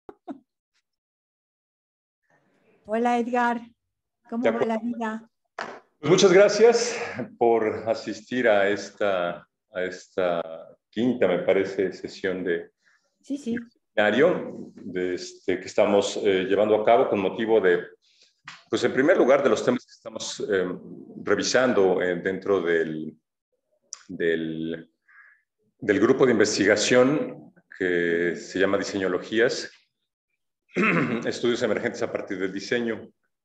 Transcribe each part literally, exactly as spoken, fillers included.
Hola Edgar, ¿cómo De va la acuerdo. vida? Pues muchas gracias por asistir a esta, a esta quinta, me parece, sesión de Sí, sí. seminario de este, que estamos eh, llevando a cabo con motivo de, pues en primer lugar, de los temas que estamos eh, revisando eh, dentro del, del, del grupo de investigación que se llama Diseñologías, estudios emergentes a partir del diseño.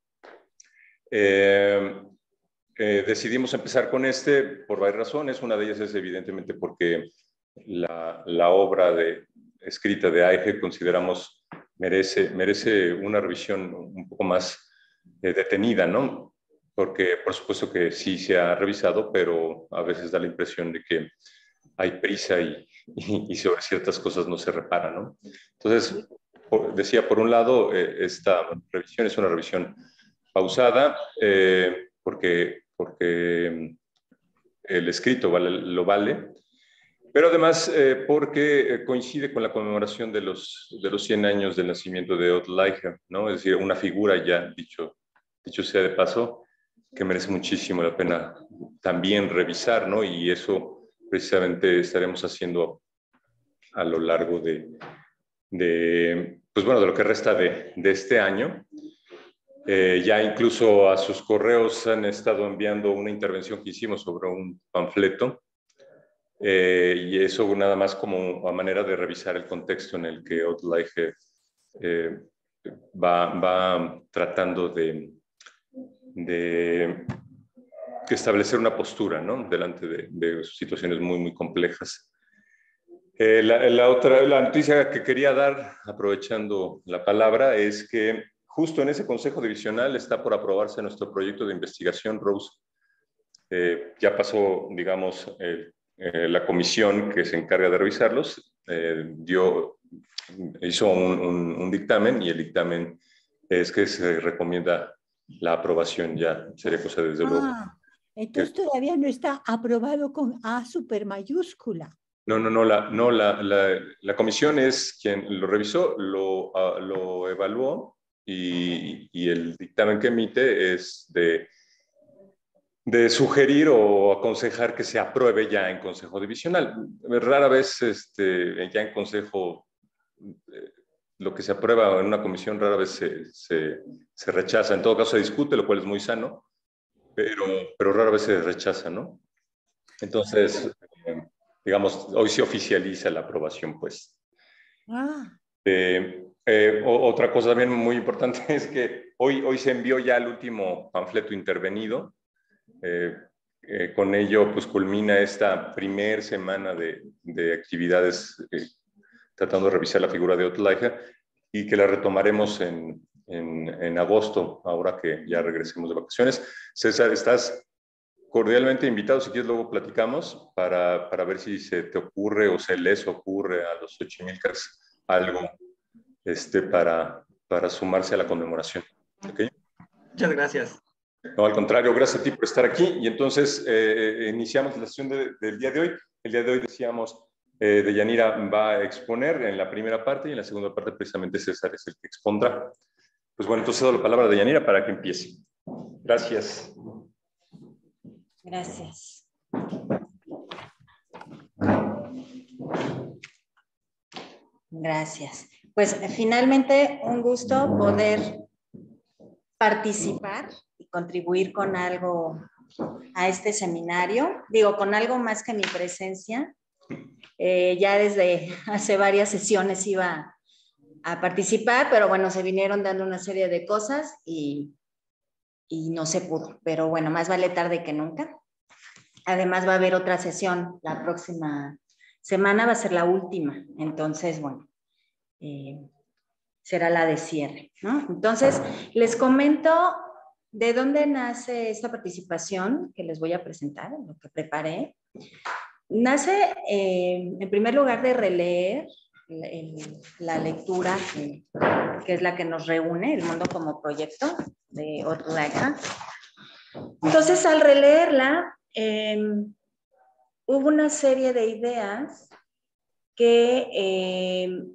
Eh, eh, decidimos empezar con este por varias razones. Una de ellas es evidentemente porque la, la obra de, escrita de Aige consideramos merece, merece una revisión un poco más eh, detenida, ¿no? Porque por supuesto que sí se ha revisado, pero a veces da la impresión de que hay prisa y, y, y sobre ciertas cosas no se repara, ¿no? Entonces, por, decía, por un lado, eh, esta revisión es una revisión pausada, eh, porque, porque el escrito vale, lo vale, pero además eh, porque coincide con la conmemoración de los, de los cien años del nacimiento de Otto Leicher, ¿no? Es decir, una figura ya, dicho, dicho sea de paso, que merece muchísimo la pena también revisar, ¿no? Y eso precisamente estaremos haciendo a lo largo de, de pues bueno, de lo que resta de, de este año. Eh, ya incluso a sus correos han estado enviando una intervención que hicimos sobre un panfleto, eh, y eso nada más como a manera de revisar el contexto en el que Otto Leicher eh, va, va tratando de, de establecer una postura, ¿no? Delante de, de situaciones muy, muy complejas. Eh, la, la, otra, la noticia que quería dar, aprovechando la palabra, es que justo en ese Consejo Divisional está por aprobarse nuestro proyecto de investigación, Rose. Eh, ya pasó, digamos, eh, eh, la comisión que se encarga de revisarlos, eh, dio, hizo un, un, un dictamen y el dictamen es que se recomienda la aprobación ya. Sería cosa, desde luego. Ah, Que, entonces todavía no está aprobado con A super mayúscula. no, no, no, la, no la, la, la comisión es quien lo revisó, lo, uh, lo evaluó y, y el dictamen que emite es de de sugerir o aconsejar que se apruebe ya en Consejo Divisional. Rara vez este, ya en Consejo, eh, lo que se aprueba en una comisión rara vez se, se, se, rechaza. En todo caso se discute, lo cual es muy sano, pero, pero rara vez se rechaza, ¿no? Entonces, eh, digamos, hoy se oficializa la aprobación, pues. Ah. Eh, eh, otra cosa también muy importante es que hoy, hoy se envió ya el último panfleto intervenido. Eh, eh, con ello, pues culmina esta primer semana de, de actividades eh, tratando de revisar la figura de Otto Leicher y que la retomaremos en, en, en agosto, ahora que ya regresemos de vacaciones. César, estás cordialmente invitado, si quieres luego platicamos para, para ver si se te ocurre o se les ocurre a los Xochimilcas algo este, para, para sumarse a la conmemoración. ¿Okay? Muchas gracias. No, al contrario, gracias a ti por estar aquí. Y entonces eh, iniciamos la sesión de, del día de hoy. El día de hoy decíamos, eh, Deyanira va a exponer en la primera parte y en la segunda parte precisamente César es el que expondrá. Pues bueno, entonces doy la palabra a Deyanira para que empiece. Gracias. Gracias. Gracias. Pues finalmente un gusto poder participar y contribuir con algo a este seminario, digo, con algo más que mi presencia. Eh, ya desde hace varias sesiones iba a participar, pero bueno, se vinieron dando una serie de cosas y, y no se pudo, pero bueno, más vale tarde que nunca. Además va a haber otra sesión la próxima semana, va a ser la última, entonces bueno, eh, será la de cierre, ¿no? Entonces, les comento de dónde nace esta participación que les voy a presentar, lo que preparé. Nace, eh, en primer lugar, de releer el, la lectura que, que es la que nos reúne, El mundo como proyecto, de Otto Leicher. Entonces, al releerla, eh, hubo una serie de ideas que eh,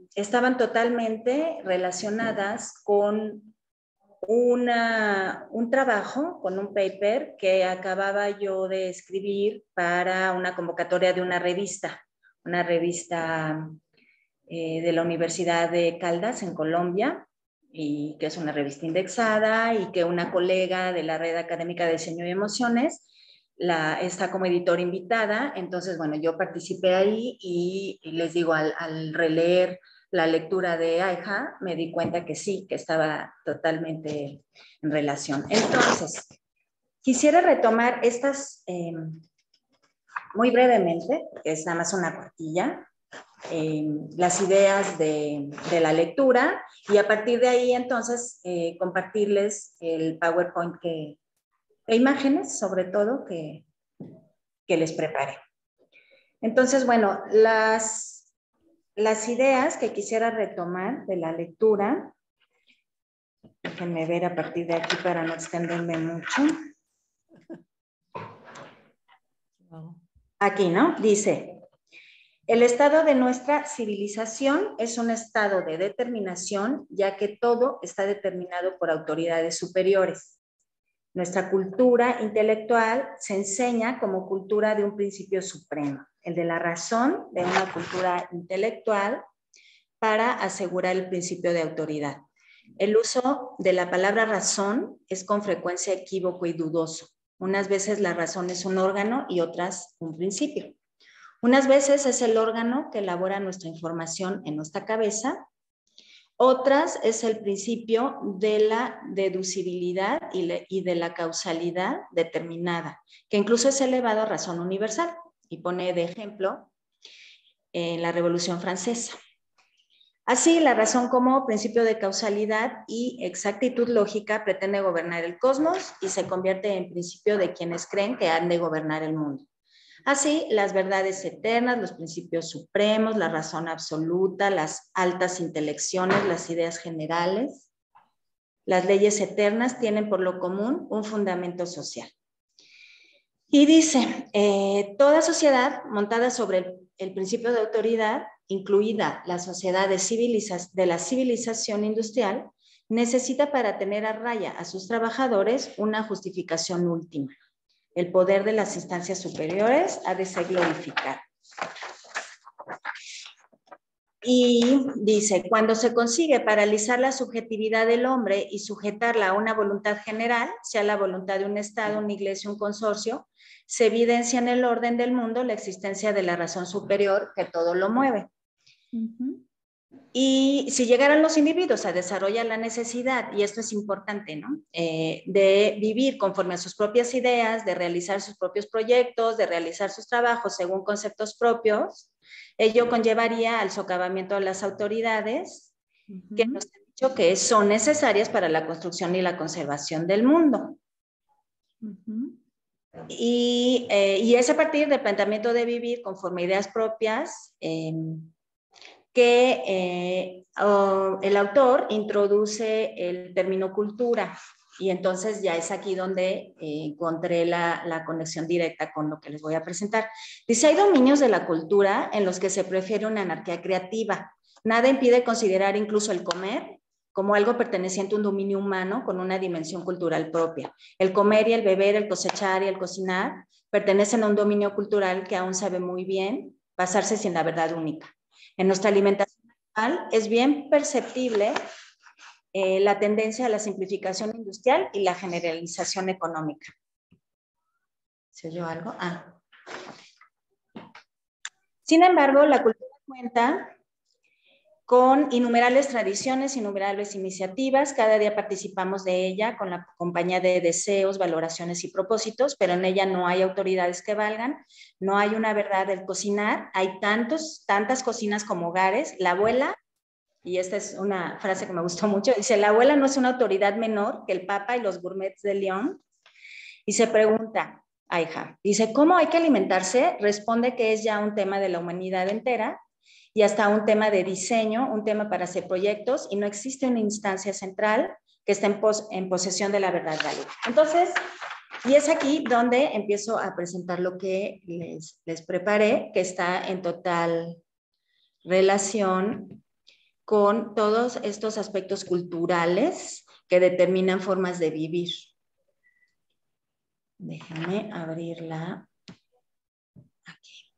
estaban totalmente relacionadas con una, un trabajo, con un paper que acababa yo de escribir para una convocatoria de una revista, una revista eh, de la Universidad de Caldas en Colombia, y que es una revista indexada y que una colega de la Red Académica de Diseño y Emociones la, está como editora invitada. Entonces, bueno, yo participé ahí y, y les digo, al, al releer la lectura de AIJA, me di cuenta que sí, que estaba totalmente en relación. Entonces, quisiera retomar estas, eh, muy brevemente, que es nada más una cuartilla, eh, las ideas de, de la lectura, y a partir de ahí entonces eh, compartirles el PowerPoint que, e imágenes sobre todo que, que les preparé. Entonces, bueno, las, las ideas que quisiera retomar de la lectura, déjenme ver a partir de aquí para no extenderme mucho. Aquí, ¿no? Dice: el estado de nuestra civilización es un estado de determinación, ya que todo está determinado por autoridades superiores. Nuestra cultura intelectual se enseña como cultura de un principio supremo, el de la razón, de una cultura intelectual, para asegurar el principio de autoridad. El uso de la palabra razón es con frecuencia equívoco y dudoso. Unas veces la razón es un órgano y otras un principio. Unas veces es el órgano que elabora nuestra información en nuestra cabeza, otras es el principio de la deducibilidad y, le, y de la causalidad determinada, que incluso es elevado a razón universal, y pone de ejemplo en la Revolución Francesa. Así, la razón como principio de causalidad y exactitud lógica pretende gobernar el cosmos y se convierte en principio de quienes creen que han de gobernar el mundo. Así, las verdades eternas, los principios supremos, la razón absoluta, las altas intelecciones, las ideas generales, las leyes eternas tienen por lo común un fundamento social. Y dice, eh, toda sociedad montada sobre el, el principio de autoridad, incluida la sociedad de, civilizas, de la civilización industrial, necesita para tener a raya a sus trabajadores una justificación última. El poder de las instancias superiores ha de ser glorificado. Y dice, cuando se consigue paralizar la subjetividad del hombre y sujetarla a una voluntad general, sea la voluntad de un Estado, una iglesia, un consorcio, se evidencia en el orden del mundo la existencia de la razón superior que todo lo mueve. Uh-huh. Y si llegaran los individuos a desarrollar la necesidad, y esto es importante, ¿no? Eh, de vivir conforme a sus propias ideas, de realizar sus propios proyectos, de realizar sus trabajos según conceptos propios, ello conllevaría al socavamiento de las autoridades, uh-huh, que nos han dicho que son necesarias para la construcción y la conservación del mundo. Uh-huh. Y, eh, y es a partir del planteamiento de vivir conforme a ideas propias, eh, que eh, oh, el autor introduce el término cultura, y entonces ya es aquí donde eh, encontré la, la conexión directa con lo que les voy a presentar. Dice, hay dominios de la cultura en los que se prefiere una anarquía creativa. Nada impide considerar incluso el comer como algo perteneciente a un dominio humano con una dimensión cultural propia. El comer y el beber, el cosechar y el cocinar pertenecen a un dominio cultural que aún sabe muy bien pasarse sin la verdad única. En nuestra alimentación actual es bien perceptible eh, la tendencia a la simplificación industrial y la generalización económica. ¿Se oyó algo? Ah. Sin embargo, la cultura cuenta con innumerables tradiciones, innumerables iniciativas. Cada día participamos de ella con la compañía de deseos, valoraciones y propósitos, pero en ella no hay autoridades que valgan, no hay una verdad del cocinar. Hay tantos, tantas cocinas como hogares. La abuela, y esta es una frase que me gustó mucho, dice, la abuela no es una autoridad menor que el Papa y los gourmets de León. Y se pregunta, Aija, dice, ¿cómo hay que alimentarse? Responde que es ya un tema de la humanidad entera, y hasta un tema de diseño, un tema para hacer proyectos, y no existe una instancia central que esté en, pos en posesión de la verdad válida. Entonces, y es aquí donde empiezo a presentar lo que les, les preparé, que está en total relación con todos estos aspectos culturales que determinan formas de vivir. Déjenme abrirla aquí.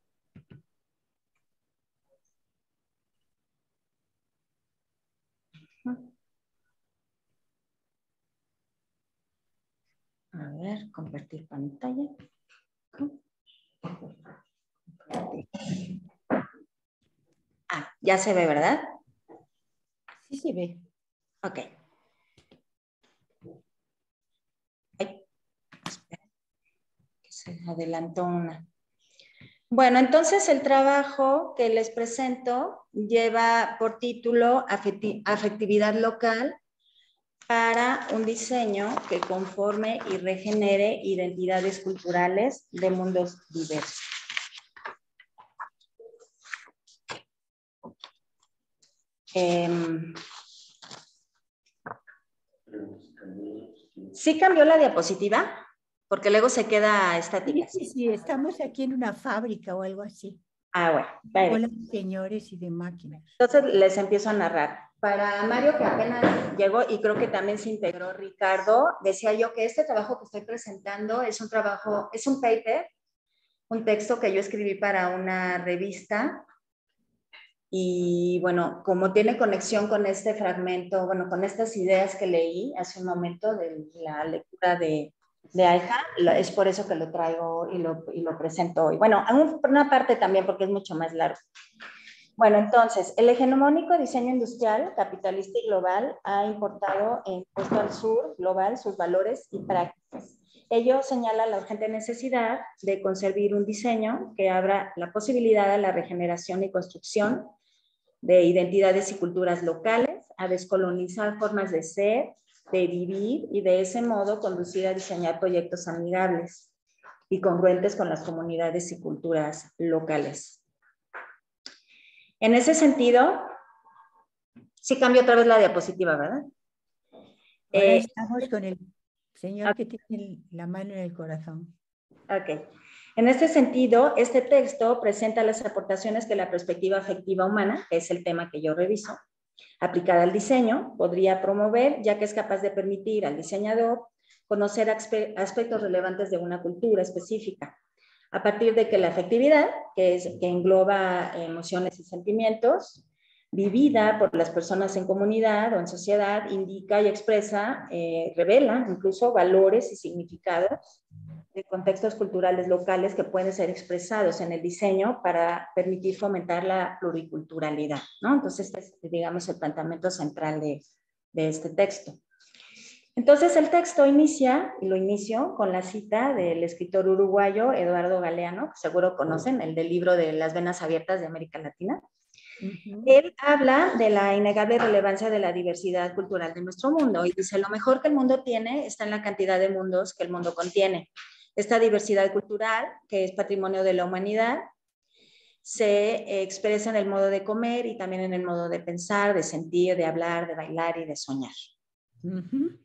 A ver, compartir pantalla. Ah, ya se ve, ¿verdad? Sí se ve. Ok. Ay, espera, que se adelantó una. Bueno, entonces el trabajo que les presento lleva por título Afectividad local para un diseño que conforme y regenere identidades culturales de mundos diversos. Eh, ¿Sí cambió la diapositiva? Porque luego se queda estática. Sí, sí, sí, estamos aquí en una fábrica o algo así. Ah, bueno. Hola, señores y de máquinas. Entonces les empiezo a narrar. Para Mario, que apenas llegó y creo que también se integró Ricardo, decía yo que este trabajo que estoy presentando es un trabajo, es un paper, un texto que yo escribí para una revista. Y bueno, como tiene conexión con este fragmento, bueno, con estas ideas que leí hace un momento de la lectura de, de Aija, es por eso que lo traigo y lo, y lo presento hoy. Bueno, por una parte también porque es mucho más largo. Bueno, entonces, el hegemónico diseño industrial, capitalista y global ha importado e impuesto al sur global sus valores y prácticas. Ello señala la urgente necesidad de concebir un diseño que abra la posibilidad a la regeneración y construcción de identidades y culturas locales, a descolonizar formas de ser, de vivir y de ese modo conducir a diseñar proyectos amigables y congruentes con las comunidades y culturas locales. En ese sentido, sí cambio otra vez la diapositiva, ¿verdad? Ahora eh, estamos con el señor que tiene la mano en el corazón. Ok. En este sentido, este texto presenta las aportaciones que la perspectiva afectiva humana, que es el tema que yo reviso, aplicada al diseño, podría promover, ya que es capaz de permitir al diseñador conocer aspectos relevantes de una cultura específica, a partir de que la afectividad, que, es, que engloba emociones y sentimientos, vivida por las personas en comunidad o en sociedad, indica y expresa, eh, revela incluso valores y significados de contextos culturales locales que pueden ser expresados en el diseño para permitir fomentar la pluriculturalidad, ¿no? Entonces, este es, digamos, el planteamiento central de, de este texto. Entonces, el texto inicia, y lo inicio con la cita del escritor uruguayo Eduardo Galeano, que seguro conocen, el del libro de Las venas abiertas de América Latina. Uh-huh. Él habla de la innegable relevancia de la diversidad cultural de nuestro mundo y dice, lo mejor que el mundo tiene está en la cantidad de mundos que el mundo contiene. Esta diversidad cultural, que es patrimonio de la humanidad, se expresa en el modo de comer y también en el modo de pensar, de sentir, de hablar, de bailar y de soñar. Uh-huh.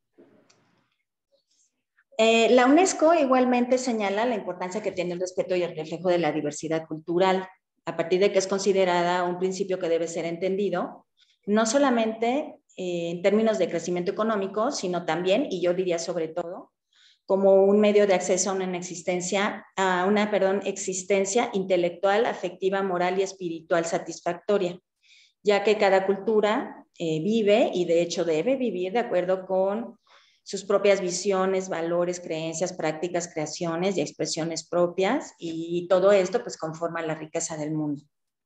Eh, la UNESCO igualmente señala la importancia que tiene el respeto y el reflejo de la diversidad cultural, a partir de que es considerada un principio que debe ser entendido, no solamente eh, en términos de crecimiento económico, sino también, y yo diría sobre todo, como un medio de acceso a una existencia, a una, perdón, existencia intelectual, afectiva, moral y espiritual satisfactoria, ya que cada cultura eh, vive y de hecho debe vivir de acuerdo con sus propias visiones, valores, creencias, prácticas, creaciones y expresiones propias, y todo esto pues conforma la riqueza del mundo.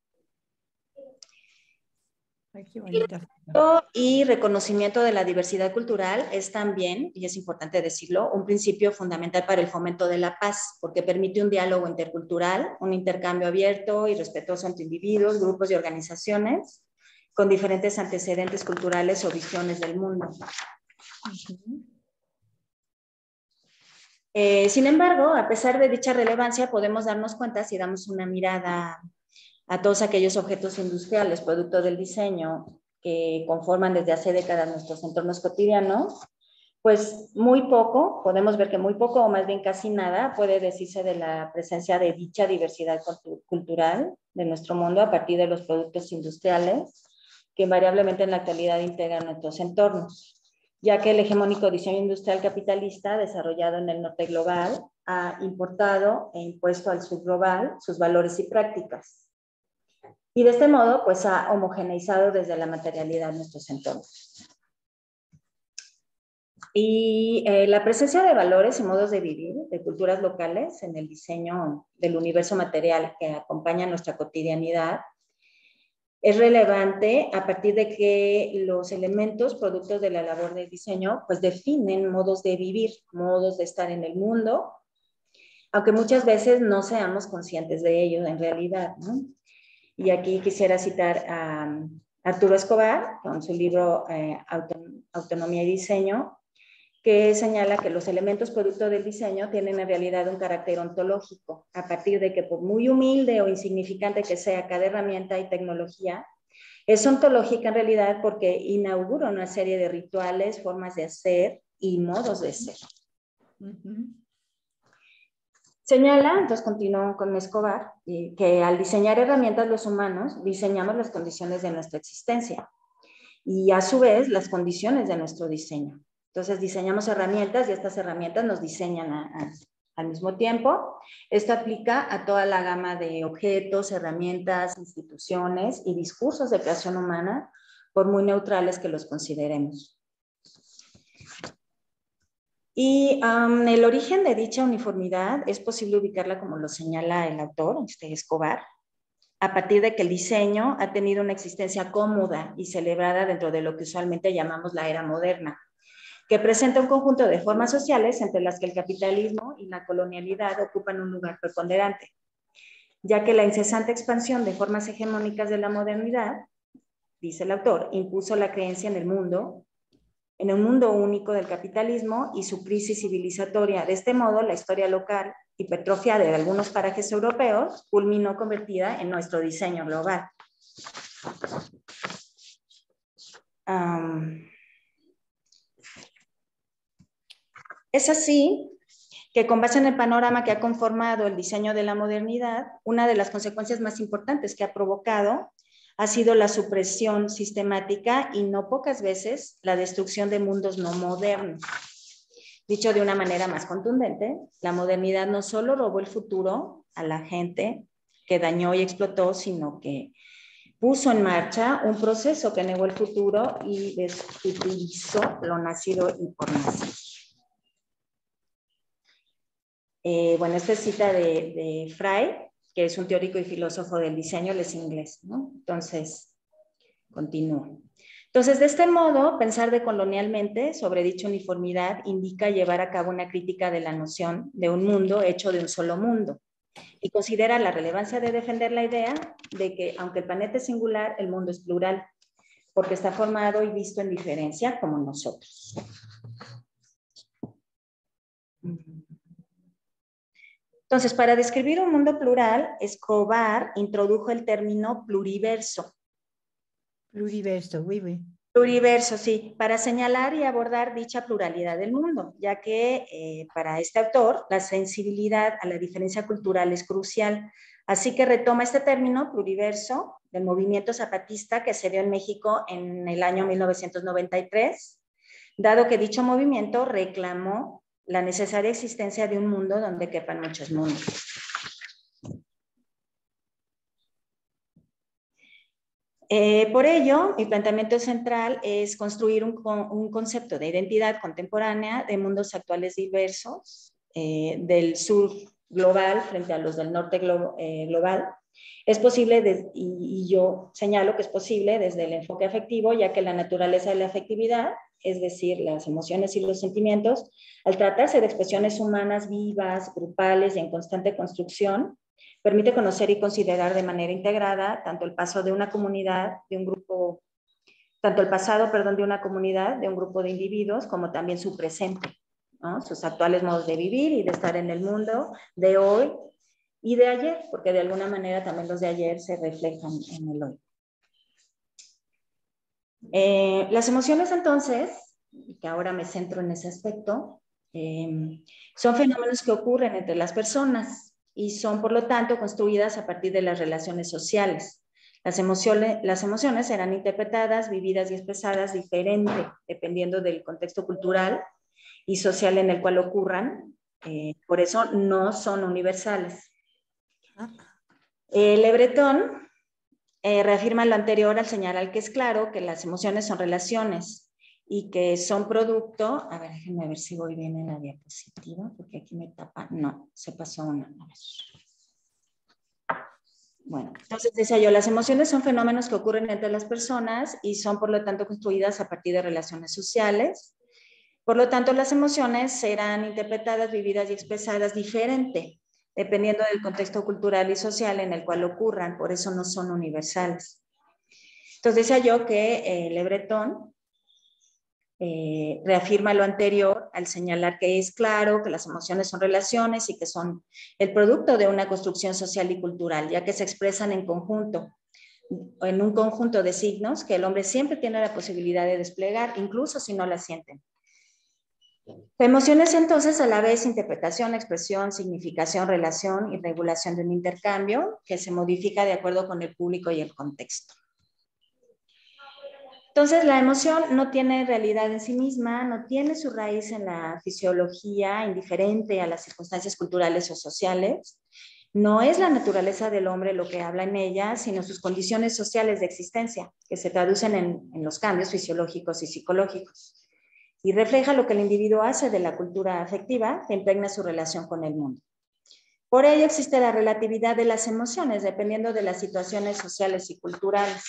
Ay, qué bonita. Y reconocimiento de la diversidad cultural es también, y es importante decirlo, un principio fundamental para el fomento de la paz, porque permite un diálogo intercultural, un intercambio abierto y respetuoso entre individuos, grupos y organizaciones con diferentes antecedentes culturales o visiones del mundo. Uh-huh. Eh, sin embargo, a pesar de dicha relevancia, podemos darnos cuenta, si damos una mirada a todos aquellos objetos industriales, producto del diseño, que conforman desde hace décadas nuestros entornos cotidianos, pues muy poco, podemos ver que muy poco o más bien casi nada puede decirse de la presencia de dicha diversidad cultural de nuestro mundo a partir de los productos industriales que invariablemente en la actualidad integran nuestros entornos, ya que el hegemónico diseño industrial capitalista desarrollado en el norte global ha importado e impuesto al sur global sus valores y prácticas. Y de este modo, pues ha homogeneizado desde la materialidad nuestros entornos. Y eh, la presencia de valores y modos de vivir de culturas locales en el diseño del universo material que acompaña nuestra cotidianidad es relevante a partir de que los elementos, productos de la labor del diseño, pues definen modos de vivir, modos de estar en el mundo, aunque muchas veces no seamos conscientes de ello en realidad, ¿no? Y aquí quisiera citar a Arturo Escobar con su libro eh, Autonomía y Diseño, que señala que los elementos producto del diseño tienen en realidad un carácter ontológico, a partir de que por muy humilde o insignificante que sea cada herramienta y tecnología, es ontológica en realidad porque inaugura una serie de rituales, formas de hacer y modos de ser. Uh-huh. Señala, entonces continúo con Escobar, que al diseñar herramientas los humanos diseñamos las condiciones de nuestra existencia y a su vez las condiciones de nuestro diseño. Entonces diseñamos herramientas y estas herramientas nos diseñan a, a, al mismo tiempo. Esto aplica a toda la gama de objetos, herramientas, instituciones y discursos de creación humana, por muy neutrales que los consideremos. Y um, el origen de dicha uniformidad es posible ubicarla como lo señala el autor, este Escobar, a partir de que el diseño ha tenido una existencia cómoda y celebrada dentro de lo que usualmente llamamos la era moderna, que presenta un conjunto de formas sociales entre las que el capitalismo y la colonialidad ocupan un lugar preponderante, ya que la incesante expansión de formas hegemónicas de la modernidad, dice el autor, impuso la creencia en el mundo, en un mundo único del capitalismo y su crisis civilizatoria. De este modo, la historia local hipertrofiada de algunos parajes europeos culminó convertida en nuestro diseño global. Um, Es así que con base en el panorama que ha conformado el diseño de la modernidad, una de las consecuencias más importantes que ha provocado ha sido la supresión sistemática y no pocas veces la destrucción de mundos no modernos. Dicho de una manera más contundente, la modernidad no solo robó el futuro a la gente que dañó y explotó, sino que puso en marcha un proceso que negó el futuro y desfuturizó lo nacido y por nacer. Eh, bueno, esta es cita de, de Frey, que es un teórico y filósofo del diseño, él es inglés, ¿no? Entonces, continúo. Entonces, de este modo, pensar decolonialmente sobre dicha uniformidad indica llevar a cabo una crítica de la noción de un mundo hecho de un solo mundo y considera la relevancia de defender la idea de que, aunque el planeta es singular, el mundo es plural, porque está formado y visto en diferencia como nosotros. Entonces, para describir un mundo plural, Escobar introdujo el término pluriverso. Pluriverso, oui, oui. Pluriverso, sí, para señalar y abordar dicha pluralidad del mundo, ya que eh, para este autor la sensibilidad a la diferencia cultural es crucial. Así que retoma este término pluriverso del movimiento zapatista que se dio en México en el año mil novecientos noventa y tres, dado que dicho movimiento reclamó la necesaria existencia de un mundo donde quepan muchos mundos. Eh, por ello, mi planteamiento central es construir un, un concepto de identidad contemporánea de mundos actuales diversos, eh, del sur global frente a los del norte glo eh, global. Es posible, de, y, y yo señalo que es posible desde el enfoque afectivo, ya que la naturaleza de la afectividad, es decir, las emociones y los sentimientos, al tratarse de expresiones humanas vivas, grupales y en constante construcción, permite conocer y considerar de manera integrada tanto el paso de una comunidad, de un grupo, tanto el pasado, perdón, de una comunidad, de un grupo de individuos, como también su presente, ¿no? Sus actuales modos de vivir y de estar en el mundo de hoy y de ayer, porque de alguna manera también los de ayer se reflejan en el hoy. Eh, las emociones entonces, que ahora me centro en ese aspecto, eh, son fenómenos que ocurren entre las personas y son por lo tanto construidas a partir de las relaciones sociales. Las emociones, las emociones serán interpretadas, vividas y expresadas diferente, dependiendo del contexto cultural y social en el cual ocurran. Eh, por eso no son universales. Eh, Le Breton eh, reafirma lo anterior al señalar que es claro que las emociones son relaciones y que son producto. A ver, déjenme ver si voy bien en la diapositiva, porque aquí me tapa. No, se pasó una. A ver. Bueno, entonces decía yo, las emociones son fenómenos que ocurren entre las personas y son por lo tanto construidas a partir de relaciones sociales. Por lo tanto, las emociones serán interpretadas, vividas y expresadas diferente, dependiendo del contexto cultural y social en el cual ocurran, por eso no son universales. Entonces decía yo que eh, Le Breton eh, reafirma lo anterior al señalar que es claro que las emociones son relaciones y que son el producto de una construcción social y cultural, ya que se expresan en conjunto, en un conjunto de signos que el hombre siempre tiene la posibilidad de desplegar, incluso si no las sienten. Emociones, entonces, a la vez interpretación, expresión, significación, relación y regulación de un intercambio que se modifica de acuerdo con el público y el contexto. Entonces, la emoción no tiene realidad en sí misma, no tiene su raíz en la fisiología indiferente a las circunstancias culturales o sociales. No es la naturaleza del hombre lo que habla en ella, sino sus condiciones sociales de existencia, que se traducen en, en los cambios fisiológicos y psicológicos. Y refleja lo que el individuo hace de la cultura afectiva que impregna su relación con el mundo. Por ello existe la relatividad de las emociones, dependiendo de las situaciones sociales y culturales.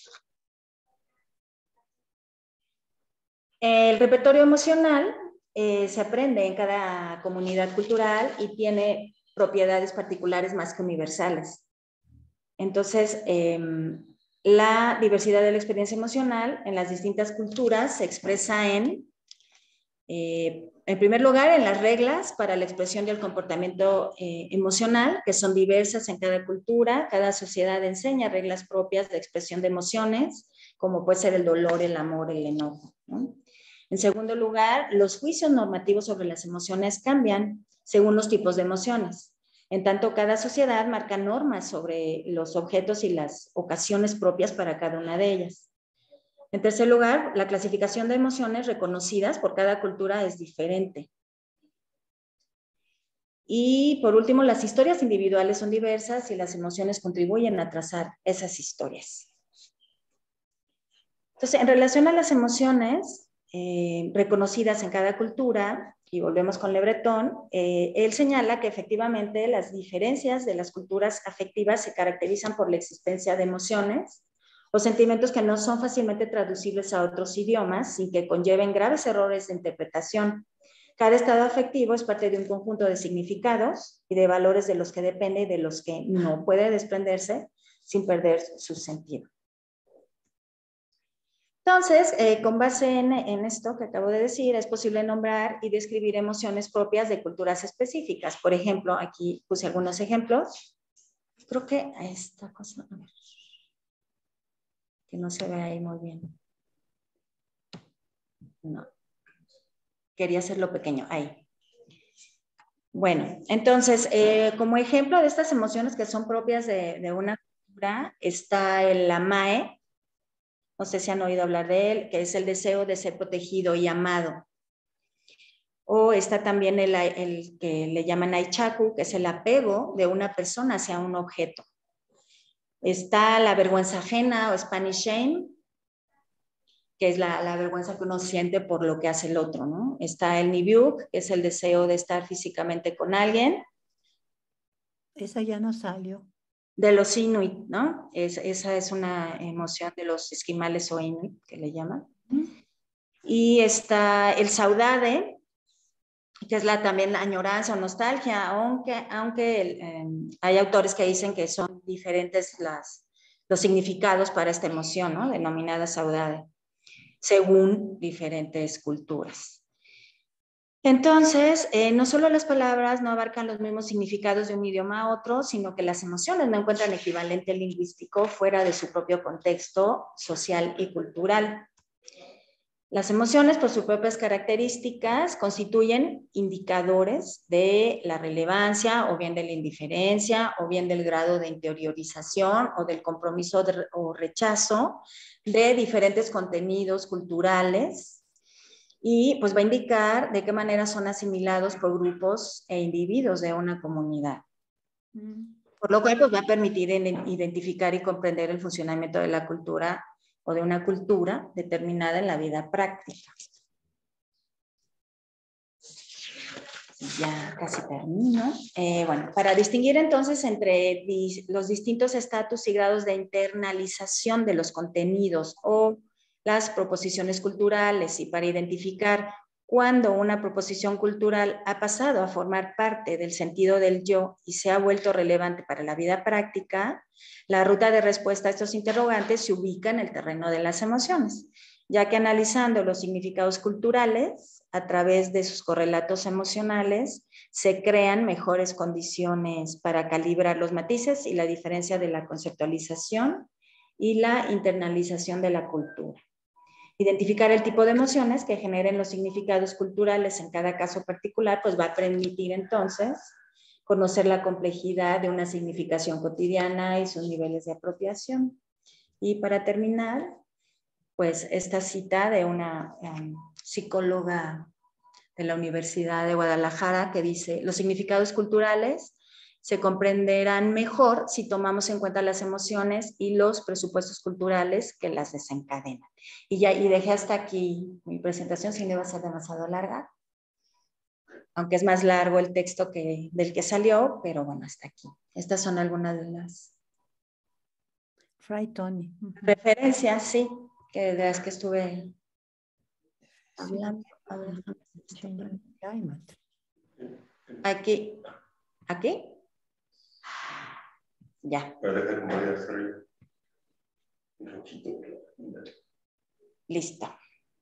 El repertorio emocional eh, se aprende en cada comunidad cultural y tiene propiedades particulares más que universales. Entonces, eh, la diversidad de la experiencia emocional en las distintas culturas se expresa en Eh, en primer lugar, en las reglas para la expresión del comportamiento eh, emocional, que son diversas en cada cultura. Cada sociedad enseña reglas propias de expresión de emociones, como puede ser el dolor, el amor, el enojo, ¿no? En segundo lugar, los juicios normativos sobre las emociones cambian según los tipos de emociones. En tanto, cada sociedad marca normas sobre los objetos y las ocasiones propias para cada una de ellas. En tercer lugar, la clasificación de emociones reconocidas por cada cultura es diferente. Y por último, las historias individuales son diversas y las emociones contribuyen a trazar esas historias. Entonces, en relación a las emociones eh, reconocidas en cada cultura, y volvemos con Le Breton, eh, él señala que efectivamente las diferencias de las culturas afectivas se caracterizan por la existencia de emociones o sentimientos que no son fácilmente traducibles a otros idiomas sin que conlleven graves errores de interpretación. Cada estado afectivo es parte de un conjunto de significados y de valores de los que depende y de los que no puede desprenderse sin perder su sentido. Entonces, eh, con base en, en esto que acabo de decir, es posible nombrar y describir emociones propias de culturas específicas. Por ejemplo, aquí puse algunos ejemplos. Creo que esta cosa... A ver, que no se ve ahí muy bien. No. Quería hacerlo pequeño, ahí. Bueno, entonces, eh, como ejemplo de estas emociones que son propias de, de una cultura, está el amae, no sé si han oído hablar de él, que es el deseo de ser protegido y amado. O está también el, el que le llaman aichaku, que es el apego de una persona hacia un objeto. Está la vergüenza ajena o Spanish shame, que es la, la vergüenza que uno siente por lo que hace el otro, ¿no? Está el nibiuk, que es el deseo de estar físicamente con alguien. Esa ya no salió. De los inuit, ¿no? Es, esa es una emoción de los esquimales o inuit, que le llaman. ¿Mm? Y está el saudade, que es la, también la añoranza o nostalgia, aunque, aunque el, eh, hay autores que dicen que son diferentes las, los significados para esta emoción, ¿no? Denominada saudade, según diferentes culturas. Entonces, eh, no solo las palabras no abarcan los mismos significados de un idioma a otro, sino que las emociones no encuentran equivalente lingüístico fuera de su propio contexto social y cultural. Las emociones, por sus propias características, constituyen indicadores de la relevancia o bien de la indiferencia o bien del grado de interiorización o del compromiso de, o rechazo de diferentes contenidos culturales y pues va a indicar de qué manera son asimilados por grupos e individuos de una comunidad. Por lo cual pues, va a permitir identificar y comprender el funcionamiento de la cultura o de una cultura determinada en la vida práctica. Ya casi termino. Eh, bueno, para distinguir entonces entre dis, los distintos estatus y grados de internalización de los contenidos o las proposiciones culturales y para identificar cuándo una proposición cultural ha pasado a formar parte del sentido del yo y se ha vuelto relevante para la vida práctica, la ruta de respuesta a estos interrogantes se ubica en el terreno de las emociones, ya que analizando los significados culturales a través de sus correlatos emocionales se crean mejores condiciones para calibrar los matices y la diferencia de la conceptualización y la internalización de la cultura. Identificar el tipo de emociones que generen los significados culturales en cada caso particular, pues va a permitir entonces conocer la complejidad de una significación cotidiana y sus niveles de apropiación. Y para terminar, pues esta cita de una um, psicóloga de la Universidad de Guadalajara que dice, los significados culturales se comprenderán mejor si tomamos en cuenta las emociones y los presupuestos culturales que las desencadenan. Y ya y dejé hasta aquí mi presentación, si no iba a ser demasiado larga, aunque es más largo el texto que, del que salió, pero bueno, hasta aquí. Estas son algunas de las Fray Tony. referencias, sí, que de las que estuve hablando. Aquí, aquí. Ya. Listo.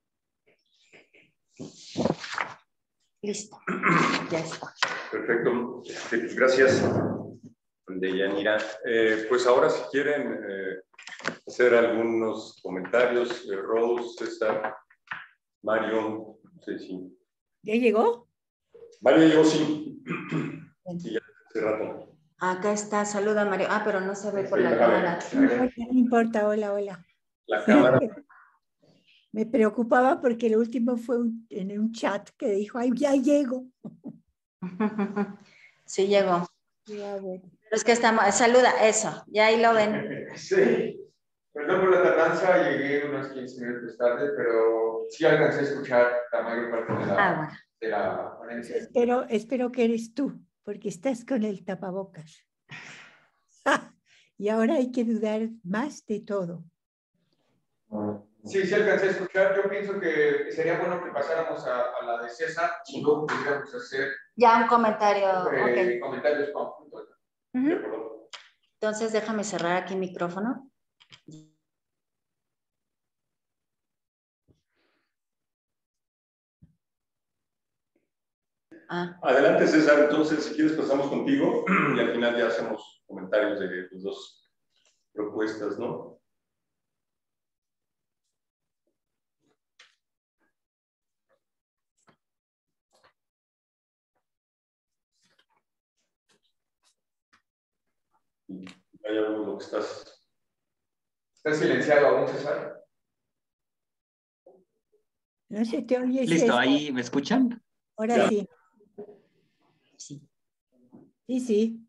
Listo. Ya está. Perfecto. Gracias, Deyanira. Eh, pues ahora si quieren eh, hacer algunos comentarios, eh, Rose, César, Mario, no sé si... ¿Ya llegó? Mario llegó, sí. Sí, ya hace rato. Acá está, saluda Mario. Ah, pero no se ve por la cámara. cámara. No importa, hola, hola. La cámara. Me preocupaba porque el último fue un, en un chat que dijo, ay, ya llego. Sí llegó. Ya, bueno. Pero es que estamos, saluda, eso, ya ahí lo ven. Sí, perdón por la tardanza, llegué unos quince minutos tarde, pero sí alcancé a escuchar la mayor parte de la, Ah, bueno. de la ponencia. Espero, espero que eres tú, porque estás con el tapabocas. Y ahora hay que dudar más de todo. Sí, sí alcancé a escuchar. Yo pienso que sería bueno que pasáramos a, a la de César y luego pudiéramos hacer Ya un comentario. eh, Okay. comentarios conjuntos. Uh-huh. Entonces déjame cerrar aquí el micrófono. Ah. Adelante, César. Entonces, si quieres, pasamos contigo y al final ya hacemos comentarios de las dos propuestas, ¿no? Hay algo en lo que estás... ¿Estás silenciado aún, César? No se te oye. Listo, César. ¿ahí me escuchan? Ahora Ya. sí. Sí. Sí, sí.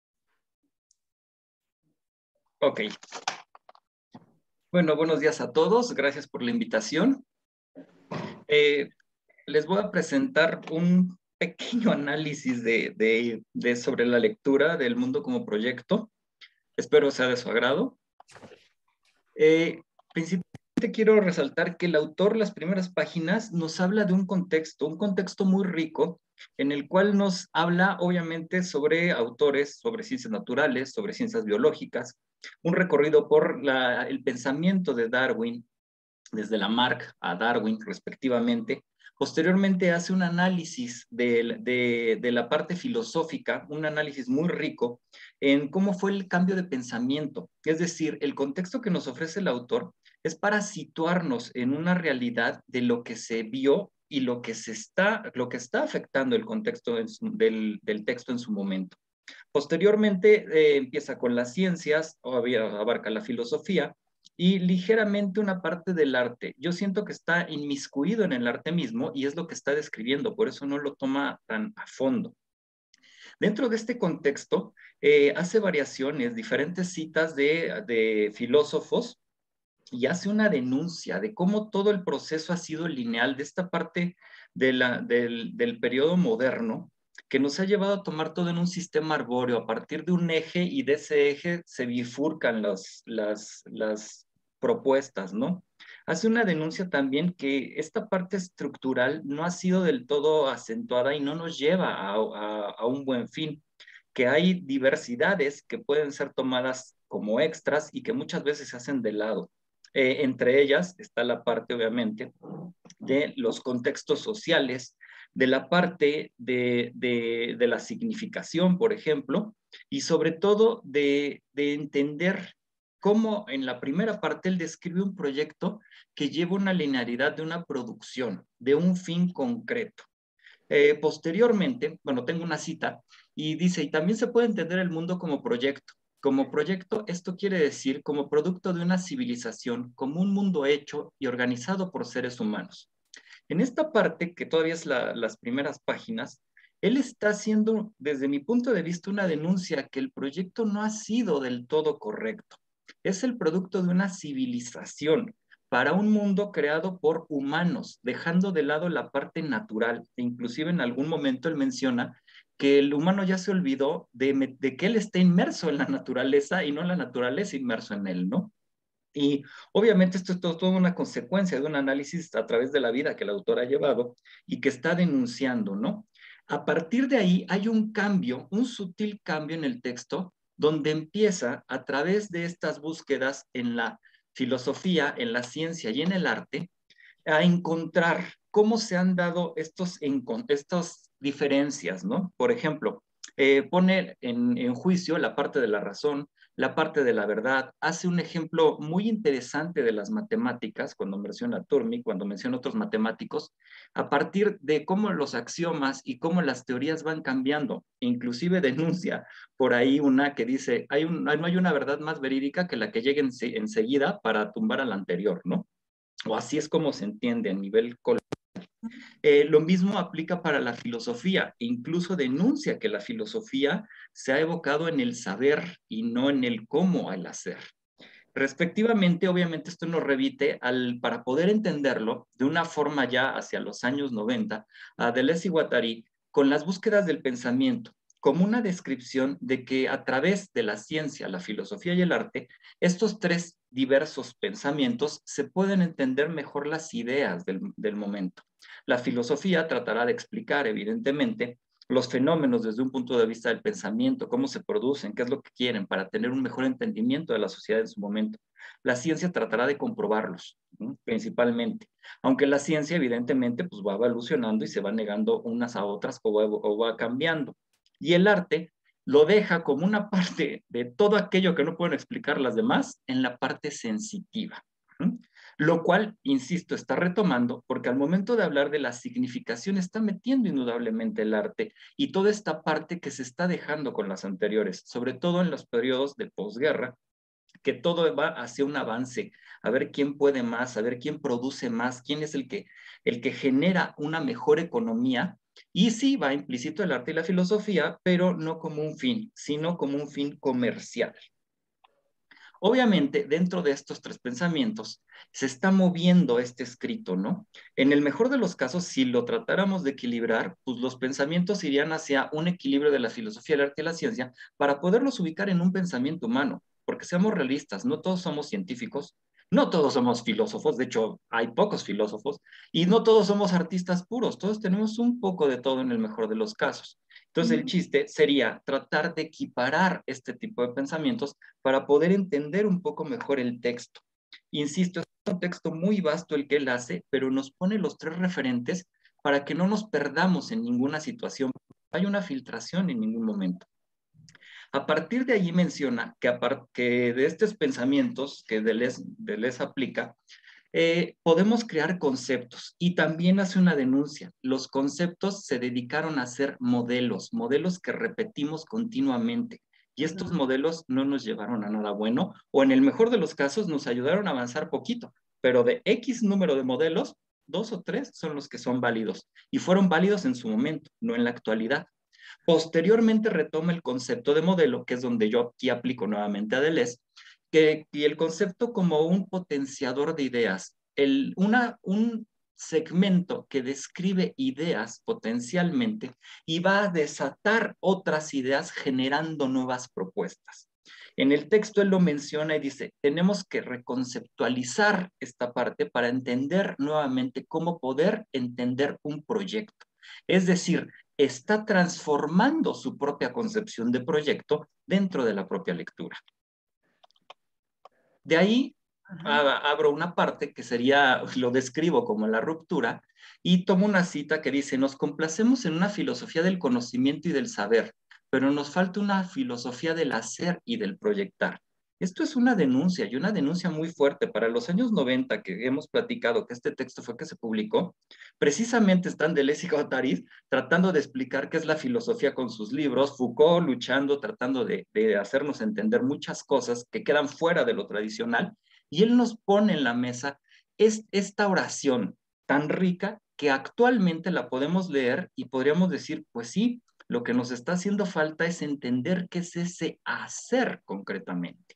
Ok. Bueno, buenos días a todos. Gracias por la invitación. Eh, les voy a presentar un pequeño análisis de, de, de sobre la lectura del mundo como proyecto. Espero sea de su agrado. Eh, principalmente quiero resaltar que el autor, las primeras páginas, nos habla de un contexto, un contexto muy rico, en el cual nos habla, obviamente, sobre autores, sobre ciencias naturales, sobre ciencias biológicas, un recorrido por la, el pensamiento de Darwin, desde Lamarck a Darwin, respectivamente. Posteriormente hace un análisis de, de, de la parte filosófica, un análisis muy rico en cómo fue el cambio de pensamiento. Es decir, el contexto que nos ofrece el autor es para situarnos en una realidad de lo que se vio y lo que, se está, lo que está afectando el contexto en su, del, del texto en su momento. Posteriormente eh, empieza con las ciencias, o abarca la filosofía, y ligeramente una parte del arte. Yo siento que está inmiscuido en el arte mismo y es lo que está describiendo, por eso no lo toma tan a fondo. Dentro de este contexto, eh, hace variaciones, diferentes citas de, de filósofos, y hace una denuncia de cómo todo el proceso ha sido lineal de esta parte de la, del, del periodo moderno, que nos ha llevado a tomar todo en un sistema arbóreo, a partir de un eje, y de ese eje se bifurcan las, las, las propuestas, ¿no? Hace una denuncia también que esta parte estructural no ha sido del todo acentuada y no nos lleva a, a, a un buen fin, que hay diversidades que pueden ser tomadas como extras y que muchas veces se hacen de lado. Eh, entre ellas está la parte, obviamente, de los contextos sociales, de la parte de, de, de la significación, por ejemplo, y sobre todo de, de entender cómo en la primera parte él describe un proyecto que lleva una linealidad de una producción, de un fin concreto. Eh, posteriormente, bueno, tengo una cita y dice, y también se puede entender el mundo como proyecto. Como proyecto, esto quiere decir como producto de una civilización, como un mundo hecho y organizado por seres humanos. En esta parte, que todavía es la, las primeras páginas, él está haciendo, desde mi punto de vista, una denuncia que el proyecto no ha sido del todo correcto. Es el producto de una civilización para un mundo creado por humanos, dejando de lado la parte natural. E inclusive en algún momento él menciona que el humano ya se olvidó de, de que él está inmerso en la naturaleza y no la naturaleza inmerso en él, ¿no? Y obviamente esto es todo, toda una consecuencia de un análisis a través de la vida que el autor ha llevado y que está denunciando, ¿no? A partir de ahí hay un cambio, un sutil cambio en el texto, donde empieza a través de estas búsquedas en la filosofía, en la ciencia y en el arte, a encontrar cómo se han dado estos, estas diferencias, ¿no? Por ejemplo, eh, pone en, en juicio la parte de la razón, la parte de la verdad, hace un ejemplo muy interesante de las matemáticas, cuando menciona a Turmi, cuando menciona otros matemáticos, a partir de cómo los axiomas y cómo las teorías van cambiando. Inclusive denuncia por ahí una que dice, hay un, no hay una verdad más verídica que la que llegue en, enseguida para tumbar a la anterior, ¿no? O así es como se entiende a nivel coloquial. Eh, lo mismo aplica para la filosofía, e incluso denuncia que la filosofía se ha evocado en el saber y no en el cómo al hacer. Respectivamente, obviamente esto nos revite al, para poder entenderlo de una forma ya hacia los años noventa, a Deleuze y Guattari, con las búsquedas del pensamiento, como una descripción de que a través de la ciencia, la filosofía y el arte, estos tres diversos pensamientos se pueden entender mejor las ideas del, del momento. La filosofía tratará de explicar, evidentemente, los fenómenos desde un punto de vista del pensamiento, cómo se producen, qué es lo que quieren para tener un mejor entendimiento de la sociedad en su momento. La ciencia tratará de comprobarlos, ¿no? Principalmente. Aunque la ciencia, evidentemente, pues va evolucionando y se va negando unas a otras o va, o va cambiando. Y el arte lo deja como una parte de todo aquello que no pueden explicar las demás en la parte sensitiva. ¿Mm? Lo cual, insisto, está retomando porque al momento de hablar de la significación está metiendo indudablemente el arte y toda esta parte que se está dejando con las anteriores, sobre todo en los periodos de posguerra, que todo va hacia un avance, a ver quién puede más, a ver quién produce más, quién es el que, el que genera una mejor economía. Y sí, va implícito el arte y la filosofía, pero no como un fin, sino como un fin comercial. Obviamente, dentro de estos tres pensamientos, se está moviendo este escrito, ¿no? En el mejor de los casos, si lo tratáramos de equilibrar, pues los pensamientos irían hacia un equilibrio de la filosofía, el arte y la ciencia para poderlos ubicar en un pensamiento humano, porque seamos realistas, no todos somos científicos, no todos somos filósofos, de hecho, hay pocos filósofos, y no todos somos artistas puros, todos tenemos un poco de todo en el mejor de los casos. Entonces, el chiste sería tratar de equiparar este tipo de pensamientos para poder entender un poco mejor el texto. Insisto, es un texto muy vasto el que él hace, pero nos pone los tres referentes para que no nos perdamos en ninguna situación. No hay una filtración en ningún momento. A partir de allí menciona que, apart que de estos pensamientos que Deleuze, Deleuze aplica, eh, podemos crear conceptos, y también hace una denuncia. Los conceptos se dedicaron a ser modelos, modelos que repetimos continuamente, y estos modelos no nos llevaron a nada bueno, o en el mejor de los casos nos ayudaron a avanzar poquito, pero de X número de modelos, dos o tres son los que son válidos, y fueron válidos en su momento, no en la actualidad. Posteriormente retoma el concepto de modelo, que es donde yo aquí aplico nuevamente a Deleuze, que, y el concepto como un potenciador de ideas, el, una, un segmento que describe ideas potencialmente y va a desatar otras ideas generando nuevas propuestas. En el texto él lo menciona y dice, tenemos que reconceptualizar esta parte para entender nuevamente cómo poder entender un proyecto. Es decir, está transformando su propia concepción de proyecto dentro de la propia lectura. De ahí a, abro una parte que sería, lo describo como la ruptura, y tomo una cita que dice, nos complacemos en una filosofía del conocimiento y del saber, pero nos falta una filosofía del hacer y del proyectar. Esto es una denuncia, y una denuncia muy fuerte. Para los años noventa, que hemos platicado que este texto fue que se publicó, precisamente están Deleuze y Guattari tratando de explicar qué es la filosofía con sus libros, Foucault luchando, tratando de, de hacernos entender muchas cosas que quedan fuera de lo tradicional, y él nos pone en la mesa es, esta oración tan rica que actualmente la podemos leer y podríamos decir, pues sí, lo que nos está haciendo falta es entender qué es ese hacer concretamente.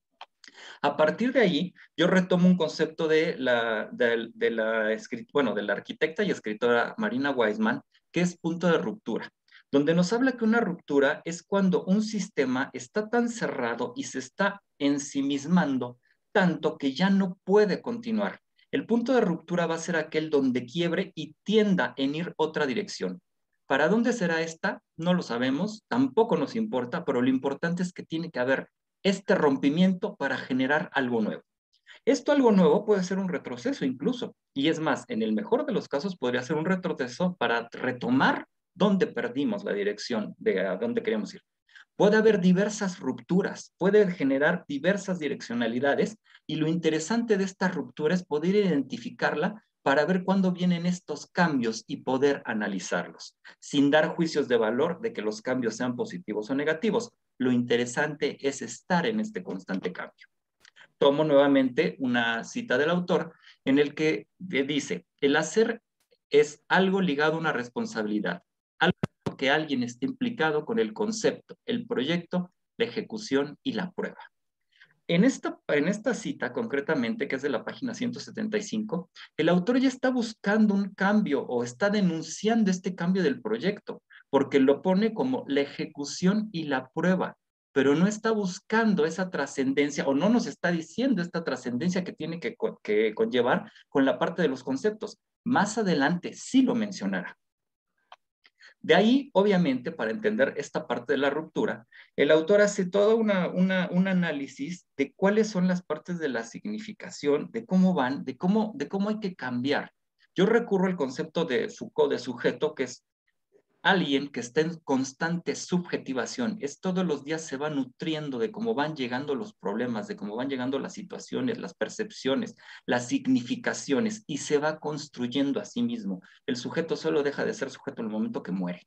A partir de ahí, yo retomo un concepto de la, de, de la, bueno, de la arquitecta y escritora Marina Weissman, que es punto de ruptura, donde nos habla que una ruptura es cuando un sistema está tan cerrado y se está ensimismando tanto que ya no puede continuar. El punto de ruptura va a ser aquel donde quiebre y tienda en ir otra dirección. ¿Para dónde será esta? No lo sabemos, tampoco nos importa, pero lo importante es que tiene que haber este rompimiento para generar algo nuevo. Esto algo nuevo puede ser un retroceso incluso, y es más, en el mejor de los casos podría ser un retroceso para retomar donde perdimos la dirección de a dónde queríamos ir. Puede haber diversas rupturas, puede generar diversas direccionalidades, y lo interesante de esta ruptura es poder identificarla para ver cuándo vienen estos cambios y poder analizarlos, sin dar juicios de valor de que los cambios sean positivos o negativos. Lo interesante es estar en este constante cambio. Tomo nuevamente una cita del autor en el que dice, el hacer es algo ligado a una responsabilidad, algo que alguien esté implicado con el concepto, el proyecto, la ejecución y la prueba. En esta, en esta cita concretamente, que es de la página ciento setenta y cinco, el autor ya está buscando un cambio o está denunciando este cambio del proyecto, porque lo pone como la ejecución y la prueba, pero no está buscando esa trascendencia o no nos está diciendo esta trascendencia que tiene que, que conllevar con la parte de los conceptos. Más adelante sí lo mencionará. De ahí, obviamente, para entender esta parte de la ruptura, el autor hace todo una, una, un análisis de cuáles son las partes de la significación, de cómo van, de cómo, de cómo hay que cambiar. Yo recurro al concepto de Foucault de sujeto, que es alguien que está en constante subjetivación, es todos los días se va nutriendo de cómo van llegando los problemas, de cómo van llegando las situaciones, las percepciones, las significaciones, y se va construyendo a sí mismo. El sujeto solo deja de ser sujeto en el momento que muere.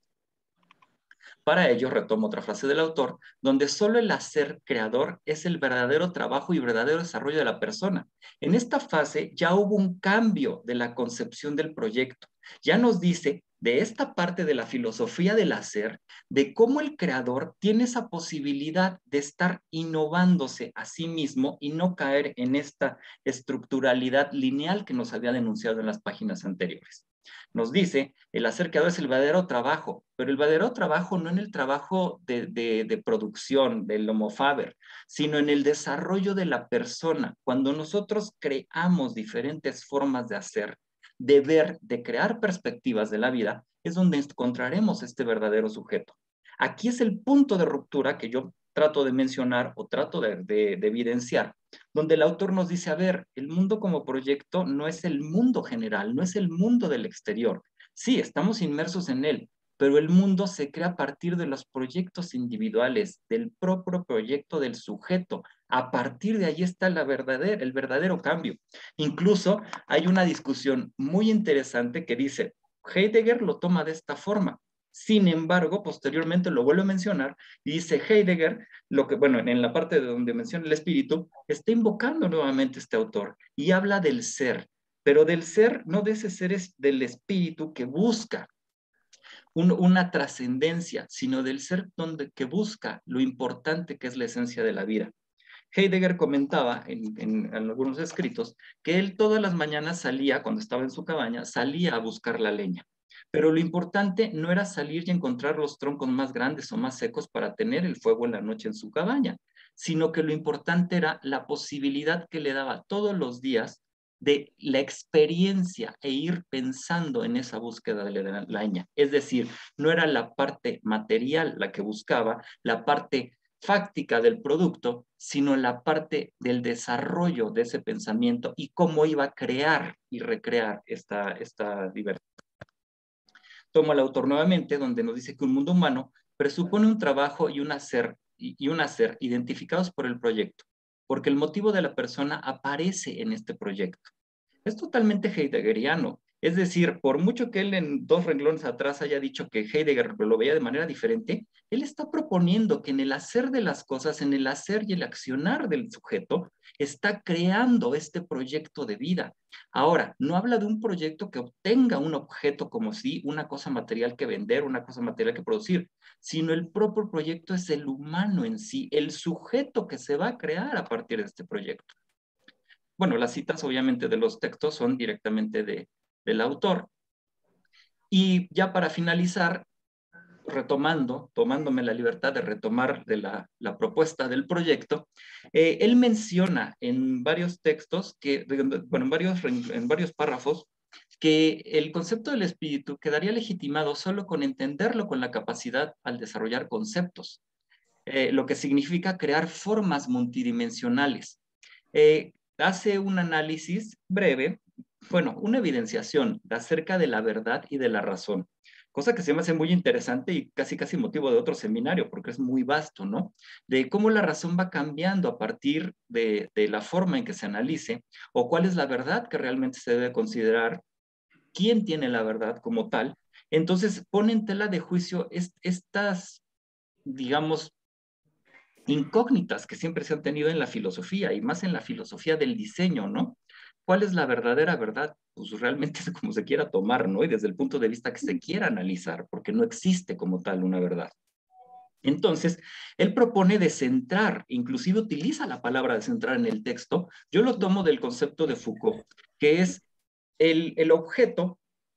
Para ello, retomo otra frase del autor, donde solo el hacer creador es el verdadero trabajo y verdadero desarrollo de la persona. En esta fase ya hubo un cambio de la concepción del proyecto. Ya nos dice de esta parte de la filosofía del hacer, de cómo el creador tiene esa posibilidad de estar innovándose a sí mismo y no caer en esta estructuralidad lineal que nos había denunciado en las páginas anteriores. Nos dice, el hacer creador es el verdadero trabajo, pero el verdadero trabajo no en el trabajo de, de, de producción, del homo faber, sino en el desarrollo de la persona. Cuando nosotros creamos diferentes formas de hacer, de ver, de crear perspectivas de la vida, es donde encontraremos este verdadero sujeto. Aquí es el punto de ruptura que yo trato de mencionar o trato de, de, de evidenciar, donde el autor nos dice, a ver, el mundo como proyecto no es el mundo general, no es el mundo del exterior. Sí, estamos inmersos en él, pero el mundo se crea a partir de los proyectos individuales, del propio proyecto del sujeto. A partir de ahí está la verdadera, el verdadero cambio. Incluso hay una discusión muy interesante que dice, Heidegger lo toma de esta forma. Sin embargo, posteriormente lo vuelve a mencionar y dice Heidegger, lo que, bueno, en la parte de donde menciona el espíritu, está invocando nuevamente este autor y habla del ser, pero del ser, no de ese ser es del espíritu que busca un, una trascendencia, sino del ser donde, que busca lo importante que es la esencia de la vida. Heidegger comentaba en, en, en algunos escritos que él todas las mañanas salía, cuando estaba en su cabaña, salía a buscar la leña. Pero lo importante no era salir y encontrar los troncos más grandes o más secos para tener el fuego en la noche en su cabaña, sino que lo importante era la posibilidad que le daba todos los días de la experiencia e ir pensando en esa búsqueda de la leña. Es decir, no era la parte material la que buscaba, la parte fáctica del producto, sino la parte del desarrollo de ese pensamiento y cómo iba a crear y recrear esta, esta diversidad. Tomo al autor nuevamente, donde nos dice que un mundo humano presupone un trabajo y un hacer, y, y un hacer identificados por el proyecto, porque el motivo de la persona aparece en este proyecto. Es totalmente heideggeriano. Es decir, por mucho que él en dos renglones atrás haya dicho que Heidegger lo veía de manera diferente, él está proponiendo que en el hacer de las cosas, en el hacer y el accionar del sujeto, está creando este proyecto de vida. Ahora, no habla de un proyecto que obtenga un objeto como si una cosa material que vender, una cosa material que producir, sino el propio proyecto es el humano en sí, el sujeto que se va a crear a partir de este proyecto. Bueno, las citas obviamente de los textos son directamente de, del autor. Y ya para finalizar, retomando, tomándome la libertad de retomar de la, la propuesta del proyecto, eh, él menciona en varios textos, que, bueno, en varios, en varios párrafos, que el concepto del espíritu quedaría legitimado solo con entenderlo con la capacidad al desarrollar conceptos, eh, lo que significa crear formas multidimensionales. Eh, hace un análisis breve, bueno, una evidenciación acerca de la verdad y de la razón, cosa que se me hace muy interesante y casi casi motivo de otro seminario, porque es muy vasto, ¿no? De cómo la razón va cambiando a partir de, de la forma en que se analice, o cuál es la verdad que realmente se debe considerar, quién tiene la verdad como tal. Entonces pone en tela de juicio est estas, digamos, incógnitas que siempre se han tenido en la filosofía y más en la filosofía del diseño, ¿no? ¿Cuál es la verdadera verdad? Pues realmente es como se quiera tomar, ¿no? Y desde el punto de vista que se quiera analizar, porque no existe como tal una verdad. Entonces, él propone descentrar, inclusive utiliza la palabra descentrar en el texto. Yo lo tomo del concepto de Foucault, que es el, el objeto,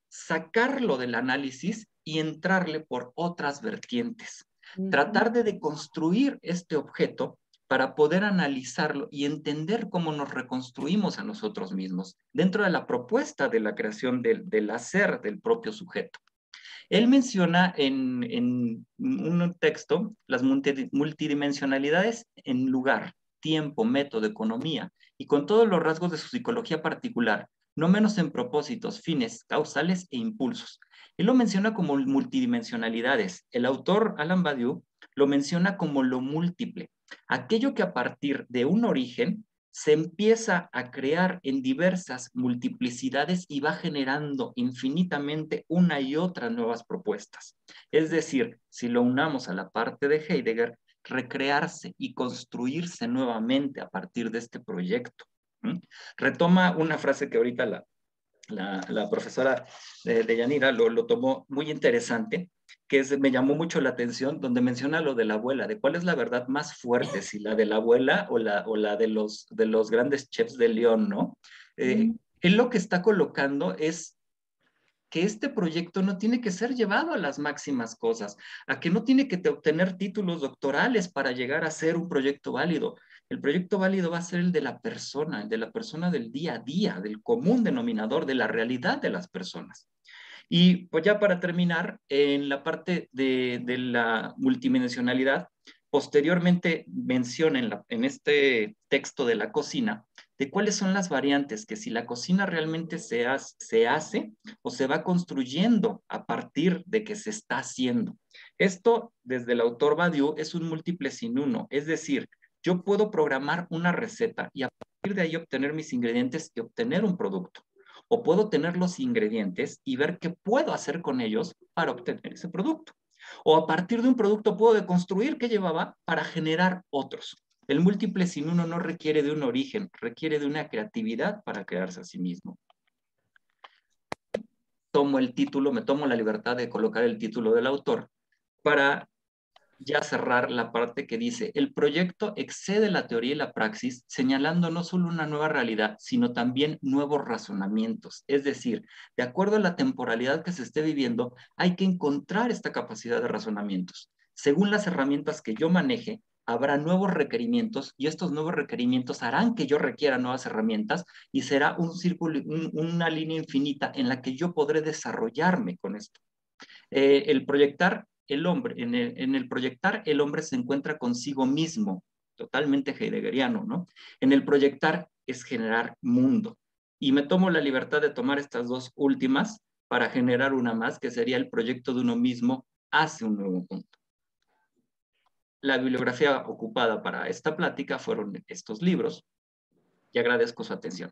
sacarlo del análisis y entrarle por otras vertientes. Tratar de deconstruir este objeto para poder analizarlo y entender cómo nos reconstruimos a nosotros mismos dentro de la propuesta de la creación del, del hacer del propio sujeto. Él menciona en, en un texto las multidimensionalidades en lugar, tiempo, método, economía, y con todos los rasgos de su psicología particular, no menos en propósitos, fines, causales e impulsos. Él lo menciona como multidimensionalidades. El autor Alain Badiou lo menciona como lo múltiple, aquello que a partir de un origen se empieza a crear en diversas multiplicidades y va generando infinitamente una y otra nuevas propuestas. Es decir, si lo unamos a la parte de Heidegger, recrearse y construirse nuevamente a partir de este proyecto. ¿Mm? Retoma una frase que ahorita la, la, la profesora de, de Yanira lo, lo tomó muy interesante, que es, me llamó mucho la atención, donde menciona lo de la abuela, de cuál es la verdad más fuerte, si la de la abuela o la, o la de, los, de los grandes chefs de León, ¿no? Eh, mm. Él lo que está colocando es que este proyecto no tiene que ser llevado a las máximas cosas, a que no tiene que obtener títulos doctorales para llegar a ser un proyecto válido. El proyecto válido va a ser el de la persona, el de la persona del día a día, del común denominador, de la realidad de las personas. Y pues ya para terminar, en la parte de, de la multidimensionalidad, posteriormente menciona en, la, en este texto de la cocina de cuáles son las variantes, que si la cocina realmente se hace, se hace o se va construyendo a partir de que se está haciendo. Esto, desde el autor Badiou, es un múltiple sin uno, es decir, yo puedo programar una receta y a partir de ahí obtener mis ingredientes y obtener un producto. O puedo tener los ingredientes y ver qué puedo hacer con ellos para obtener ese producto. O a partir de un producto puedo deconstruir qué llevaba para generar otros. El múltiple sin uno no requiere de un origen, requiere de una creatividad para crearse a sí mismo. Tomo el título, me tomo la libertad de colocar el título del autor para ya cerrar la parte que dice, el proyecto excede la teoría y la praxis, señalando no solo una nueva realidad, sino también nuevos razonamientos. Es decir, de acuerdo a la temporalidad que se esté viviendo, hay que encontrar esta capacidad de razonamientos. Según las herramientas que yo maneje, habrá nuevos requerimientos y estos nuevos requerimientos harán que yo requiera nuevas herramientas y será un círculo, un, una línea infinita en la que yo podré desarrollarme con esto. Eh, el proyectar el hombre, en el, en el proyectar el hombre se encuentra consigo mismo, totalmente heideggeriano, ¿no? En el proyectar es generar mundo. Y me tomo la libertad de tomar estas dos últimas para generar una más, que sería el proyecto de uno mismo hace un nuevo mundo. La bibliografía ocupada para esta plática fueron estos libros y agradezco su atención.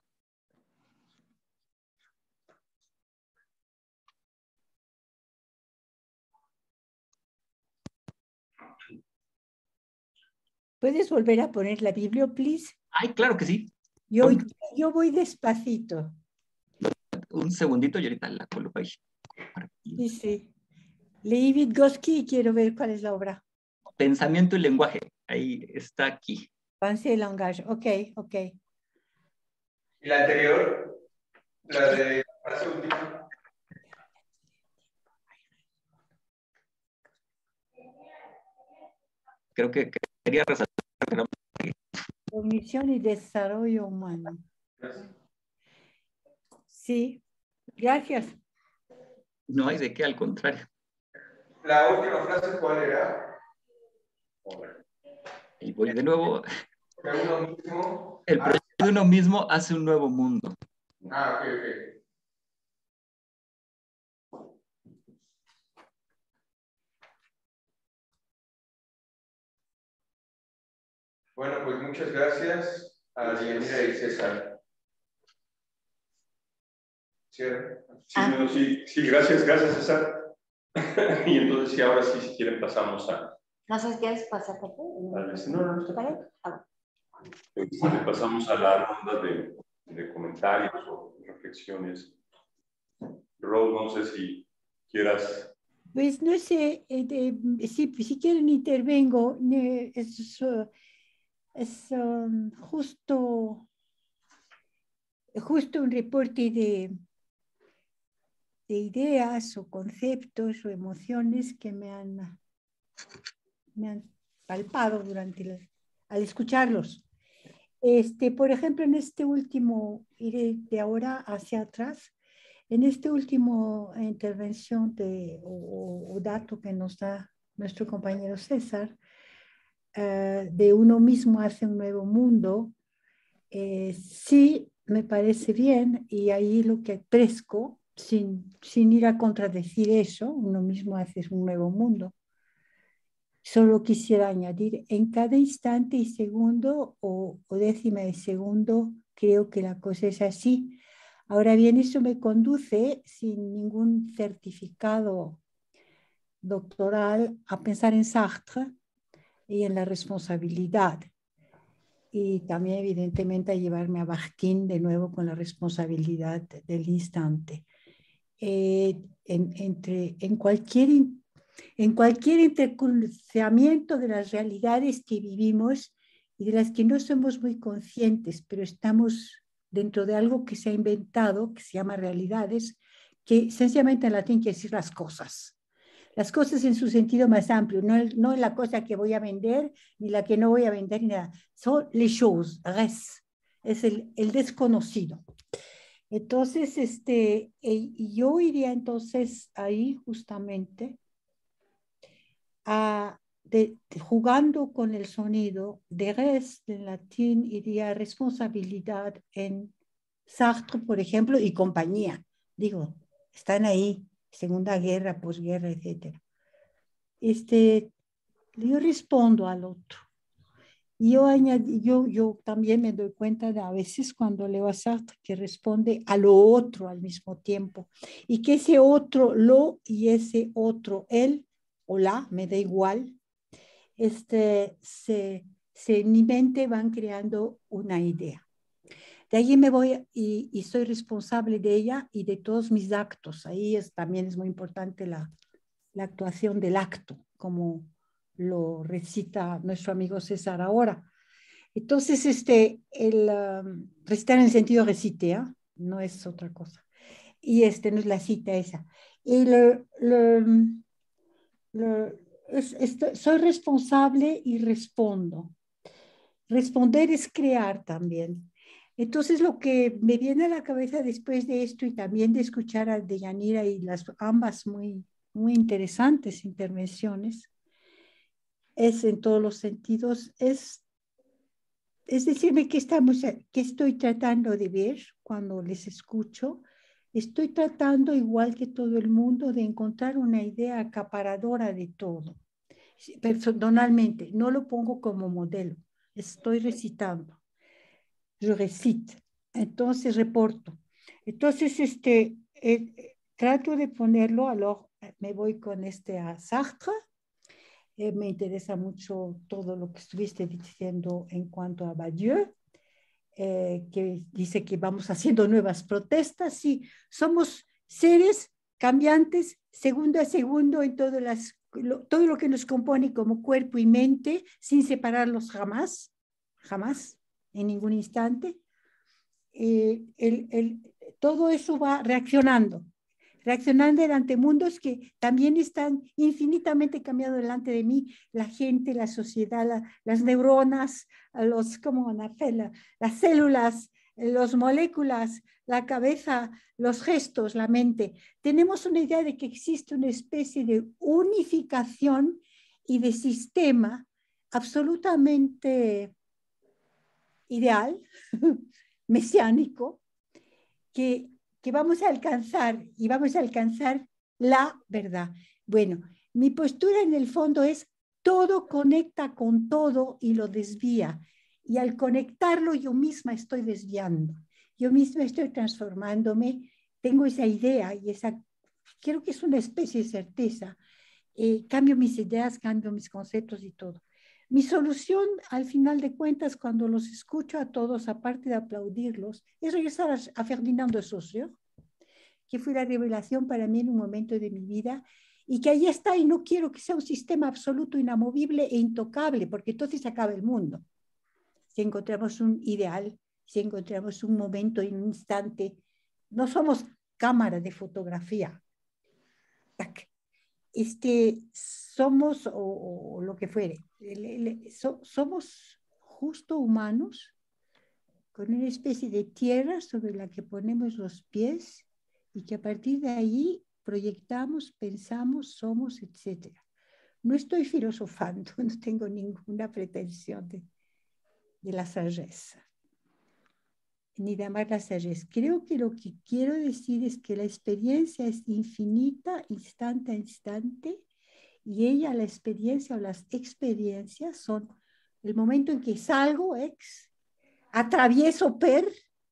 ¿Puedes volver a poner la Biblia, please? Ay, claro que sí. Yo, yo voy despacito. Un segundito y ahorita la coloco ahí. Sí, sí. Leí Vygotsky y quiero ver cuál es la obra. Pensamiento y lenguaje. Ahí está aquí. Pensée et langage. Ok, ok. ¿Y la anterior? La de la última. Creo que quería resaltar. Cognición y desarrollo humano. Sí, gracias. No hay de qué, al contrario. La última frase, ¿cuál era? Y voy de nuevo. De uno mismo. El proyecto de uno mismo hace un nuevo mundo. Ah, ok, ok. Bueno, pues muchas gracias a Yanira y César. ¿Cierto? Sí, ah. bueno, sí, sí, gracias, gracias César. Y entonces sí, ahora sí, si quieren pasamos a... No sé si quieres pasar por qué. No, no, no. ¿Para ah. Entonces, pasamos a la ronda de, de comentarios o reflexiones. Rose, no sé si quieras... Pues no sé, eh, de, si, si quieren intervengo, eh, es, uh, es um, justo, justo un reporte de, de ideas o conceptos o emociones que me han, me han palpado durante la, al escucharlos. Este, por ejemplo, en este último, iré de ahora hacia atrás, en esta última intervención de, o, o dato que nos da nuestro compañero César, uh, de uno mismo hace un nuevo mundo, eh, sí me parece bien, y ahí lo que presco, sin, sin ir a contradecir eso, uno mismo hace un nuevo mundo. Solo quisiera añadir, en cada instante y segundo o, o décima de segundo, creo que la cosa es así. Ahora bien, eso me conduce, sin ningún certificado doctoral, a pensar en Sartre y en la responsabilidad. Y también, evidentemente, a llevarme a Bakhtin de nuevo con la responsabilidad del instante. Eh, en, entre, en cualquier, en cualquier intercruciamiento de las realidades que vivimos y de las que no somos muy conscientes, pero estamos dentro de algo que se ha inventado, que se llama realidades, que sencillamente en latín quiere decir las cosas. Las cosas en su sentido más amplio, no, no la cosa que voy a vender, ni la que no voy a vender, ni nada. Son les choses, res, es el, el desconocido. Entonces, este, eh, yo iría entonces ahí justamente a, de, de, jugando con el sonido, de res en latín iría responsabilidad en Sartre, por ejemplo, y compañía. Digo, están ahí, Segunda Guerra, posguerra, etcétera. Este, yo respondo al otro. Yo, añadí, yo, yo también me doy cuenta de a veces cuando leo a Sartre que responde a lo otro al mismo tiempo y que ese otro lo y ese otro él o la, me da igual, este, se, se en mi mente van creando una idea. De allí me voy y, y soy responsable de ella y de todos mis actos. Ahí es, también es muy importante la, la actuación del acto, como lo recita nuestro amigo César ahora. Entonces, este, el um, recitar en el sentido recite, ¿eh? No es otra cosa. Y este no es la cita esa. Y lo, lo, lo, es, es, soy responsable y respondo. Responder es crear también. Entonces, lo que me viene a la cabeza después de esto y también de escuchar a Deyanira y las ambas muy, muy interesantes intervenciones, es en todos los sentidos, es, es decirme que, estamos, que estoy tratando de ver cuando les escucho. Estoy tratando, igual que todo el mundo, de encontrar una idea acaparadora de todo. Personalmente, no lo pongo como modelo, estoy recitando. Yo recito, entonces reporto. Entonces, este, eh, trato de ponerlo, alors, me voy con este a Sartre. Eh, me interesa mucho todo lo que estuviste diciendo en cuanto a Badiou, eh, que dice que vamos haciendo nuevas protestas. Sí, somos seres cambiantes segundo a segundo en todas las, lo, todo lo que nos compone como cuerpo y mente, sin separarlos jamás, jamás, en ningún instante. Eh, el, el, todo eso va reaccionando, reaccionando ante mundos que también están infinitamente cambiados delante de mí, la gente, la sociedad, la, las neuronas, los, ¿cómo van a hacer? La, las células, las moléculas, la cabeza, los gestos, la mente. Tenemos una idea de que existe una especie de unificación y de sistema absolutamente ideal, mesiánico, que, que vamos a alcanzar y vamos a alcanzar la verdad. Bueno, mi postura en el fondo es todo conecta con todo y lo desvía. Y al conectarlo yo misma estoy desviando. Yo misma estoy transformándome. Tengo esa idea y esa, creo que es una especie de certeza. Eh, cambio mis ideas, cambio mis conceptos y todo. Mi solución, al final de cuentas, cuando los escucho a todos, aparte de aplaudirlos, es regresar a, a Ferdinand de Saussure, que fue la revelación para mí en un momento de mi vida, y que ahí está, y no quiero que sea un sistema absoluto, inamovible e intocable, porque entonces se acaba el mundo. Si encontramos un ideal, si encontramos un momento, un instante, no somos cámara de fotografía. ¡Tac! Este, somos, o, o lo que fuere, le, le, so, somos justo humanos con una especie de tierra sobre la que ponemos los pies y que a partir de ahí proyectamos, pensamos, somos, etcétera. No estoy filosofando, no tengo ninguna pretensión de, de la sagesse, ni de amar la sagesse. Creo que lo que quiero decir es que la experiencia es infinita, instante a instante, y ella, la experiencia o las experiencias son el momento en que salgo, ex, atravieso per,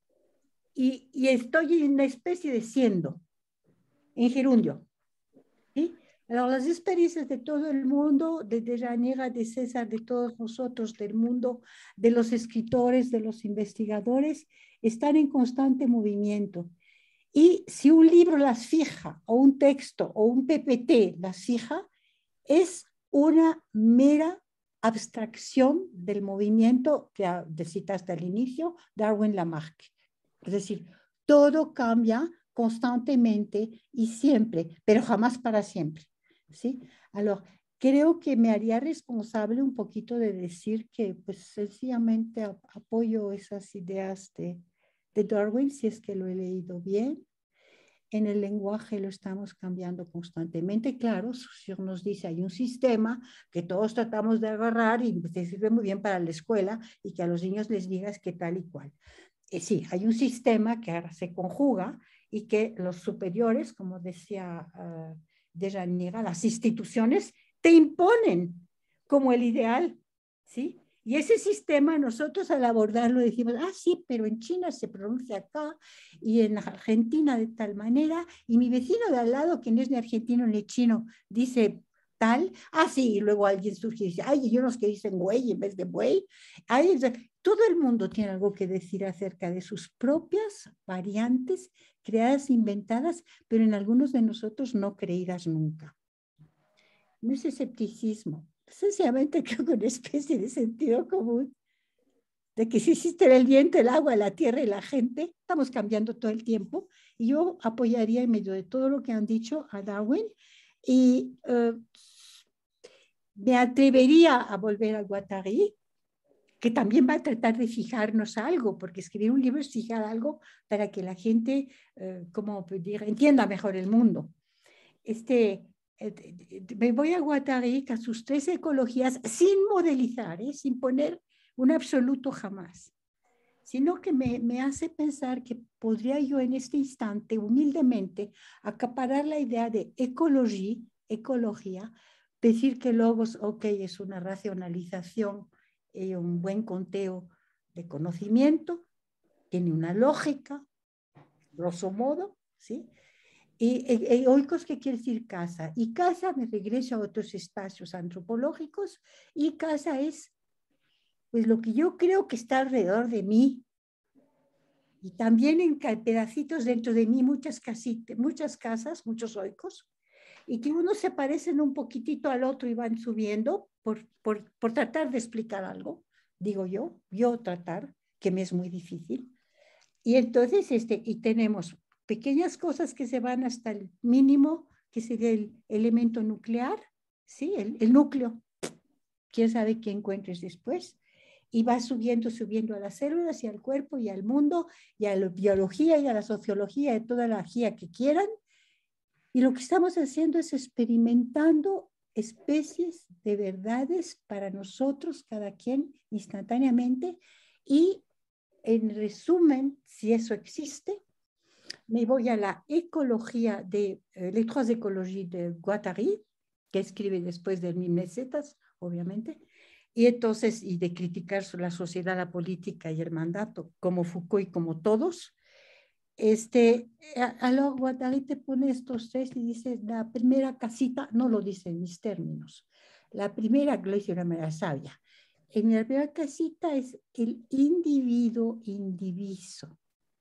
y, y estoy en una especie de siendo, en gerundio. ¿Sí? Alors, las experiencias de todo el mundo, de Deyanira, de César, de todos nosotros, del mundo, de los escritores, de los investigadores, están en constante movimiento. Y si un libro las fija, o un texto, o un P P T las fija, es una mera abstracción del movimiento que citaste al inicio, Darwin Lamarck. Es decir, todo cambia constantemente y siempre, pero jamás para siempre. ¿Sí? Alors, creo que me haría responsable un poquito de decir que pues sencillamente apoyo esas ideas de, de Darwin, si es que lo he leído bien. en el lenguaje lo estamos cambiando constantemente. Claro, Saussure nos dice, hay un sistema que todos tratamos de agarrar y te sirve muy bien para la escuela y que a los niños les digas que tal y cual. Eh, sí, hay un sistema que ahora se conjuga y que los superiores, como decía uh, Dejanira, las instituciones te imponen como el ideal, ¿sí? Y ese sistema nosotros al abordarlo decimos, ah, sí, pero en China se pronuncia acá y en Argentina de tal manera, y mi vecino de al lado, que no es ni argentino ni chino, dice tal, ah, sí, y luego alguien surge y dice, ay, hay unos que dicen güey en vez de buey. Ay, todo el mundo tiene algo que decir acerca de sus propias variantes creadas, inventadas, pero en algunos de nosotros no creídas nunca. No es escepticismo. Sencillamente creo que una especie de sentido común de que si existe el viento, el agua, la tierra y la gente, estamos cambiando todo el tiempo, y yo apoyaría en medio de todo lo que han dicho a Darwin, y uh, me atrevería a volver a Guattari, que también va a tratar de fijarnos algo, porque escribir un libro es fijar algo para que la gente, uh, como decir, entienda mejor el mundo. Este... Me voy a Guattari a sus tres ecologías sin modelizar, ¿eh? Sin poner un absoluto jamás, sino que me, me hace pensar que podría yo en este instante humildemente acaparar la idea de ecología, ecología, decir que logos, ok, es una racionalización y un buen conteo de conocimiento, tiene una lógica, grosso modo, ¿sí? Y, y, y oikos, ¿qué quiere decir casa? Y casa me regresa a otros espacios antropológicos, y casa es pues lo que yo creo que está alrededor de mí, y también en pedacitos dentro de mí, muchas, casitas, muchas casas, muchos oikos, y que unos se parecen un poquitito al otro y van subiendo por, por, por tratar de explicar algo, digo yo, yo tratar, que me es muy difícil. Y entonces, este, y tenemos pequeñas cosas que se van hasta el mínimo, que sería el elemento nuclear, ¿sí? El, el núcleo, quién sabe qué encuentres después, y va subiendo, subiendo a las células y al cuerpo y al mundo y a la biología y a la sociología, de toda la guía que quieran. Y lo que estamos haciendo es experimentando especies de verdades para nosotros, cada quien instantáneamente, y en resumen, si eso existe, me voy a la ecología de eh, Les Trois Écologies de Guattari, que escribe después de Mil Mesetas, obviamente, y entonces, y de criticar la sociedad, la política y el mandato, como Foucault y como todos. Este, a lo Guattari te pone estos tres y dice, la primera casita, no lo dice en mis términos, la primera, lo dice de una manera sabia, en la primera casita es el individuo indiviso,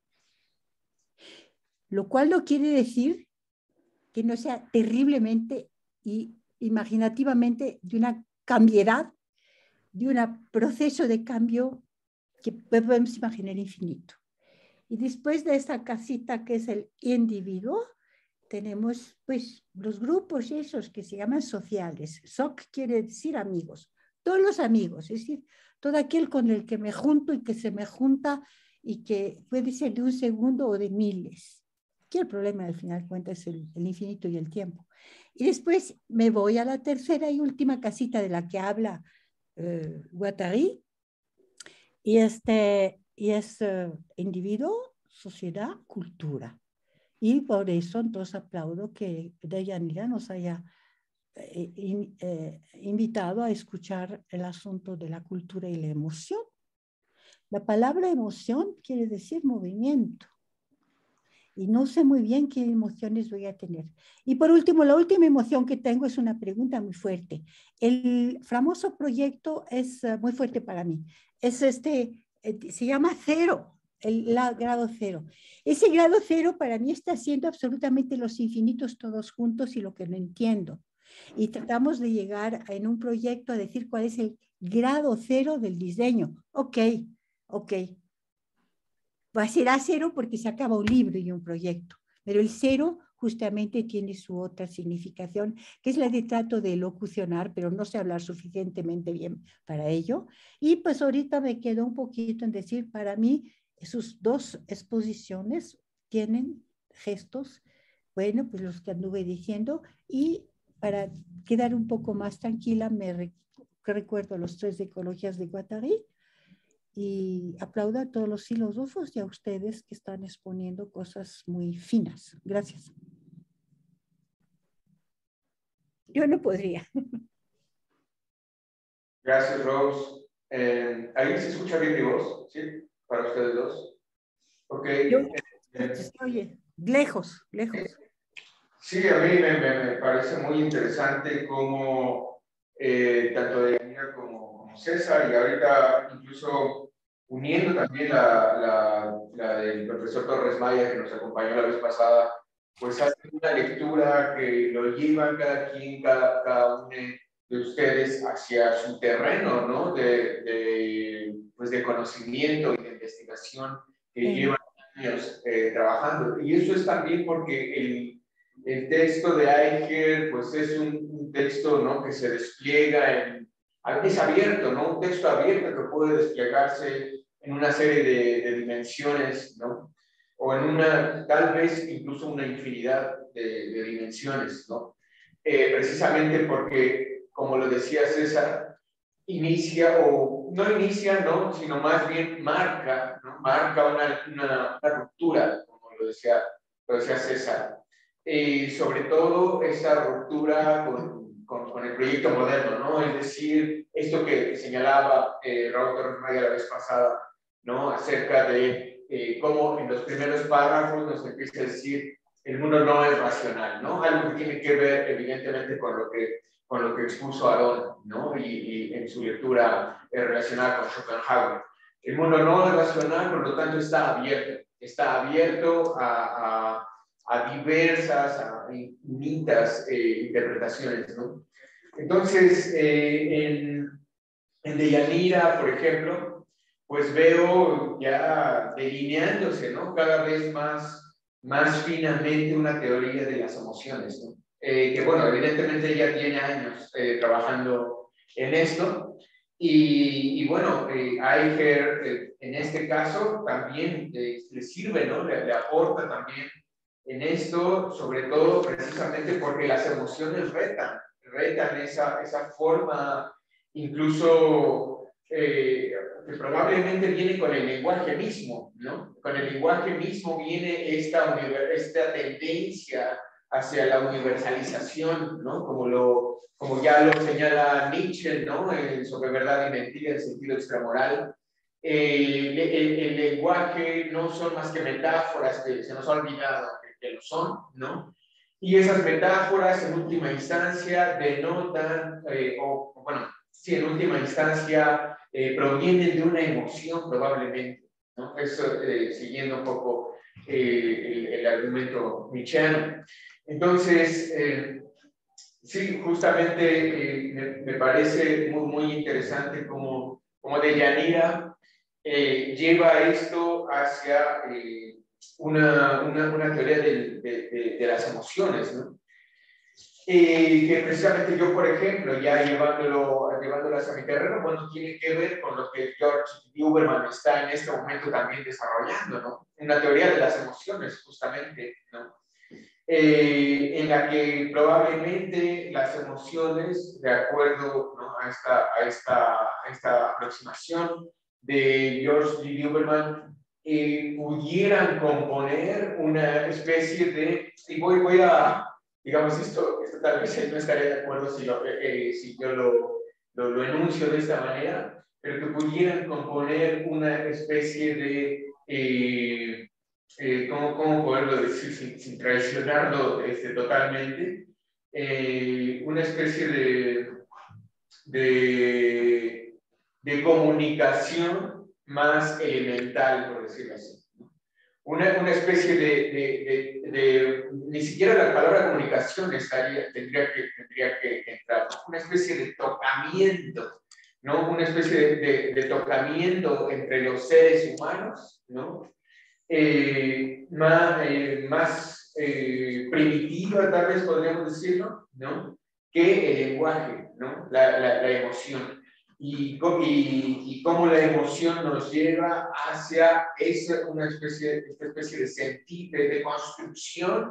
lo cual no quiere decir que no sea terriblemente y imaginativamente de una cambiedad, de un proceso de cambio que podemos imaginar infinito. Y después de esta casita que es el individuo, tenemos pues los grupos esos que se llaman sociales. Soc quiere decir amigos, todos los amigos, es decir, todo aquel con el que me junto y que se me junta y que puede ser de un segundo o de miles. Aquí el problema al final de cuentas es el, el infinito y el tiempo. Y después me voy a la tercera y última casita de la que habla eh, Guattari, y, este, y es uh, individuo, sociedad, cultura. Y por eso entonces aplaudo que Deyanira nos haya eh, in, eh, invitado a escuchar el asunto de la cultura y la emoción. La palabra emoción quiere decir movimiento. Y no sé muy bien qué emociones voy a tener. Y por último, la última emoción que tengo es una pregunta muy fuerte. El famoso proyecto es uh, muy fuerte para mí. Es este, eh, se llama cero, el la, grado cero. Ese grado cero para mí está siendo absolutamente los infinitos todos juntos y lo que no entiendo. Y tratamos de llegar en un proyecto a decir cuál es el grado cero del diseño. Ok, ok. Va a ser a cero porque se acaba un libro y un proyecto, pero el cero justamente tiene su otra significación, que es la de trato de locucionar, pero no sé hablar suficientemente bien para ello. Y pues ahorita me quedo un poquito en decir, para mí, sus dos exposiciones tienen gestos bueno, pues los que anduve diciendo, y para quedar un poco más tranquila, me re recuerdo los tres ecologías de Guattari, y aplaudo a todos los filósofos y a ustedes que están exponiendo cosas muy finas. Gracias. Yo no podría. Gracias, Rose. Eh, ¿Alguien se escucha bien mi voz? ¿Sí? Para ustedes dos. Ok. Yo, eh, oye, lejos, lejos. Sí, a mí me, me, me parece muy interesante cómo eh, tanto Deyanira como, como César, y ahorita incluso uniendo también la, la, la del profesor Torres Maya que nos acompañó la vez pasada, pues hace una lectura que lo lleva cada quien, cada, cada uno de ustedes hacia su terreno, ¿no? De, de, pues de conocimiento y de investigación que sí. llevan años eh, trabajando. Y eso es también porque el El texto de Eicher, pues es un, un texto, ¿no?, que se despliega en, es abierto, ¿no?, un texto abierto que puede desplegarse en una serie de, de dimensiones, ¿no?, o en una, tal vez incluso una infinidad de, de dimensiones, ¿no?, eh, precisamente porque, como lo decía César, inicia, o no inicia, ¿no?, sino más bien marca, ¿no?, marca una, una, una ruptura, como lo decía, lo decía César. Y sobre todo esa ruptura con, con, con el proyecto moderno, ¿no? Es decir, esto que señalaba eh, Raúl Torres Maya la vez pasada, ¿no?, acerca de eh, cómo en los primeros párrafos nos empieza a decir el mundo no es racional, ¿no? Algo que tiene que ver evidentemente con lo que, con lo que expuso Aron, ¿no? Y, y en su lectura eh, relacionada con Schopenhauer. El mundo no es racional, por lo tanto está abierto, está abierto a, a a diversas, a infinitas eh, interpretaciones, ¿no? Entonces, eh, en, en Deyanira, por ejemplo, pues veo ya delineándose, ¿no?, cada vez más, más finamente una teoría de las emociones, ¿no? Eh, que, bueno, evidentemente ella tiene años eh, trabajando en esto, y, y bueno, eh, Eicher, eh, en este caso, también eh, le sirve, ¿no?, le, le aporta también en esto, sobre todo precisamente porque las emociones retan, retan esa, esa forma, incluso eh, que probablemente viene con el lenguaje mismo, ¿no? Con el lenguaje mismo viene esta, esta tendencia hacia la universalización, ¿no? Como, lo, como ya lo señala Nietzsche, ¿no?, eh, sobre verdad y mentira en sentido extramoral. Eh, el, el, el lenguaje no son más que metáforas que se nos ha olvidado que lo son, ¿no? Y esas metáforas en última instancia denotan, eh, o bueno, sí, en última instancia eh, provienen de una emoción probablemente, ¿no? Eso eh, siguiendo un poco eh, el, el argumento nietzscheano. Entonces, eh, sí, justamente eh, me, me parece muy, muy interesante como, como Deyanira eh, lleva esto hacia eh, una, una, una teoría de, de, de, de las emociones, ¿no? Eh, que precisamente yo, por ejemplo, ya llevándolo, llevándolo hacia mi terreno, bueno, tiene que ver con lo que George Huberman está en este momento también desarrollando, ¿no? Una teoría de las emociones, justamente, ¿no? Eh, en la que probablemente las emociones, de acuerdo, ¿no?, a, esta, a, esta, a esta aproximación de George G. Huberman, eh, pudieran componer una especie de, y voy, voy a, digamos, esto, esto tal vez no estaré de acuerdo si, lo, eh, si yo lo, lo, lo enuncio de esta manera, pero que pudieran componer una especie de... Eh, Eh, ¿cómo, ¿cómo poderlo decir sin, sin traicionarlo este, totalmente? Eh, una especie de, de, de comunicación más elemental, por decirlo así. Una, una especie de, de, de, de, ni siquiera la palabra comunicación estaría, tendría, que, tendría que entrar, una especie de tocamiento, ¿no? Una especie de, de, de tocamiento entre los seres humanos, ¿no? Eh, más, eh, más eh, primitiva, tal vez podríamos decirlo, ¿no?, que el lenguaje, ¿no?, la, la, la emoción. Y, y, y cómo la emoción nos lleva hacia esa, una especie, esta especie de sentir, de, de construcción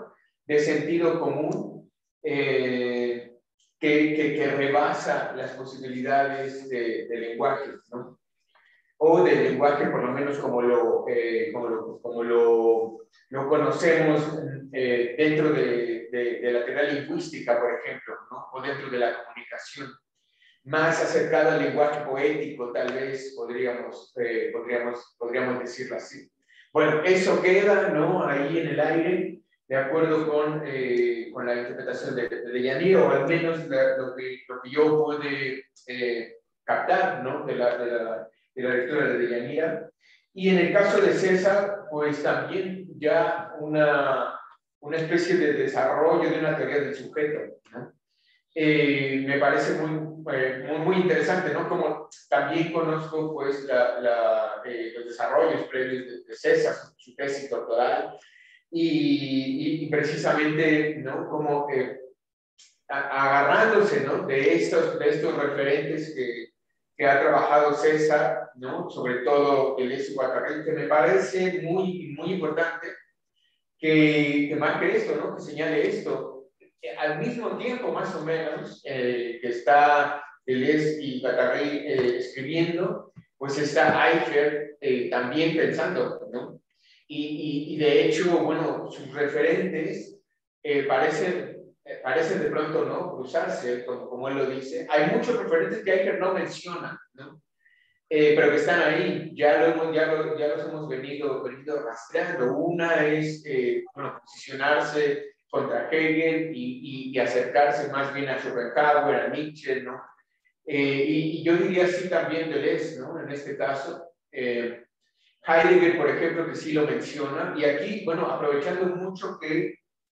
de sentido común eh, que, que, que rebasa las posibilidades de, de lenguaje, ¿no? O del lenguaje, por lo menos como lo, eh, como lo, como lo, lo conocemos eh, dentro de, de, de la teoría lingüística, por ejemplo, ¿no? O dentro de la comunicación. Más acercado al lenguaje poético, tal vez podríamos, eh, podríamos, podríamos decirlo así. Bueno, eso queda, ¿no?, ahí en el aire, de acuerdo con, eh, con la interpretación de, de Deyanira, o al menos la, lo, que, lo que yo pude eh, captar, ¿no?, de la, de, la, de la lectura de Deyanira. Y en el caso de César, pues también ya una, una especie de desarrollo de una teoría del sujeto, ¿no? Eh, me parece muy, eh, muy, muy interesante, ¿no? Como también conozco, pues, la, la, eh, los desarrollos previos de, de César, su tesis doctoral, y, y, y precisamente, ¿no?, como eh, a, agarrándose, ¿no?, de estos, de estos referentes que, que ha trabajado César, ¿no?, sobre todo Deleuze y Guattari, que me parece muy, muy importante que, que marque esto, ¿no?, que señale esto. Al mismo tiempo, más o menos, eh, que está Deleuze y Guattari eh, escribiendo, pues está Eicher eh, también pensando, ¿no? Y, y, y de hecho, bueno, sus referentes eh, parecen, eh, parecen de pronto, ¿no?, cruzarse, como, como él lo dice. Hay muchos referentes que Eicher no menciona, ¿no? Eh, pero que están ahí, ya, lo hemos, ya, lo, ya los hemos venido, venido rastreando. Una es, eh, bueno, posicionarse contra Hegel y, y, y acercarse más bien a Schopenhauer, a Nietzsche, ¿no? Eh, y, y yo diría así también Deleuze, ¿no?, en este caso. Eh, Heidegger, por ejemplo, que sí lo menciona, y aquí, bueno, aprovechando mucho que,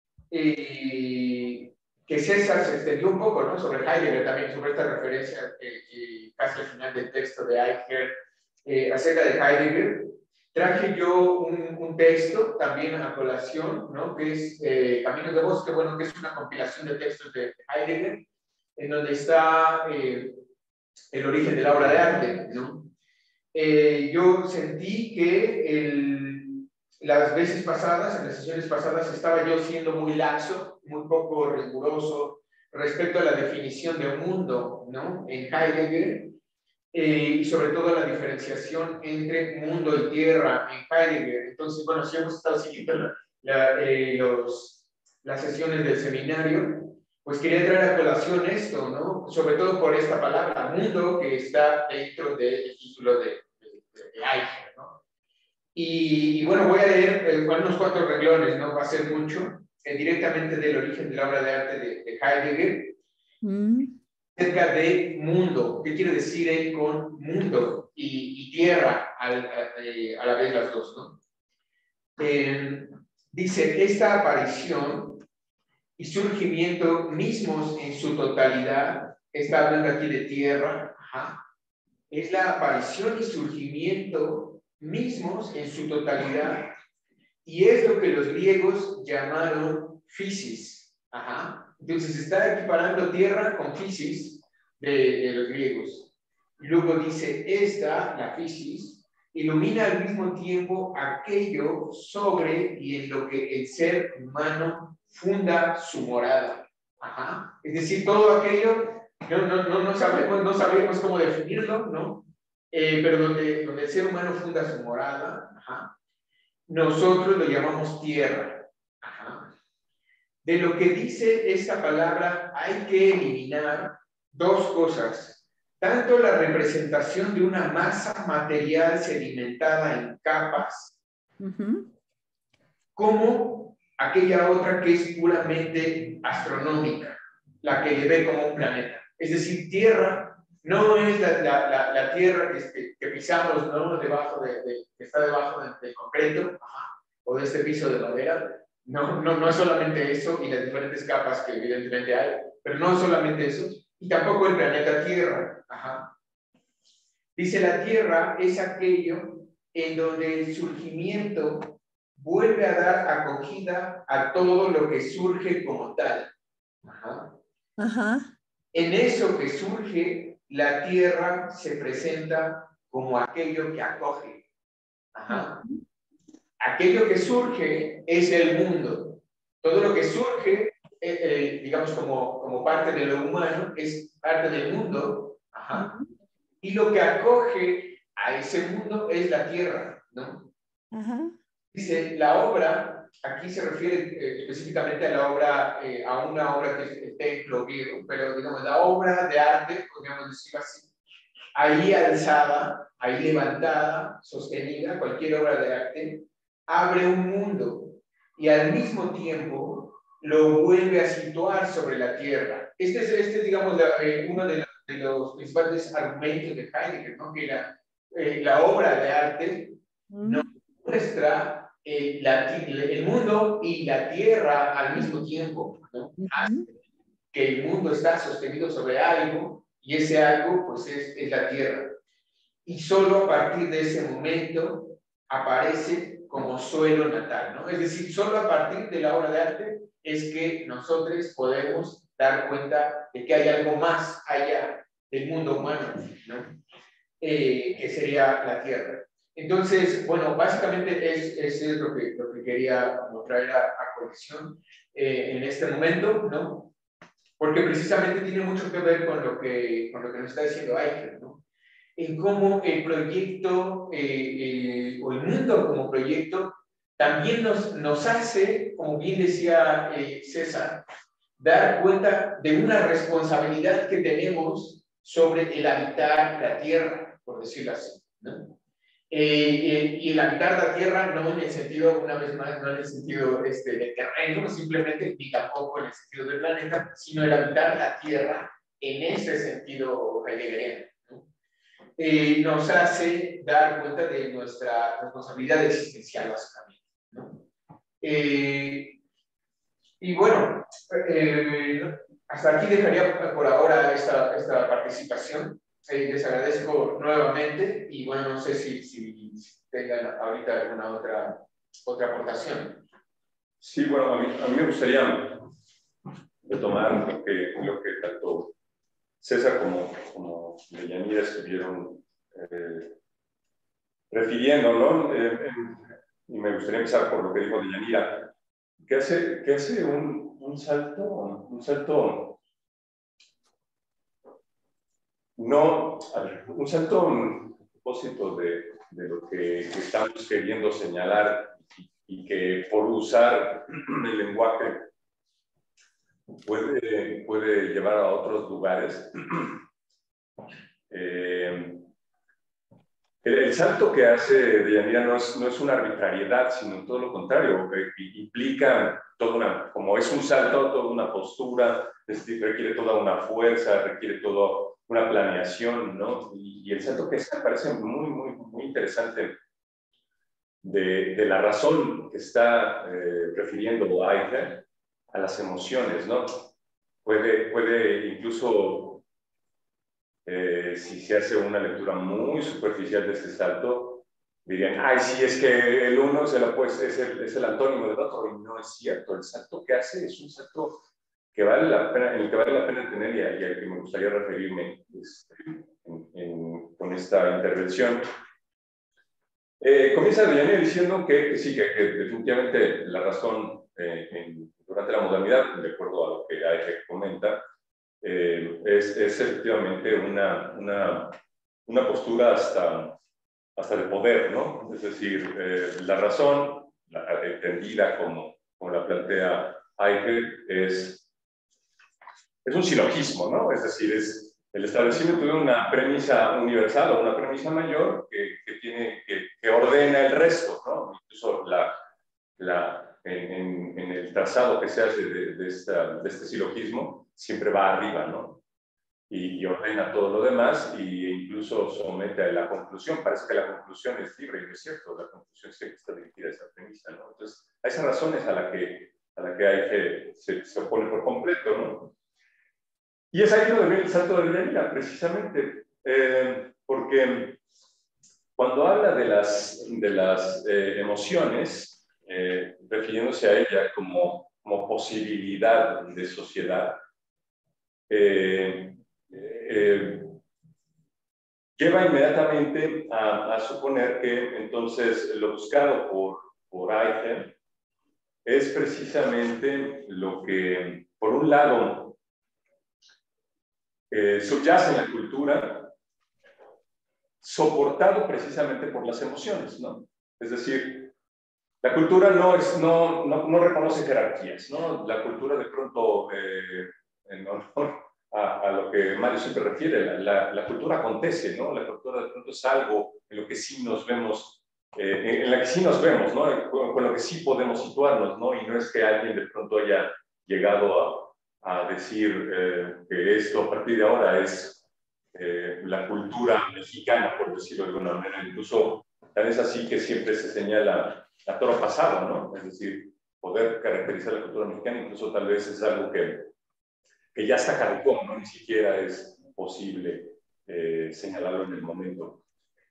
eh, que César se extendió un poco, ¿no?, sobre Heidegger también, sobre esta referencia eh, eh, casi al final del texto de Eicher eh, acerca de Heidegger. Traje yo un, un texto también a colación, ¿no?, que es eh, Caminos de Bosque, bueno, que es una compilación de textos de Heidegger, en donde está eh, el origen de la obra de arte, ¿no? Eh, yo sentí que el, las veces pasadas, en las sesiones pasadas, estaba yo siendo muy laxo, muy poco riguroso respecto a la definición de mundo, ¿no?, en Heidegger, eh, y sobre todo la diferenciación entre mundo y tierra en Heidegger. Entonces, bueno, si hemos estado siguiendo la, la, eh, los, las sesiones del seminario, pues quería traer a colación esto, ¿no?, sobre todo por esta palabra, mundo, que está dentro del título de, de, de Eicher, ¿no? Y, y bueno, voy a leer eh, unos cuantos renglones, no va a ser mucho, eh, directamente del origen de la obra de arte de, de Heidegger, mm. acerca de mundo. ¿Qué quiere decir él con mundo y, y tierra al, a, a la vez las dos, ¿no? Eh, dice, esta aparición y surgimiento mismos en su totalidad, está hablando aquí de tierra, ajá, es la aparición y surgimiento mismos en su totalidad, y es lo que los griegos llamaron physis, ajá. Entonces está equiparando tierra con physis de, de los griegos. Y luego dice, esta, la physis, ilumina al mismo tiempo aquello sobre y en lo que el ser humano funda su morada. Ajá. Es decir, todo aquello, no, no, no, no, sabemos, no sabemos cómo definirlo, ¿no? Eh, pero donde, donde el ser humano funda su morada, ajá, nosotros lo llamamos tierra. Ajá. De lo que dice esta palabra hay que eliminar dos cosas. Tanto la representación de una masa material sedimentada en capas, uh-huh, como aquella otra que es puramente astronómica, la que le ve como un planeta. Es decir, tierra no es la, la, la, la tierra que, que pisamos, ¿no?, debajo de, de, que está debajo del de concreto, ajá, o de este piso de madera. No, no, no es solamente eso y las diferentes capas que evidentemente hay, pero no es solamente eso, y tampoco el planeta Tierra. Ajá. Dice, la Tierra es aquello en donde el surgimiento vuelve a dar acogida a todo lo que surge como tal. Ajá. Ajá. En eso que surge, la Tierra se presenta como aquello que acoge. Ajá. Aquello que surge es el mundo. Todo lo que surge, eh, eh, digamos, como, como parte de lo humano, es parte del mundo, ajá, y lo que acoge a ese mundo es la tierra, ¿no? Ajá. Dice, la obra, aquí se refiere eh, específicamente a la obra, eh, a una obra que es el templo griego, pero digamos, la obra de arte, podríamos decirlo así, ahí alzada, ahí levantada, sostenida, cualquier obra de arte, abre un mundo y al mismo tiempo lo vuelve a situar sobre la tierra. Este es, este, digamos, la, eh, uno de los, de los principales argumentos de Heidegger, ¿no? Que la, eh, la obra de arte nos muestra eh, la, el mundo y la tierra al mismo tiempo, ¿no? Hace que el mundo está sostenido sobre algo y ese algo pues es, es la tierra. Y solo a partir de ese momento aparece como suelo natal, ¿no? Es decir, solo a partir de la obra de arte es que nosotros podemos dar cuenta de que hay algo más allá del mundo humano, ¿no? Eh, que sería la tierra. Entonces, bueno, básicamente es, es, es lo, que, lo que quería traer a, a colección eh, en este momento, ¿no? Porque precisamente tiene mucho que ver con lo que, con lo que nos está diciendo Eichler, ¿no? En cómo el proyecto eh, eh, o el mundo como proyecto también nos, nos hace, como bien decía eh, César, dar cuenta de una responsabilidad que tenemos sobre el habitar la tierra, por decirlo así, ¿no? Eh, eh, y el habitar la tierra no en el sentido, una vez más, no en el sentido este, de terreno, simplemente, ni tampoco en el sentido del planeta, sino el habitar la tierra en ese sentido heideggeriano, ¿no? Eh, nos hace dar cuenta de nuestra responsabilidad existencial, básicamente, ¿no? Eh, y bueno, eh, hasta aquí dejaría por ahora esta, esta participación. Eh, les agradezco nuevamente y bueno, no sé si, si tengan ahorita alguna otra, otra aportación. Sí, bueno, a mí, a mí me gustaría retomar lo que, lo que tanto César como, como Deyanira estuvieron eh, refiriendo, ¿no? Eh, eh, y me gustaría empezar por lo que dijo Deyanira, que hace, que hace un, un salto, un salto no, a ver, un salto a propósito de, de lo que estamos queriendo señalar y, y que por usar el lenguaje puede, puede llevar a otros lugares. Eh, el, el salto que hace Deyanira no es, no es una arbitrariedad, sino todo lo contrario, eh, implica toda una, como es un salto, toda una postura, requiere toda una fuerza, requiere todo una planeación, ¿no? Y, y el salto que es, me parece muy, muy, muy interesante de, de la razón que está eh, refiriendo Eichler a las emociones, ¿no? Puede, puede incluso, eh, si se hace una lectura muy superficial de este salto, dirían, ay, sí, es que el uno es el, pues, es el, es el antónimo del otro, y no es cierto. El salto que hace es un salto que vale la pena, en el que vale la pena tener y al que me gustaría referirme este, en, en, con esta intervención. Eh, comienza Deyanira diciendo que sí, que, que definitivamente la razón eh, en, durante la modernidad, de acuerdo a lo que Eichler comenta, eh, es, es efectivamente una, una, una postura hasta, hasta de poder, ¿no? Es decir, eh, la razón, la, entendida como, como la plantea Eichler, es Es un silogismo, ¿no? Es decir, es el establecimiento de una premisa universal o una premisa mayor que, que, tiene, que, que ordena el resto, ¿no? Incluso la, la, en, en, en el trazado que se hace de, de, esta, de este silogismo, siempre va arriba, ¿no? Y, y ordena todo lo demás e incluso somete a la conclusión. Parece que la conclusión es libre y no es cierto, la conclusión siempre está dirigida a esa premisa, ¿no? Entonces, a esa razón es a la que, a la que hay que se, se opone por completo, ¿no? Y es ahí donde viene el salto de Deyanira, precisamente, eh, porque cuando habla de las, de las eh, emociones, eh, refiriéndose a ella como, como posibilidad de sociedad, eh, eh, lleva inmediatamente a, a suponer que entonces lo buscado por, por Eichler es precisamente lo que, por un lado, eh, subyace en la cultura, soportado precisamente por las emociones, ¿no? Es decir, la cultura no, es, no, no, no reconoce jerarquías, ¿no? La cultura de pronto, eh, en honor a, a lo que Mario siempre refiere, la, la, la cultura acontece, ¿no? La cultura de pronto es algo en lo que sí nos vemos, eh, en la que sí nos vemos, ¿no? Con, con lo que sí podemos situarnos, ¿no? Y no es que alguien de pronto haya llegado a, a decir eh, que esto a partir de ahora es eh, la cultura mexicana, por decirlo de alguna manera. Incluso tal es así que siempre se señala a toro pasado, ¿no? Es decir, poder caracterizar la cultura mexicana incluso tal vez es algo que, que ya está caducó, ¿no? Ni siquiera es posible eh, señalarlo en el momento.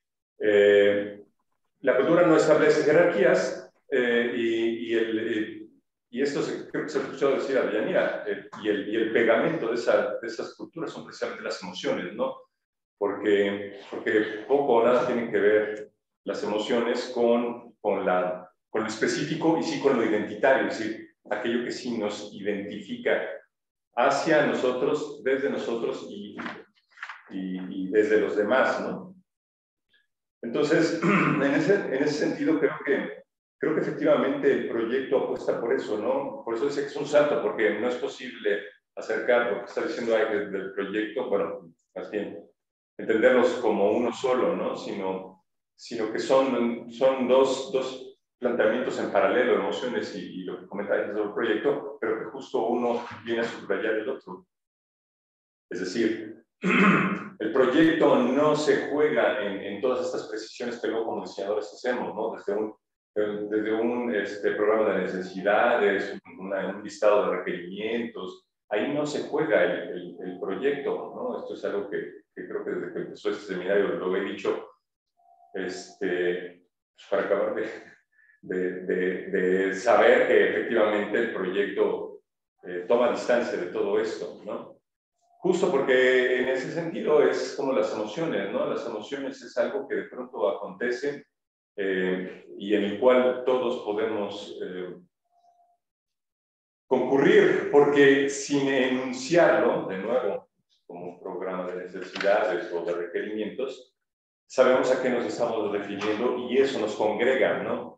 Eh, la cultura no establece jerarquías eh, y, y, el, el, y esto se, creo que se ha escuchado decir a Deyanira, eh, y, el, y el pegamento de, esa, de esas culturas son precisamente las emociones, ¿no? Porque, porque poco o nada tienen que ver las emociones con, con, la, con lo específico y sí con lo identitario, es decir, aquello que sí nos identifica hacia nosotros, desde nosotros y, y, y desde los demás, ¿no? Entonces, en ese, en ese sentido creo que, creo que efectivamente el proyecto apuesta por eso, ¿no? Por eso dice que es un salto, porque no es posible acercar lo que está diciendo ahí del, del proyecto, bueno, más bien, entenderlos como uno solo, ¿no? Sino, sino que son, son dos, dos planteamientos en paralelo, emociones y, y lo que comentáis sobre el proyecto, pero que justo uno viene a subrayar el otro. Es decir, el proyecto no se juega en, en todas estas precisiones que luego como diseñadores hacemos, ¿no? Desde un, desde un este, programa de necesidades, una, un listado de requerimientos, ahí no se juega el, el, el proyecto, ¿no? Esto es algo que, que creo que desde que empezó este seminario lo he dicho, este, pues para acabar de, de, de, de saber que efectivamente el proyecto eh, toma distancia de todo esto, ¿no? Justo porque en ese sentido es como las emociones, ¿no? Las emociones es algo que de pronto acontece eh, y en el cual todos podemos eh, concurrir, porque sin enunciarlo, de nuevo, como un programa de necesidades o de requerimientos, sabemos a qué nos estamos refiriendo y eso nos congrega, ¿no?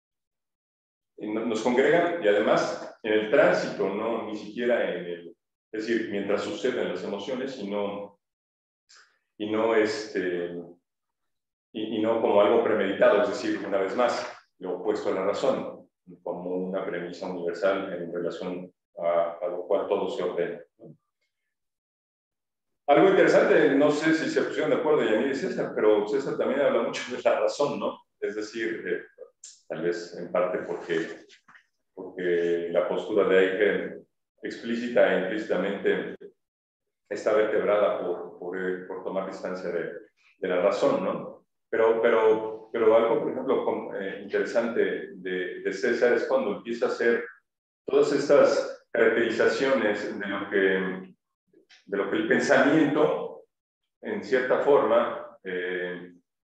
Nos congrega y además en el tránsito, ¿no? Ni siquiera en el... Es decir, mientras suceden las emociones y no, y no, este, y, y no como algo premeditado, es decir, una vez más, lo opuesto a la razón, como una premisa universal en relación a, a lo cual todo se ordena. Algo interesante, no sé si se pusieron de acuerdo Yanir y César, pero César también habla mucho de la razón, ¿no? Es decir, eh, tal vez en parte porque, porque la postura de Eichen explícita e implícitamente está vertebrada por, por, por tomar distancia de, de la razón, ¿no? Pero, pero, pero algo, por ejemplo, con, eh, interesante de, de César es cuando empieza a hacer todas estas caracterizaciones de lo que, de lo que el pensamiento, en cierta forma, eh,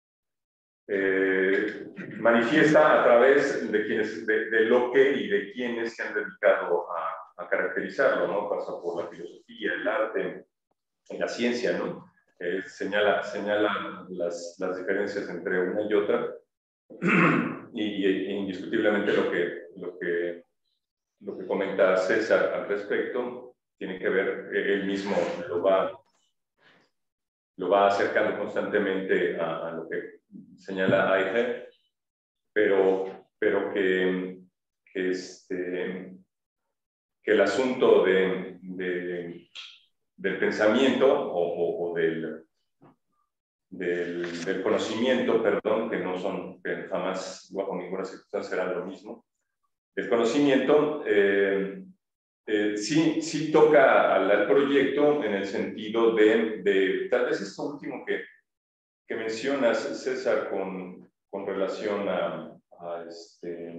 eh, manifiesta a través de, quienes, de, de lo que y de quienes se han dedicado a, a caracterizarlo, ¿no? Pasa por la filosofía, el arte, la ciencia, ¿no? Eh, señala señala las, las diferencias entre una y otra y, y indiscutiblemente lo que, lo, que, lo que comenta César al respecto tiene que ver, él mismo lo va, lo va acercando constantemente a, a lo que señala Eicher, pero, pero que, que, este, que el asunto de, de, del pensamiento o, o, o del, del, del conocimiento, perdón, que no son, que jamás bajo ninguna circunstancia serán lo mismo, el conocimiento eh, eh, sí, sí toca al, al proyecto en el sentido de, de tal vez esto último que, que mencionas, César, con, con relación a, a, este,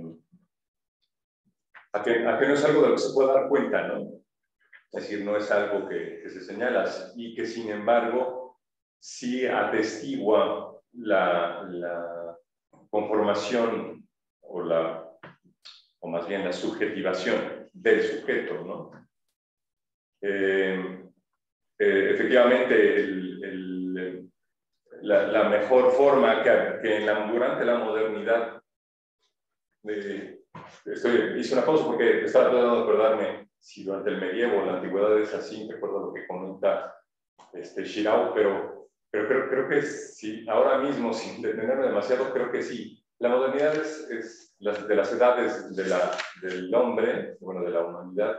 a, que, a que no es algo de lo que se pueda dar cuenta, ¿no? Es decir, no es algo que, que se señala y que sin embargo sí atestigua la, la conformación o la, o más bien la subjetivación del sujeto, ¿no? Eh, eh, efectivamente, el, el, la, la mejor forma que, que en la, durante la modernidad, eh, estoy, hice una pausa porque estaba tratando de acordarme si durante el medievo o la antigüedad es así, recuerdo lo que comenta este, Shirao, pero, pero creo, creo que sí, ahora mismo, sin detenerme demasiado, creo que sí. La modernidad es, es las, de las edades de la, del hombre, bueno, de la humanidad,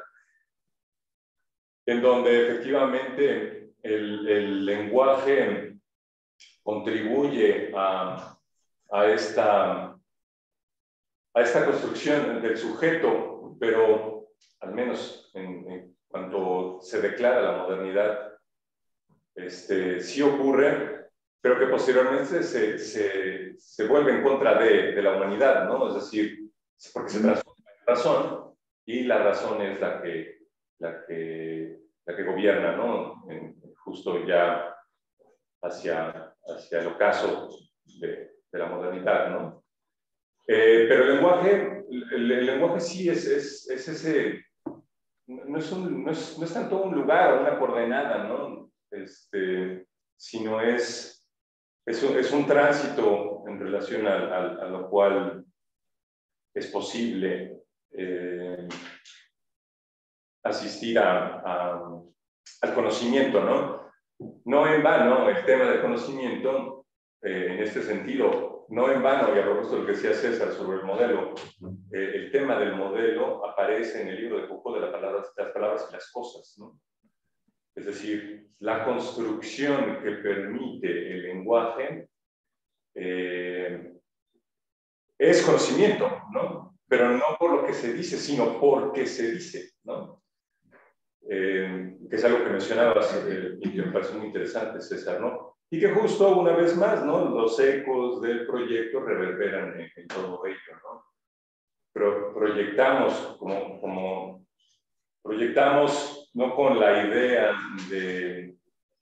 en donde efectivamente el, el lenguaje contribuye a, a, esta, a esta construcción del sujeto, pero al menos en, en cuanto se declara la modernidad, este, sí ocurre, pero que posteriormente se, se, se vuelve en contra de, de la humanidad, ¿no? Es decir, porque se transforma en razón y la razón es la que, la que, la que gobierna, ¿no? En, justo ya hacia, hacia el ocaso de, de la modernidad, ¿no? Eh, pero el lenguaje, el, el lenguaje sí es, es, es ese, no es, un, no, es, no es tanto un lugar o una coordenada, ¿no? Este, sino es, es, un, es un tránsito en relación a, a, a lo cual es posible eh, asistir a, a, al conocimiento, ¿no? No en vano el tema del conocimiento, eh, en este sentido, no en vano, y a propósito de lo que decía César sobre el modelo, eh, el tema del modelo aparece en el libro de Foucault de la palabra, las palabras y las cosas, ¿no? Es decir, la construcción que permite el lenguaje eh, es conocimiento, ¿no? Pero no por lo que se dice, sino porque se dice, ¿no? Eh, que es algo que mencionabas eh, y que me parece muy interesante, César, ¿no? Y que justo una vez más, ¿no? Los ecos del proyecto reverberan en, en todo ello, ¿no? Pero proyectamos como, como proyectamos no con la idea de,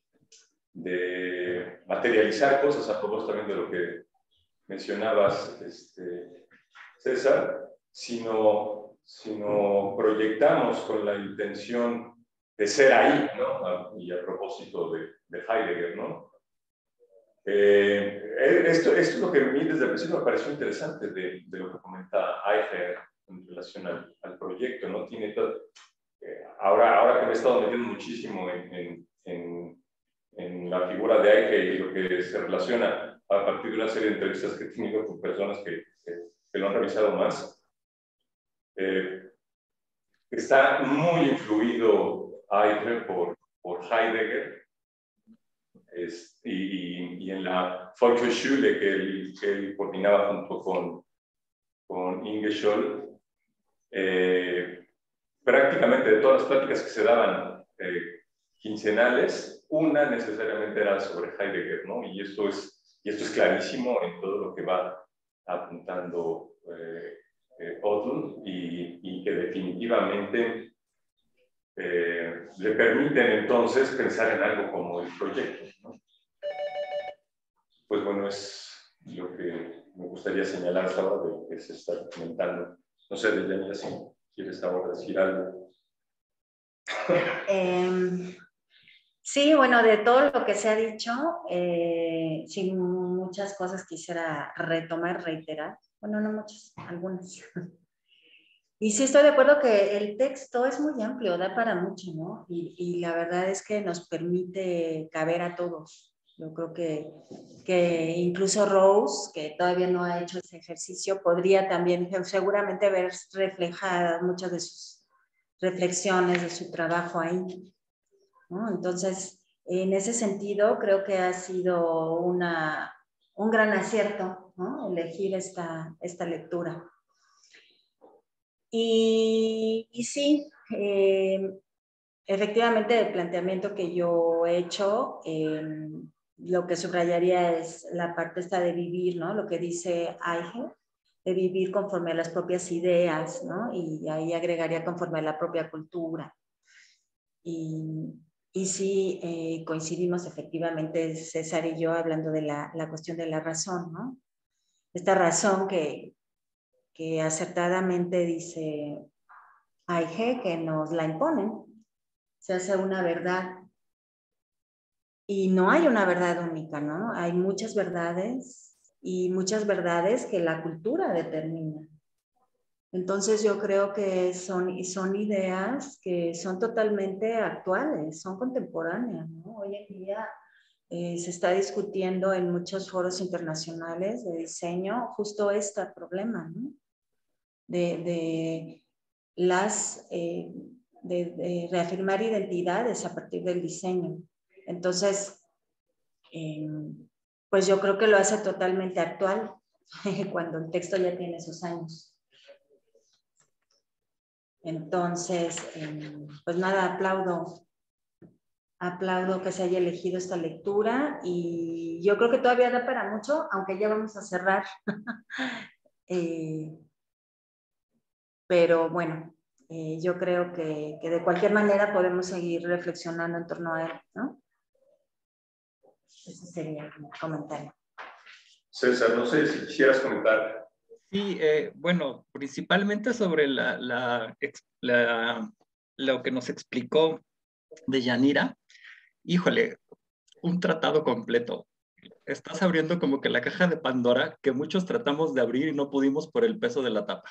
de materializar cosas, a propósito también de lo que mencionabas, este, César, sino, sino proyectamos con la intención de ser ahí, ¿no? Y a propósito de, de Heidegger, ¿no? Eh, esto, esto es lo que a mí desde el principio me pareció interesante de, de lo que comenta Eicher en relación al, al proyecto, ¿no? Tiene todo, eh, ahora, ahora que me he estado metiendo muchísimo en, en, en, en la figura de Eicher y lo que se relaciona a partir de una serie de entrevistas que he tenido con personas que, que, que lo han revisado más, eh, está muy influido Eicher por, por Heidegger. Es, y, y, y en la Volksschule que él, que él coordinaba junto con, con Inge Scholl, eh, prácticamente de todas las pláticas que se daban eh, quincenales, una necesariamente era sobre Heidegger, ¿no? Y esto es, y esto es clarísimo en todo lo que va apuntando eh, eh, Odlund y, y que definitivamente Eh, le permiten entonces pensar en algo como el proyecto, ¿no? Pues bueno, es lo que me gustaría señalar hasta ahora de lo que se está comentando. No sé, Deyanira, si quieres ahora decir algo. Eh, sí, bueno, de todo lo que se ha dicho, eh, sí, muchas cosas quisiera retomar, reiterar. Bueno, no muchas, algunas. Y sí estoy de acuerdo que el texto es muy amplio, da para mucho, ¿no? Y, y la verdad es que nos permite caber a todos. Yo creo que, que incluso Rose, que todavía no ha hecho ese ejercicio, podría también seguramente ver reflejadas muchas de sus reflexiones, de su trabajo ahí, ¿no? Entonces, en ese sentido, creo que ha sido una, un gran acierto, ¿no? Elegir esta, esta lectura. Y, y sí, eh, efectivamente el planteamiento que yo he hecho, eh, lo que subrayaría es la parte esta de vivir, ¿no? Lo que dice Eicher, de vivir conforme a las propias ideas, ¿no? Y ahí agregaría conforme a la propia cultura. Y, y sí, eh, coincidimos efectivamente, César y yo, hablando de la, la cuestión de la razón, ¿no? Esta razón que que acertadamente dice Aige que nos la imponen. Se hace una verdad. Y no hay una verdad única, ¿no? Hay muchas verdades y muchas verdades que la cultura determina. Entonces yo creo que son, son ideas que son totalmente actuales, son contemporáneas, ¿no? Hoy en día eh, se está discutiendo en muchos foros internacionales de diseño justo este problema, ¿no? De, de las, eh, de, de reafirmar identidades a partir del diseño. Entonces, eh, pues yo creo que lo hace totalmente actual cuando el texto ya tiene esos años. Entonces, eh, pues nada, aplaudo, aplaudo que se haya elegido esta lectura y yo creo que todavía da para mucho, aunque ya vamos a cerrar. eh, pero bueno, eh, yo creo que, que de cualquier manera podemos seguir reflexionando en torno a él, ¿no? Ese sería mi comentario. César, no sé si quisieras comentar. Sí, eh, bueno, principalmente sobre la, la, la, lo que nos explicó de Yanira. Híjole, un tratado completo. Estás abriendo como que la caja de Pandora que muchos tratamos de abrir y no pudimos por el peso de la tapa.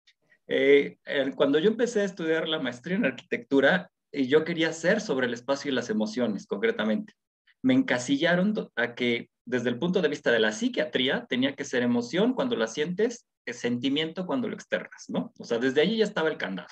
Eh, cuando yo empecé a estudiar la maestría en arquitectura, y yo quería hacer sobre el espacio y las emociones, concretamente. Me encasillaron a que desde el punto de vista de la psiquiatría tenía que ser emoción cuando la sientes, es sentimiento cuando lo externas, ¿no? O sea, desde allí ya estaba el candado.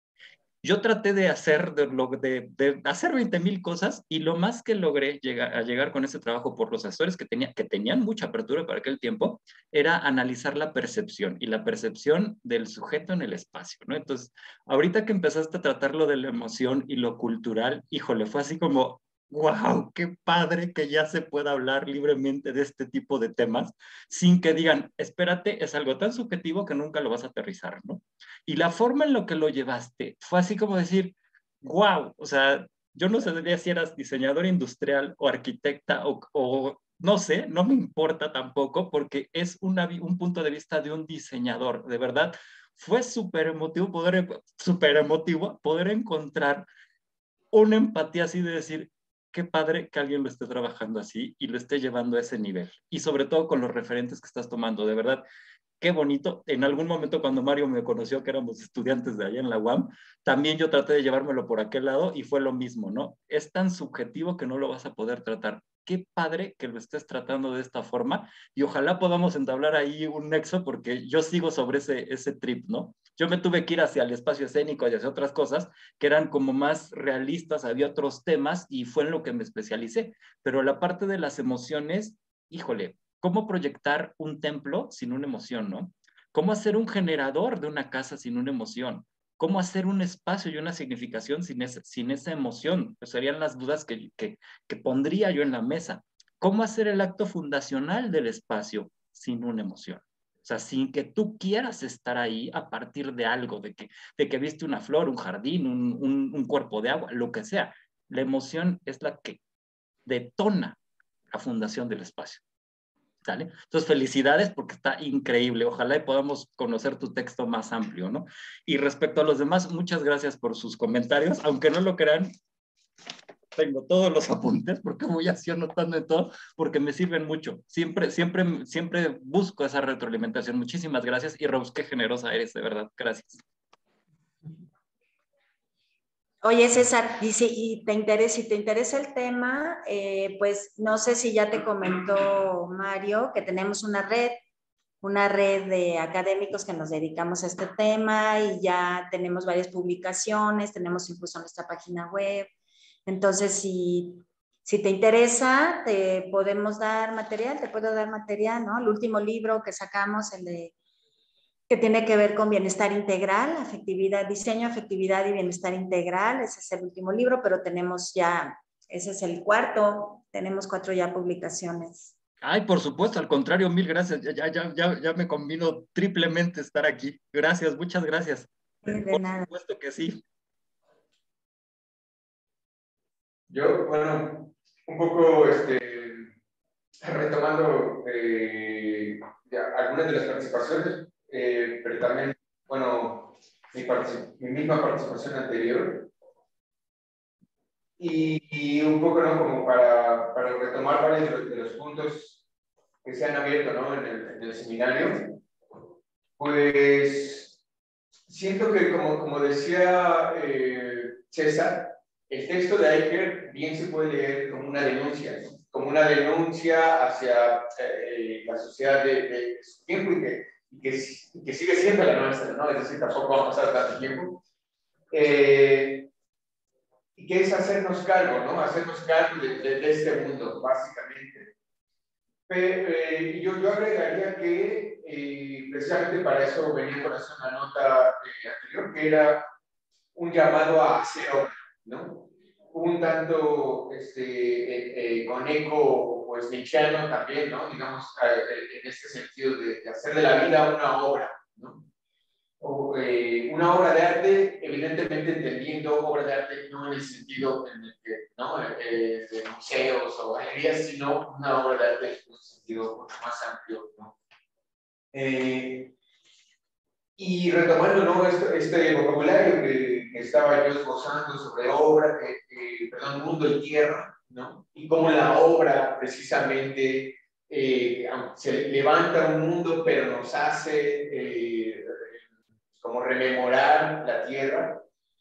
Yo traté de hacer, de, de, de hacer veinte mil cosas y lo más que logré llegar, a llegar con ese trabajo por los asesores que, tenía, que tenían mucha apertura para aquel tiempo, era analizar la percepción y la percepción del sujeto en el espacio, ¿no? Entonces, ahorita que empezaste a tratar lo de la emoción y lo cultural, híjole, fue así como, wow, qué padre que ya se pueda hablar libremente de este tipo de temas sin que digan, espérate, es algo tan subjetivo que nunca lo vas a aterrizar, ¿no? Y la forma en la que lo llevaste fue así como decir, wow, o sea, yo no sabía si eras diseñador industrial o arquitecta o, o no sé, no me importa tampoco porque es una, un punto de vista de un diseñador, de verdad. Fue súper emotivo poder, súper emotivo poder encontrar una empatía así de decir, qué padre que alguien lo esté trabajando así y lo esté llevando a ese nivel. Y sobre todo con los referentes que estás tomando, de verdad. Qué bonito. En algún momento cuando Mario me conoció, que éramos estudiantes de allá en la U A M, también yo traté de llevármelo por aquel lado y fue lo mismo, ¿no? Es tan subjetivo que no lo vas a poder tratar. Qué padre que lo estés tratando de esta forma y ojalá podamos entablar ahí un nexo porque yo sigo sobre ese, ese trip, ¿no? Yo me tuve que ir hacia el espacio escénico y hacia otras cosas que eran como más realistas, había otros temas y fue en lo que me especialicé, pero la parte de las emociones, híjole, ¿cómo proyectar un templo sin una emoción, no? ¿Cómo hacer un generador de una casa sin una emoción? ¿Cómo hacer un espacio y una significación sin, esa, sin esa emoción? Pues serían las dudas que, que, que pondría yo en la mesa. ¿Cómo hacer el acto fundacional del espacio sin una emoción? O sea, sin que tú quieras estar ahí a partir de algo, de que, de que viste una flor, un jardín, un, un, un cuerpo de agua, lo que sea. La emoción es la que detona la fundación del espacio. ¿Sale? Entonces, felicidades porque está increíble. Ojalá y podamos conocer tu texto más amplio, ¿no? Y respecto a los demás, muchas gracias por sus comentarios. Aunque no lo crean, tengo todos los apuntes porque voy así anotando de todo porque me sirven mucho. Siempre, siempre, siempre busco esa retroalimentación. Muchísimas gracias y Rose, qué generosa eres, de verdad. Gracias. Oye, César, dice, y te interesa, si te interesa el tema, eh, pues no sé si ya te comentó Mario que tenemos una red, una red de académicos que nos dedicamos a este tema y ya tenemos varias publicaciones, tenemos incluso nuestra página web. Entonces, si, si te interesa, te podemos dar material, te puedo dar material, ¿no? El último libro que sacamos, el de que tiene que ver con bienestar integral, afectividad, diseño, afectividad y bienestar integral. Ese es el último libro, pero tenemos ya, ese es el cuarto, tenemos cuatro ya publicaciones. Ay, por supuesto, al contrario, mil gracias. Ya, ya, ya, ya me convino triplemente estar aquí. Gracias, muchas gracias. De por nada. supuesto que sí. Yo, bueno, un poco este, retomando eh, ya, algunas de las participaciones, eh, pero también, bueno, mi, mi misma participación anterior. Y, y un poco, ¿no? Como para, para retomar varios de los, de los puntos que se han abierto, ¿no? En el, en el seminario, pues siento que, como, como decía eh, César, el texto de Eicher bien se puede leer como una denuncia, ¿no? Como una denuncia hacia eh, la sociedad de, de su tiempo y que, y, que, y que sigue siendo la nuestra, ¿no? Es decir, tampoco va a pasar tanto tiempo. Eh, y que es hacernos cargo, ¿no? Hacernos cargo de, de, de este mundo, básicamente. Pero, eh, yo, yo agregaría que eh, precisamente para eso venía con una nota eh, anterior, que era un llamado a hacer obra, ¿no? Un tanto este, eh, eh, con eco pues nietzscheano también, ¿no? Digamos, eh, en este sentido de, de hacer de la vida una obra, ¿no? O, eh, una obra de arte, evidentemente entendiendo obra de arte no en el sentido en el que, ¿no? Eh, de museos o galerías, sino una obra de arte en un sentido mucho más amplio, ¿no? Eh, y retomando, ¿no? este, este vocabulario que, que estaba yo esbozando sobre obra, que, que, perdón, mundo y tierra, ¿no? Y cómo la obra precisamente eh, se levanta un mundo, pero nos hace eh, como rememorar la tierra.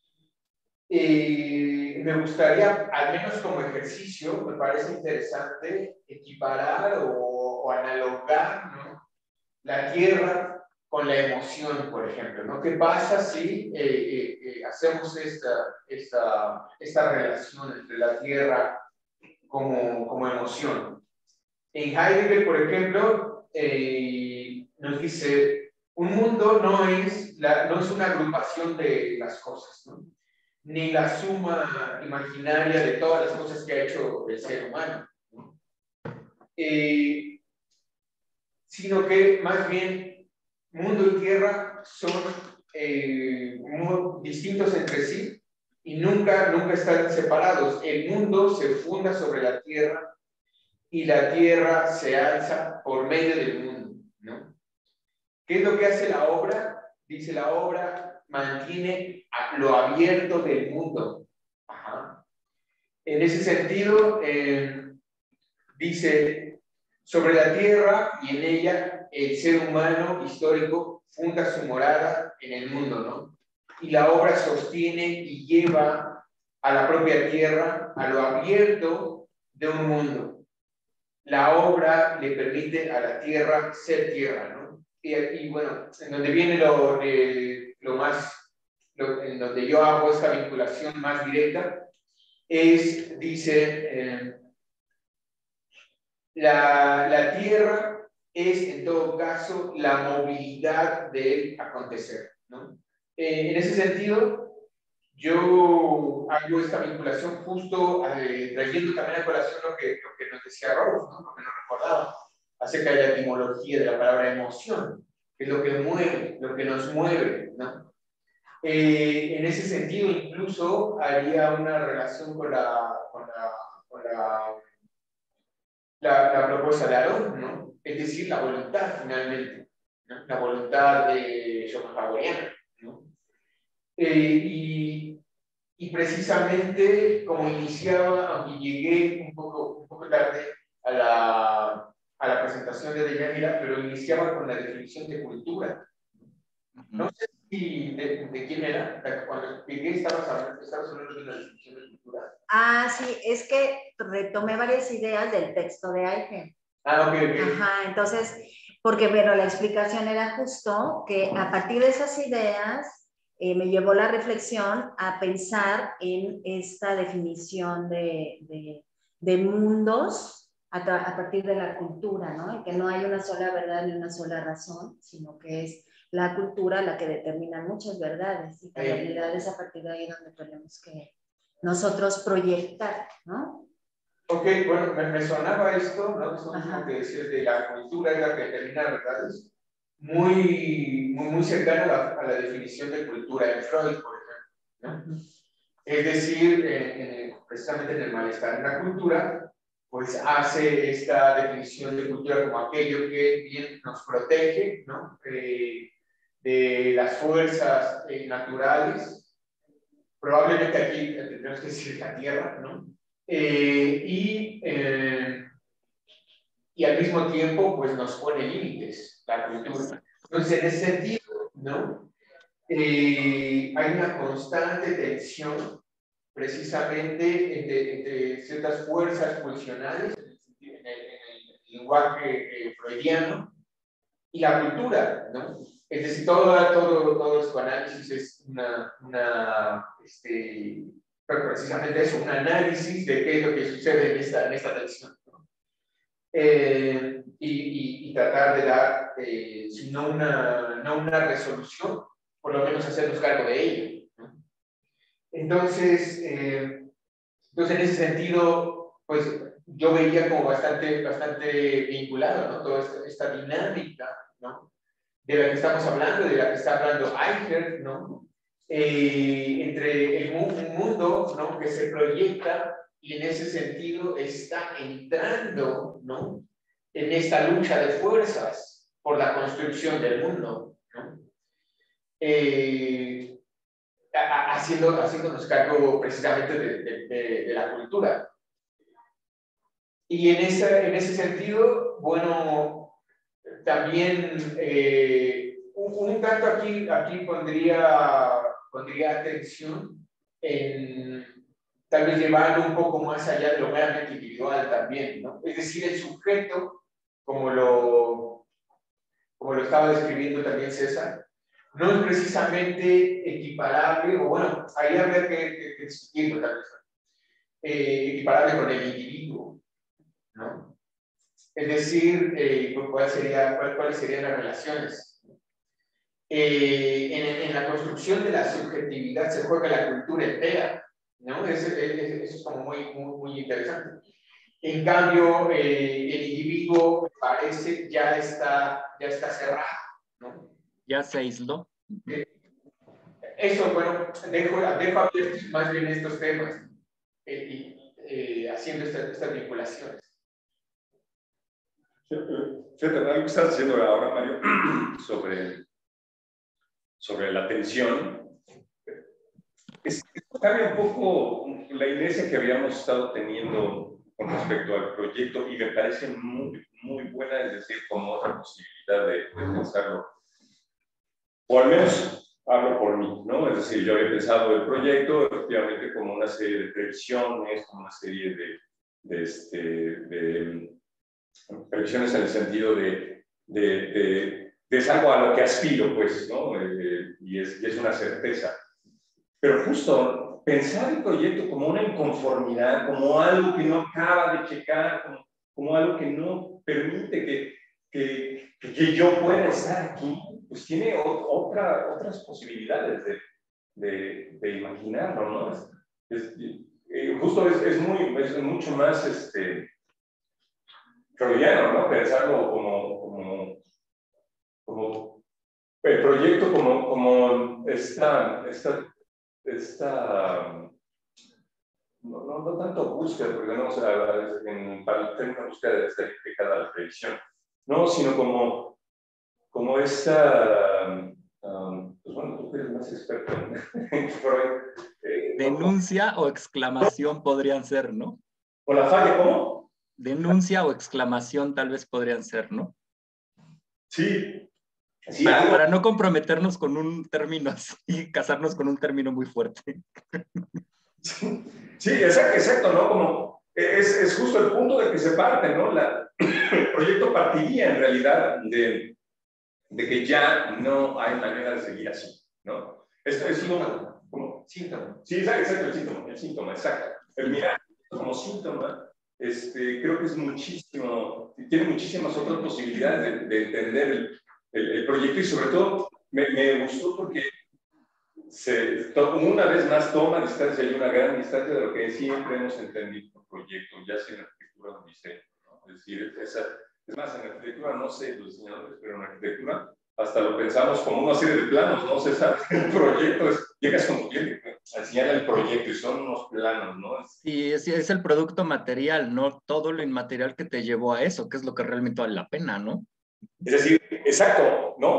Eh, me gustaría, al menos como ejercicio, me parece interesante equiparar o, o analogar, ¿no? La tierra con la emoción, por ejemplo, ¿no? ¿Qué pasa si eh, eh, eh, hacemos esta, esta, esta relación entre la tierra como, como emoción? En Heidegger, por ejemplo, eh, nos dice, un mundo no es, la, no es una agrupación de las cosas, ¿no? Ni la suma imaginaria de todas las cosas que ha hecho el ser humano, ¿no? Eh, sino que más bien mundo y tierra son eh, muy distintos entre sí y nunca, nunca están separados. El mundo se funda sobre la tierra y la tierra se alza por medio del mundo, ¿no? ¿Qué es lo que hace la obra? Dice la obra, mantiene lo abierto del mundo. Ajá. En ese sentido, eh, dice, sobre la tierra y en ella, el ser humano histórico funda su morada en el mundo, ¿no? Y la obra sostiene y lleva a la propia tierra, a lo abierto de un mundo. La obra le permite a la tierra ser tierra, ¿no? Y, y bueno, en donde viene lo, de, lo más, lo, en donde yo hago esta vinculación más directa, es, dice, eh, la, la tierra es en todo caso la movilidad del acontecer, ¿no? Eh, en ese sentido, yo hago esta vinculación justo eh, trayendo también a colación lo que, lo que nos decía Rolf, ¿no? Lo que nos recordaba acerca de la etimología de la palabra emoción, que es lo que mueve, lo que nos mueve, ¿no? Eh, en ese sentido, incluso haría una relación con la, con la, con la, la, la propuesta de Aarón, ¿no? Es decir, la voluntad, finalmente, ¿no? La voluntad de schopenhaueriana, ¿no? Eh, y, y precisamente como iniciaba, aunque llegué un poco, un poco tarde a la, a la presentación de Deyanira, pero iniciaba con la definición de cultura. No sé si de, de quién era, cuando llegué estabas hablando, estabas hablando de la definición de cultura. Ah, sí, es que retomé varias ideas del texto de Eicher. Ah, ok, ok. Ajá, entonces, porque bueno, la explicación era justo que a partir de esas ideas eh, me llevó la reflexión a pensar en esta definición de, de, de mundos a, a partir de la cultura, ¿no? Y que no hay una sola verdad ni una sola razón, sino que es la cultura la que determina muchas verdades y la realidad es a partir de ahí donde tenemos que nosotros proyectar, ¿no? Ok, bueno, me, me sonaba esto, ¿no? Esto mismo que decías de la cultura es la que determina verdades, muy, muy, muy cercana a la, a la definición de cultura en Freud, por ejemplo, ¿no? Es decir, en, en, precisamente en el malestar en la cultura, pues hace esta definición de cultura como aquello que bien nos protege, ¿no? Eh, de las fuerzas eh, naturales, probablemente aquí tendremos que decir la tierra, ¿no? Eh, y, eh, y al mismo tiempo, pues nos pone límites, la cultura. Entonces, en ese sentido, ¿no? Eh, hay una constante tensión precisamente entre, entre ciertas fuerzas pulsionales en el, en el lenguaje eh, freudiano y la cultura, ¿no? Es decir, todo, todo, todo su análisis es una, una este, precisamente eso, un análisis de qué es lo que sucede en esta, en esta tensión, ¿no? Eh, y, y, y tratar de dar, eh, si no una, no una resolución, por lo menos hacernos cargo de ello, ¿no? Entonces, eh, entonces, en ese sentido, pues yo veía como bastante, bastante vinculado, ¿no? Toda esta, esta dinámica, ¿no? De la que estamos hablando, de la que está hablando Eicher, ¿no? Eh, entre el, un mundo, ¿no? Que se proyecta y en ese sentido está entrando, ¿no? En esta lucha de fuerzas por la construcción del mundo, ¿no? Eh, haciendo, haciéndonos cargo precisamente de, de, de, de la cultura. Y en ese, en ese sentido, bueno, también eh, un, un tanto aquí, aquí pondría, pondría atención en tal vez llevarlo un poco más allá de lo meramente individual también, ¿no? Es decir, el sujeto, como lo, como lo estaba describiendo también César, no es precisamente equiparable, o bueno, ahí habría que, que, que discutirlo tal vez, eh, equiparable con el individuo, ¿no? Es decir, eh, ¿cuál sería, cuál, ¿cuáles serían las relaciones? Eh, en, en la construcción de la subjetividad se juega la cultura entera, ¿no? Eso, eso es como muy, muy, muy interesante. En cambio, eh, el individuo parece ya está, ya está cerrado, ¿no? Ya se aisló. Eh, eso, bueno, dejo, dejo abiertos más bien estos temas eh, y eh, haciendo esta, estas vinculaciones. Fíjate, algo que estás diciendo ahora, Mario, sobre, sobre la tensión, es, cambia un poco la iglesia que habíamos estado teniendo con respecto al proyecto y me parece muy, muy buena, es decir, como otra posibilidad de, de pensarlo. O al menos hablo por mí, ¿no? Es decir, yo había pensado el proyecto efectivamente como una serie de previsiones, como una serie de, de, este, de previsiones en el sentido de, de, de, de es algo a lo que aspiro, pues, ¿no? Eh, y, es, y es una certeza. Pero justo pensar el proyecto como una inconformidad, como algo que no acaba de checar, como, como algo que no permite que, que, que yo pueda estar aquí, pues tiene otra, otras posibilidades de, de, de imaginarlo, ¿no? Es, es, eh, justo es, es, muy, es mucho más este, freudiano, ¿no? Pensarlo como, como, como el proyecto, como, como esta, esta, esta no, no, no tanto búsqueda, porque no, o sea, en, para el término búsqueda de estar implicada la previsión, no, sino como, como esta, um, pues bueno, tú eres más experto en Freud. Eh, Denuncia ¿no? o exclamación podrían ser, ¿no? ¿O la falla cómo? Denuncia o exclamación tal vez podrían ser, ¿no? Sí. Sí, para, algo... para no comprometernos con un término así, casarnos con un término muy fuerte. Sí, sí, exacto, exacto, ¿no? Como es, es justo el punto de que se parte, ¿no? La, el proyecto partiría en realidad de, de que ya no hay manera de seguir así, ¿no? Esto es síntoma. ¿Cómo? Síntoma. Sí, exacto, exacto, el síntoma, el síntoma, exacto. El mirar como síntoma, este, creo que es muchísimo, tiene muchísimas otras posibilidades de, de entender el, el, el proyecto y sobre todo me, me gustó porque se, una vez más toma distancia y una gran distancia de lo que siempre hemos entendido por proyecto, ya sea en arquitectura o en diseño, ¿no? Es decir, esa, es más, en arquitectura, no sé, los diseñadores, pero en arquitectura hasta lo pensamos como una serie de planos, ¿no? César, el proyecto es, llegas como quien enseñar el proyecto y son unos planos, ¿no? Sí, es, es el producto material, no todo lo inmaterial que te llevó a eso, que es lo que realmente vale la pena, ¿no? Es decir, exacto, ¿no?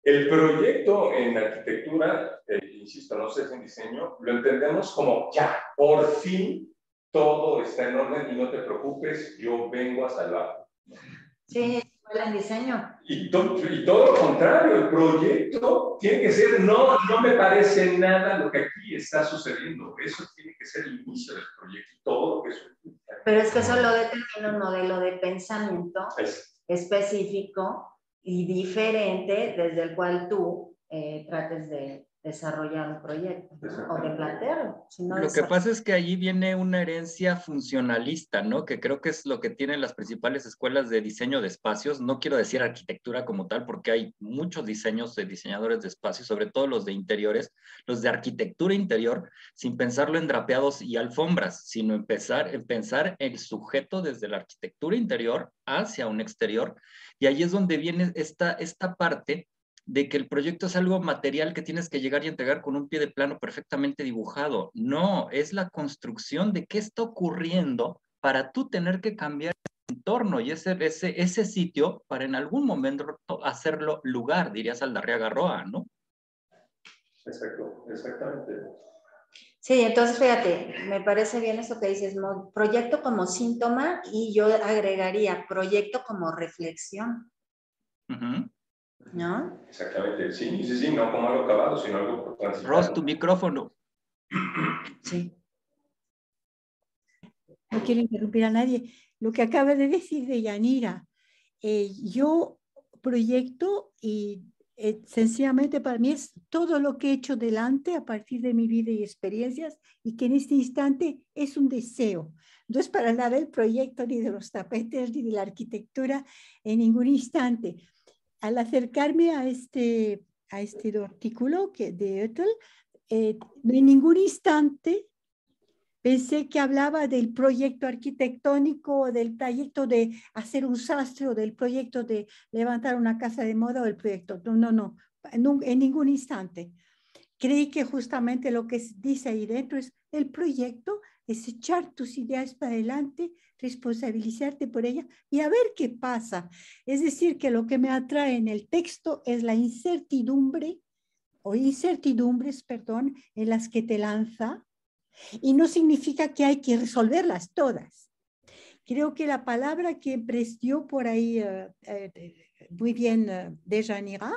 El proyecto en arquitectura, eh, insisto, no sé si en diseño, lo entendemos como ya, por fin todo está en orden y no te preocupes, yo vengo a salvar. Sí, escuela en diseño. Y, to y todo lo contrario, el proyecto tiene que ser, no, no me parece nada lo que aquí está sucediendo. Eso tiene que ser el inicio del proyecto y todo lo que eso implica. Pero es que eso lo determina un modelo de pensamiento es. específico y diferente desde el cual tú eh, trates de desarrollar un proyecto, ¿no? O de plantearlo. Si no lo que pasa es que allí viene una herencia funcionalista, ¿no? Que creo que es lo que tienen las principales escuelas de diseño de espacios. No quiero decir arquitectura como tal, porque hay muchos diseños de diseñadores de espacios, sobre todo los de interiores, los de arquitectura interior, sin pensarlo en drapeados y alfombras, sino empezar, en pensar el sujeto desde la arquitectura interior hacia un exterior. Y ahí es donde viene esta, esta parte de que el proyecto es algo material que tienes que llegar y entregar con un pie de plano perfectamente dibujado. No, es la construcción de qué está ocurriendo para tú tener que cambiar el entorno y ese, ese, ese sitio para en algún momento hacerlo lugar, diría Saldarriaga Roa, ¿no? Exacto, exactamente. Sí, entonces fíjate, me parece bien eso que dices, ¿no? Proyecto como síntoma y yo agregaría proyecto como reflexión. Uh-huh. ¿No? Exactamente, sí, sí, sí, no como algo acabado, sino algo por transitar. Ros, tu micrófono. Sí. No quiero interrumpir a nadie. Lo que acaba de decir de Yanira, eh, yo proyecto y eh, sencillamente para mí es todo lo que he hecho delante a partir de mi vida y experiencias y que en este instante es un deseo. No es para nada el proyecto ni de los tapetes ni de la arquitectura en ningún instante. Al acercarme a este, a este artículo que, de Oethel, eh, en ningún instante pensé que hablaba del proyecto arquitectónico, del proyecto de hacer un sastre o del proyecto de levantar una casa de moda o el proyecto. No, no, no, en, en ningún instante. Creí que justamente lo que dice ahí dentro es el proyecto, es echar tus ideas para adelante, responsabilizarte por ellas y a ver qué pasa. Es decir, que lo que me atrae en el texto es la incertidumbre o incertidumbres, perdón, en las que te lanza. Y no significa que hay que resolverlas todas. Creo que la palabra que prestió por ahí uh, uh, muy bien uh, Dejanira,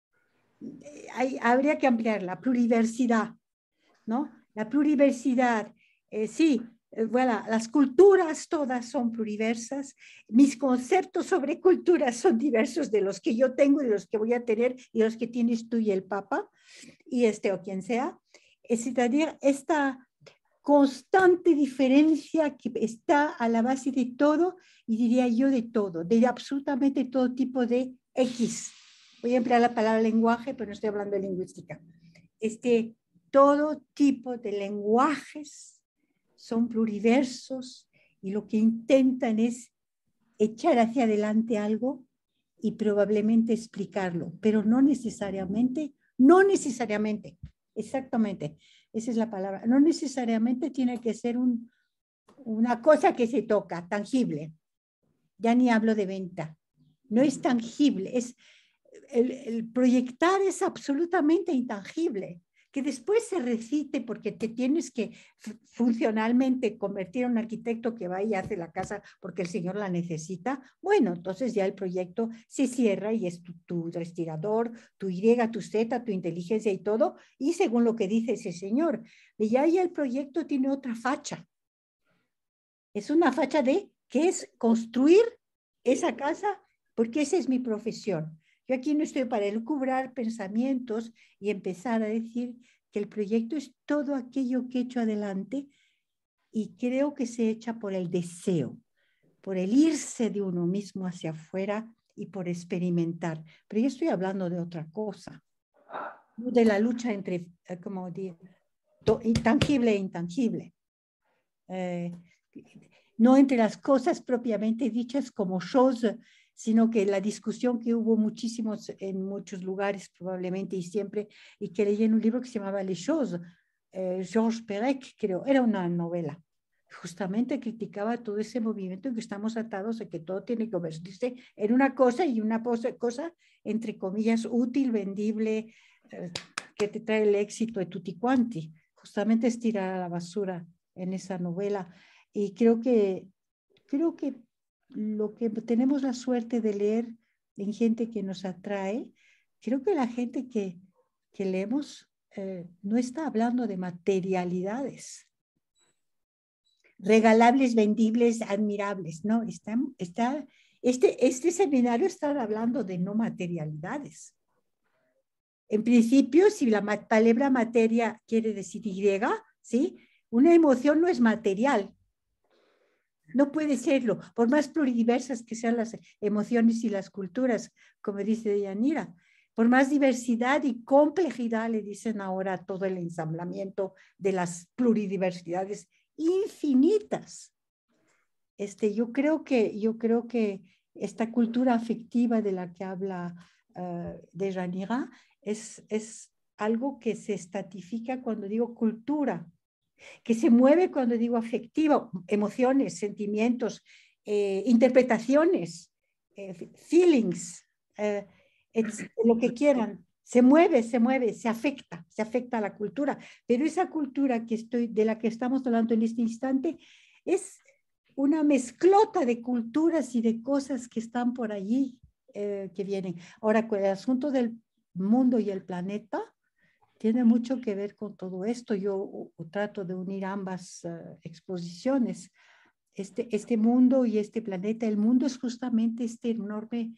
hay, habría que ampliar la pluriversidad, ¿no? La pluriversidad, eh, sí, eh, bueno, las culturas todas son pluriversas, mis conceptos sobre culturas son diversos de los que yo tengo y de los que voy a tener y de los que tienes tú y el Papa, y este o quien sea. Es decir, esta constante diferencia que está a la base de todo, y diría yo de todo, de absolutamente todo tipo de X. Voy a emplear la palabra lenguaje, pero no estoy hablando de lingüística. Este, todo tipo de lenguajes son pluriversos y lo que intentan es echar hacia adelante algo y probablemente explicarlo, pero no necesariamente, no necesariamente, exactamente, esa es la palabra, no necesariamente tiene que ser un, una cosa que se toca, tangible. Ya ni hablo de venta, no es tangible, es, el, el proyectar es absolutamente intangible. Que después se recite porque te tienes que funcionalmente convertir en un arquitecto que va y hace la casa porque el señor la necesita, bueno, entonces ya el proyecto se cierra y es tu, tu respirador, tu Y, tu Z, tu inteligencia y todo, y según lo que dice ese señor, y ya, ya el proyecto tiene otra facha. Es una facha de que es construir esa casa porque esa es mi profesión. Yo aquí no estoy para elucubrar pensamientos y empezar a decir que el proyecto es todo aquello que he hecho adelante y creo que se echa por el deseo, por el irse de uno mismo hacia afuera y por experimentar. Pero yo estoy hablando de otra cosa, de la lucha entre, como digo, intangible e intangible. Eh, no entre las cosas propiamente dichas como choses, sino que la discusión que hubo muchísimos en muchos lugares probablemente y siempre, y que leí en un libro que se llamaba Les choses, eh, Georges Perec, creo, era una novela, justamente criticaba todo ese movimiento en que estamos atados a que todo tiene que convertirse en una cosa y una cosa, entre comillas, útil, vendible, eh, que te trae el éxito de tutti quanti. Justamente es tirar a la basura en esa novela. Y creo que, creo que lo que tenemos la suerte de leer en gente que nos atrae, creo que la gente que, que leemos eh, no está hablando de materialidades regalables, vendibles, admirables, no, está, está, este, este seminario está hablando de no materialidades. En principio, si la palabra materia quiere decir Y, ¿sí? Una emoción no es material. No puede serlo, por más pluridiversas que sean las emociones y las culturas, como dice Yanira. Por más diversidad y complejidad, le dicen ahora todo el ensamblamiento de las pluridiversidades infinitas. Este, yo creo que, yo creo que esta cultura afectiva de la que habla uh, Deyanira es, es algo que se estatifica cuando digo cultura, que se mueve cuando digo afectiva, emociones, sentimientos, eh, interpretaciones, eh, feelings, eh, lo que quieran. Se mueve, se mueve, se afecta, se afecta a la cultura. Pero esa cultura que estoy, de la que estamos hablando en este instante es una mezclota de culturas y de cosas que están por allí, eh, que vienen. Ahora, con el asunto del mundo y el planeta, tiene mucho que ver con todo esto. Yo uh, trato de unir ambas uh, exposiciones. Este, este mundo y este planeta, el mundo es justamente este enorme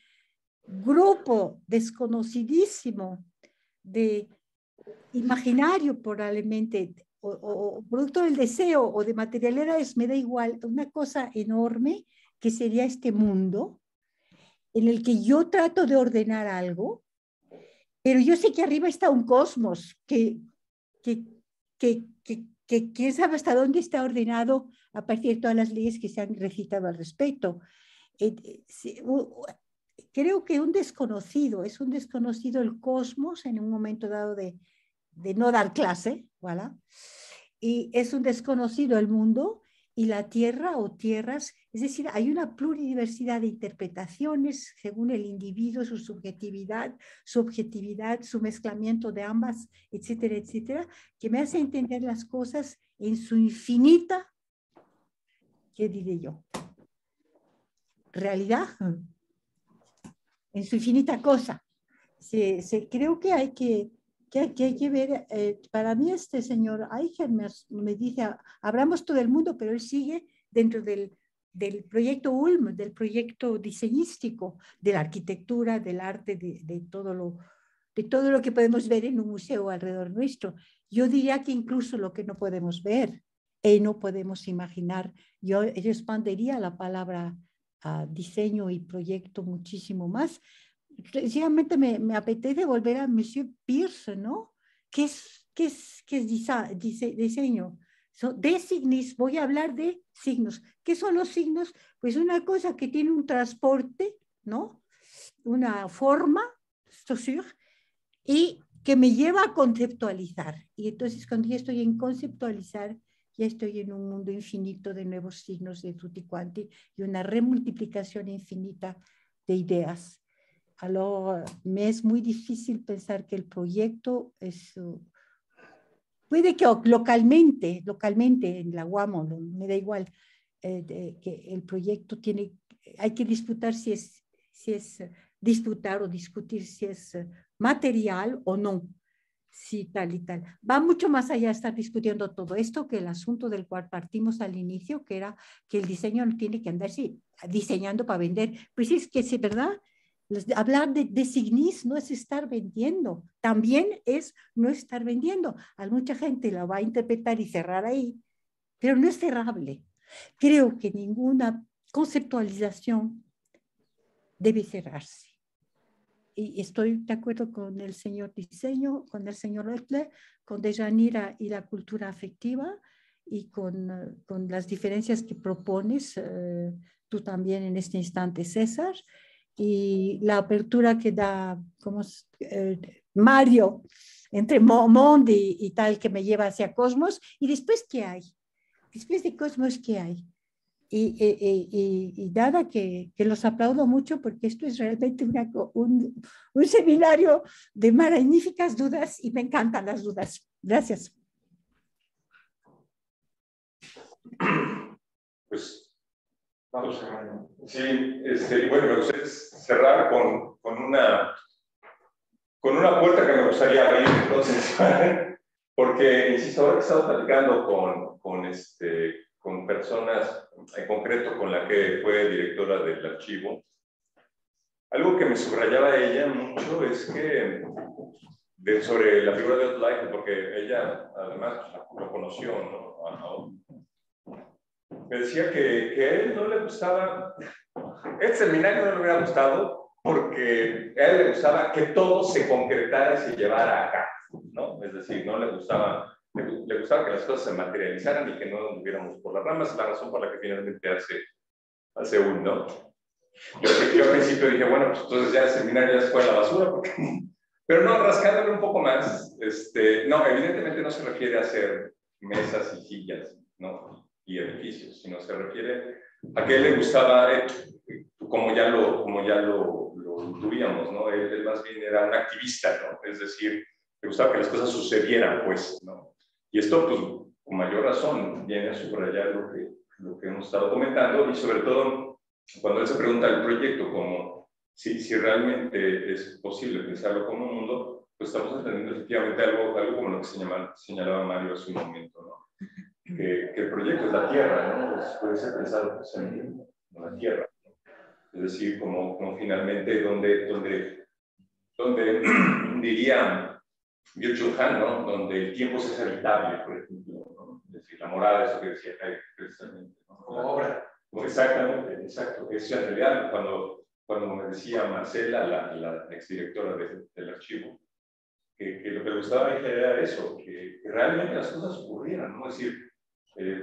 grupo desconocidísimo de imaginario probablemente, o, o, o producto del deseo o de materialidades, me da igual, una cosa enorme que sería este mundo en el que yo trato de ordenar algo, pero yo sé que arriba está un cosmos que, que, que, que, que quién sabe hasta dónde está ordenado a partir de todas las leyes que se han recitado al respecto. Eh, eh, creo que un desconocido, es un desconocido el cosmos en un momento dado de, de no dar clase, ¿voilà? Y es un desconocido el mundo y la tierra o tierras, es decir, hay una pluridiversidad de interpretaciones según el individuo, su subjetividad, su objetividad, su mezclamiento de ambas, etcétera, etcétera, que me hace entender las cosas en su infinita, ¿qué diré yo? Realidad, en su infinita cosa. Se, se, creo que hay que, que, que, hay que ver, eh, para mí este señor Eicher me, me dice, hablamos todo el mundo, pero él sigue dentro del, del proyecto Ulm, del proyecto diseñístico, de la arquitectura, del arte, de, de, todo lo, de todo lo que podemos ver en un museo alrededor nuestro. Yo diría que incluso lo que no podemos ver y no podemos imaginar, yo, yo expandiría la palabra uh, diseño y proyecto muchísimo más. Sencillamente me, me apetece volver a Monsieur Peirce, ¿no? ¿Qué es, qué es, qué es disa, dise, diseño? So, de signos, voy a hablar de signos. ¿Qué son los signos? Pues una cosa que tiene un transporte, ¿no? Una forma, structure, y que me lleva a conceptualizar. Y entonces cuando ya estoy en conceptualizar, ya estoy en un mundo infinito de nuevos signos de tutti quanti y una remultiplicación infinita de ideas. Alors, me es muy difícil pensar que el proyecto es, uh, puede que localmente, localmente en la U A M, me da igual, eh, de, que el proyecto tiene, hay que disputar si es, si es uh, disputar o discutir si es uh, material o no, si tal y tal. Va mucho más allá de estar discutiendo todo esto que el asunto del cual partimos al inicio, que era que el diseño no tiene que andarse diseñando para vender. Pues es que es verdad. Hablar de, de signis no es estar vendiendo, también es no estar vendiendo. A mucha gente la va a interpretar y cerrar ahí, pero no es cerrable. Creo que ninguna conceptualización debe cerrarse. Y estoy de acuerdo con el señor diseño, con el señor Oettler, con Deyanira y la cultura afectiva, y con, con las diferencias que propones eh, tú también en este instante, César, y la apertura que da como, eh, Mario entre Monde y, y tal, que me lleva hacia Cosmos. Y después, ¿qué hay? después de Cosmos, ¿qué hay? Y, y, y, y dada que, que los aplaudo mucho porque esto es realmente una, un, un seminario de magníficas dudas y me encantan las dudas. Gracias. Pues vamos cerrando. Sí, este, bueno, me gustaría cerrar con, con, una, con una puerta que me gustaría abrir, entonces, porque, insisto, ahora que he estado platicando con, con este... con personas, en concreto con la que fue directora del archivo, algo que me subrayaba ella mucho es que de, sobre la figura de Otto, porque ella además lo conoció, ¿no? Me decía que, que a él no le gustaba, este seminario no le hubiera gustado porque a él le gustaba que todo se concretara y se llevara a cabo, ¿no? Es decir, no le gustaba... Le gustaba que las cosas se materializaran y que no nos moviéramos por las ramas, es la razón por la que finalmente hace, hace un, ¿no? Yo, yo al principio dije, bueno, pues entonces ya el seminario ya se fue a la basura, porque... pero no, rascándole un poco más, este, no, evidentemente no se refiere a hacer mesas y sillas, ¿no? Y edificios, sino se refiere a que a él le gustaba, eh, como ya lo, como ya lo, lo intuíamos, ¿no? Él, él más bien era un activista, ¿no? Es decir, le gustaba que las cosas sucedieran, pues, ¿no? Y esto, pues, con mayor razón, viene a subrayar lo que, lo que hemos estado comentando y sobre todo, cuando él se pregunta el proyecto como si, si realmente es posible pensarlo como un mundo, pues estamos entendiendo efectivamente algo, algo como lo que señalaba, señalaba Mario hace un momento, ¿no? Que, que el proyecto es la Tierra, ¿no? Pues puede ser pensado pues, en, en la Tierra, ¿no? Es decir, como, como finalmente donde, donde, donde diría... Byung-Chul Han, ¿no? Donde el tiempo es habitable, por ejemplo, ¿no? Es decir, la morada, eso que decía Hayek precisamente, ¿no? Como obra. Exactamente, exacto. Es en realidad, cuando, cuando me decía Marcela, la, la exdirectora de, del archivo, que, que lo que le gustaba a ella era eso, que, que realmente las cosas ocurrieran, ¿no? Es decir, eh,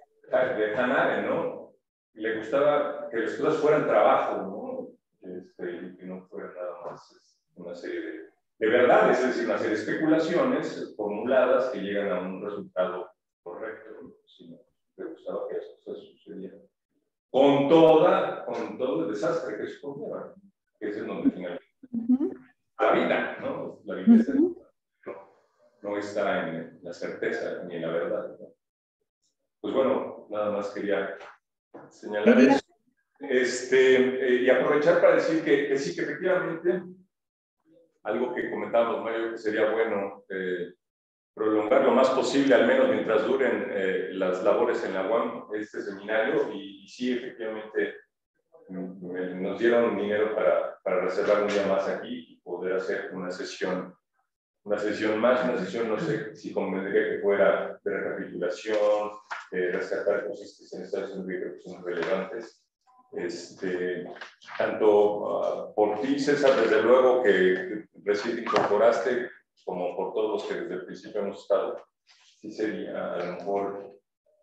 de Hanare, ¿no? Le gustaba que las cosas fueran trabajo, ¿no? Este, y que no fuera nada más una serie de de verdad, es decir, hacer especulaciones formuladas que llegan a un resultado correcto, sino que gustaba que las cosas sucedieran. Con, toda, con todo el desastre que eso conlleva, que es en donde finalmente uh-huh. la vida, ¿no? La vida uh-huh. no, no está en la certeza ni en la verdad, ¿no? Pues bueno, nada más quería señalar quería... eso. Este, eh, y aprovechar para decir que, que sí, que efectivamente algo que comentábamos, Mario, que sería bueno eh, prolongar lo más posible, al menos mientras duren eh, las labores en la U A M, este seminario, y, y sí, efectivamente, me, nos dieron dinero para, para reservar un día más aquí y poder hacer una sesión, una sesión más, una sesión, no sé si convendría que fuera de recapitulación, eh, rescatar cosas que se han estado haciendo que creo que son relevantes. Este, tanto uh, por ti, César, desde luego que recién te incorporaste, como por todos los que desde el principio hemos estado, sí sería a lo mejor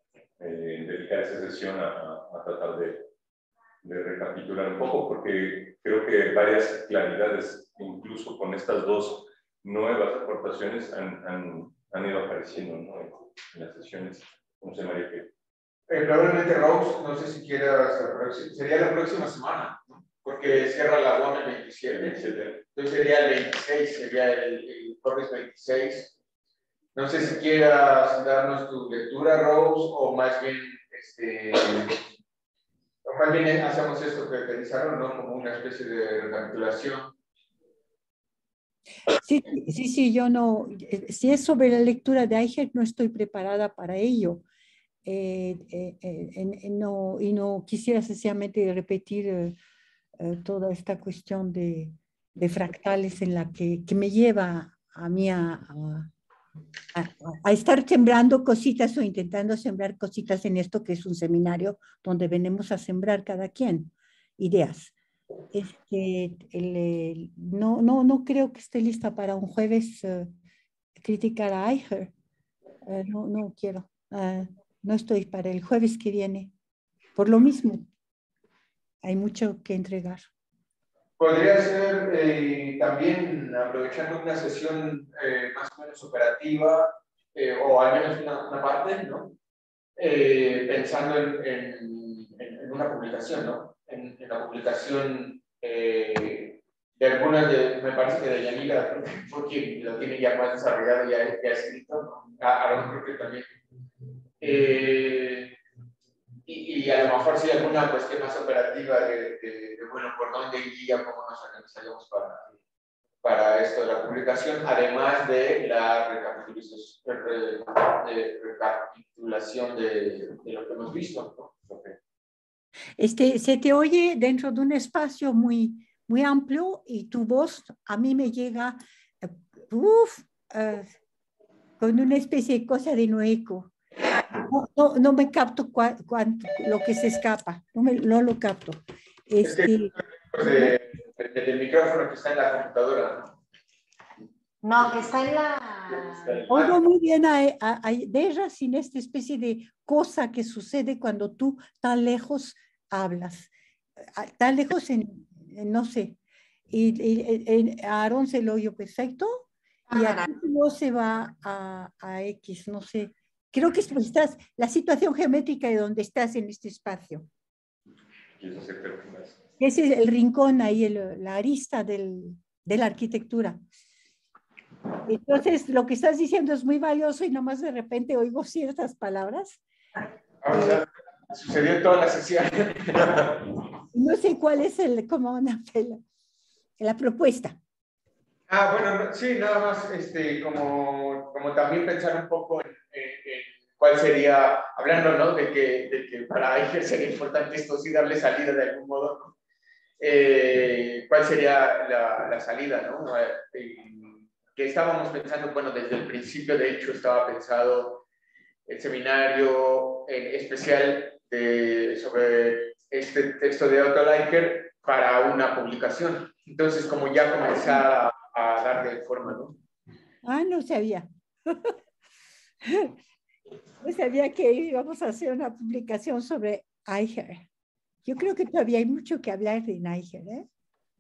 eh, dedicar esa sesión a, a tratar de, de recapitular un poco, porque creo que varias claridades, incluso con estas dos nuevas aportaciones, han, han, han ido apareciendo, ¿no? en, en las sesiones. No sé, María, que Eh, probablemente, Rose, no sé si quieras, sería la próxima semana, ¿no? Porque cierra la U A M el veintisiete, entonces sería el veintiséis, sería el, el jueves veintiséis. No sé si quieras darnos tu lectura, Rose, o más bien, este, o más bien hacemos esto que pensaron, ¿no? Como una especie de recapitulación. Sí, sí, sí, yo no, si es sobre la lectura de Eichert, no estoy preparada para ello. Eh, eh, eh, no, y no quisiera sencillamente repetir eh, eh, toda esta cuestión de, de fractales en la que, que me lleva a mí a, a, a, a estar sembrando cositas o intentando sembrar cositas en esto que es un seminario donde venimos a sembrar cada quien ideas. Este, el, el, no, no, no creo que esté lista para un jueves uh, criticar a Eichert. Uh, no, no quiero. Uh, No estoy para el jueves que viene. Por lo mismo, hay mucho que entregar. Podría ser eh, también aprovechando una sesión eh, más o menos operativa, eh, o al menos una, una parte, ¿no? eh, pensando en, en, en, una publicación, ¿no? En, en la publicación eh, de algunas, de, me parece que de Yanira, porque lo tiene ya más desarrollado, ya, ya escrito, ¿no? A, a lo mejor creo que también. Eh, y, y a lo mejor sí alguna cuestión más operativa de, de, de bueno, por dónde iría, cómo nos organizaríamos para, para esto de la publicación, además de la recapitulación de, recapitulación de, de lo que hemos visto, ¿no? Okay. Este, se te oye dentro de un espacio muy, muy amplio y tu voz a mí me llega uh, uf, uh, con una especie de cosa de no eco. No, no, no me capto cua, cuánto, lo que se escapa, no, me, no lo capto. Este, es que, pues, de, de, de, del micrófono que está en la computadora, ¿no? No, que está en la... Oigo muy bien a, a, a Deja sin esta especie de cosa que sucede cuando tú tan lejos hablas. Tan lejos en, en no sé. Y, y, y a Aarón se lo oye perfecto y a ti no se va a, a X, no sé. Creo que estás, la situación geométrica de donde estás en este espacio. Ese es el rincón ahí, el, la arista del, de la arquitectura. Entonces, lo que estás diciendo es muy valioso y nomás de repente oigo ciertas palabras. Vamos a, sucedió en toda la sesión. No sé cuál es el, como una, la, la propuesta. Ah, bueno, sí, nada más, este, como, como también pensar un poco en, en, en cuál sería, hablando, ¿no? De que, de que para Eicher sería importante esto, sí, darle salida de algún modo, ¿no? Eh, ¿Cuál sería la, la salida, no? Eh, que estábamos pensando, bueno, desde el principio, de hecho, estaba pensado el seminario en especial de, sobre este texto de Otto Leiker para una publicación. Entonces, como ya comenzar a, a darle forma, ¿no? Ah, no sabía. No sabía que íbamos a hacer una publicación sobre Eicher. Yo creo que todavía hay mucho que hablar de Eicher, ¿eh?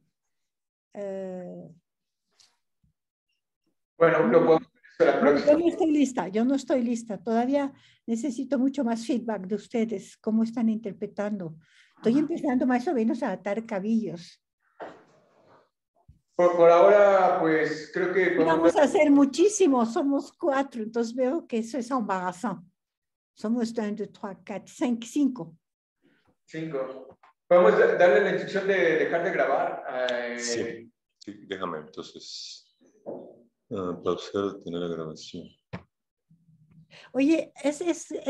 Uh, bueno, lo podemos hacer la próxima. Yo no estoy lista, yo no estoy lista. Todavía necesito mucho más feedback de ustedes, cómo están interpretando. Estoy empezando más o menos a atar cabillos. Por, por ahora, pues creo que... Vamos a hacer muchísimo, somos cuatro, entonces veo que eso es embarazante. Somos uno, dos, tres, cuatro, cinco, cinco. Cinco. ¿Podemos darle la instrucción de dejar de grabar? Eh... Sí, sí, déjame entonces uh, pausar, tener la grabación. Oye, es... es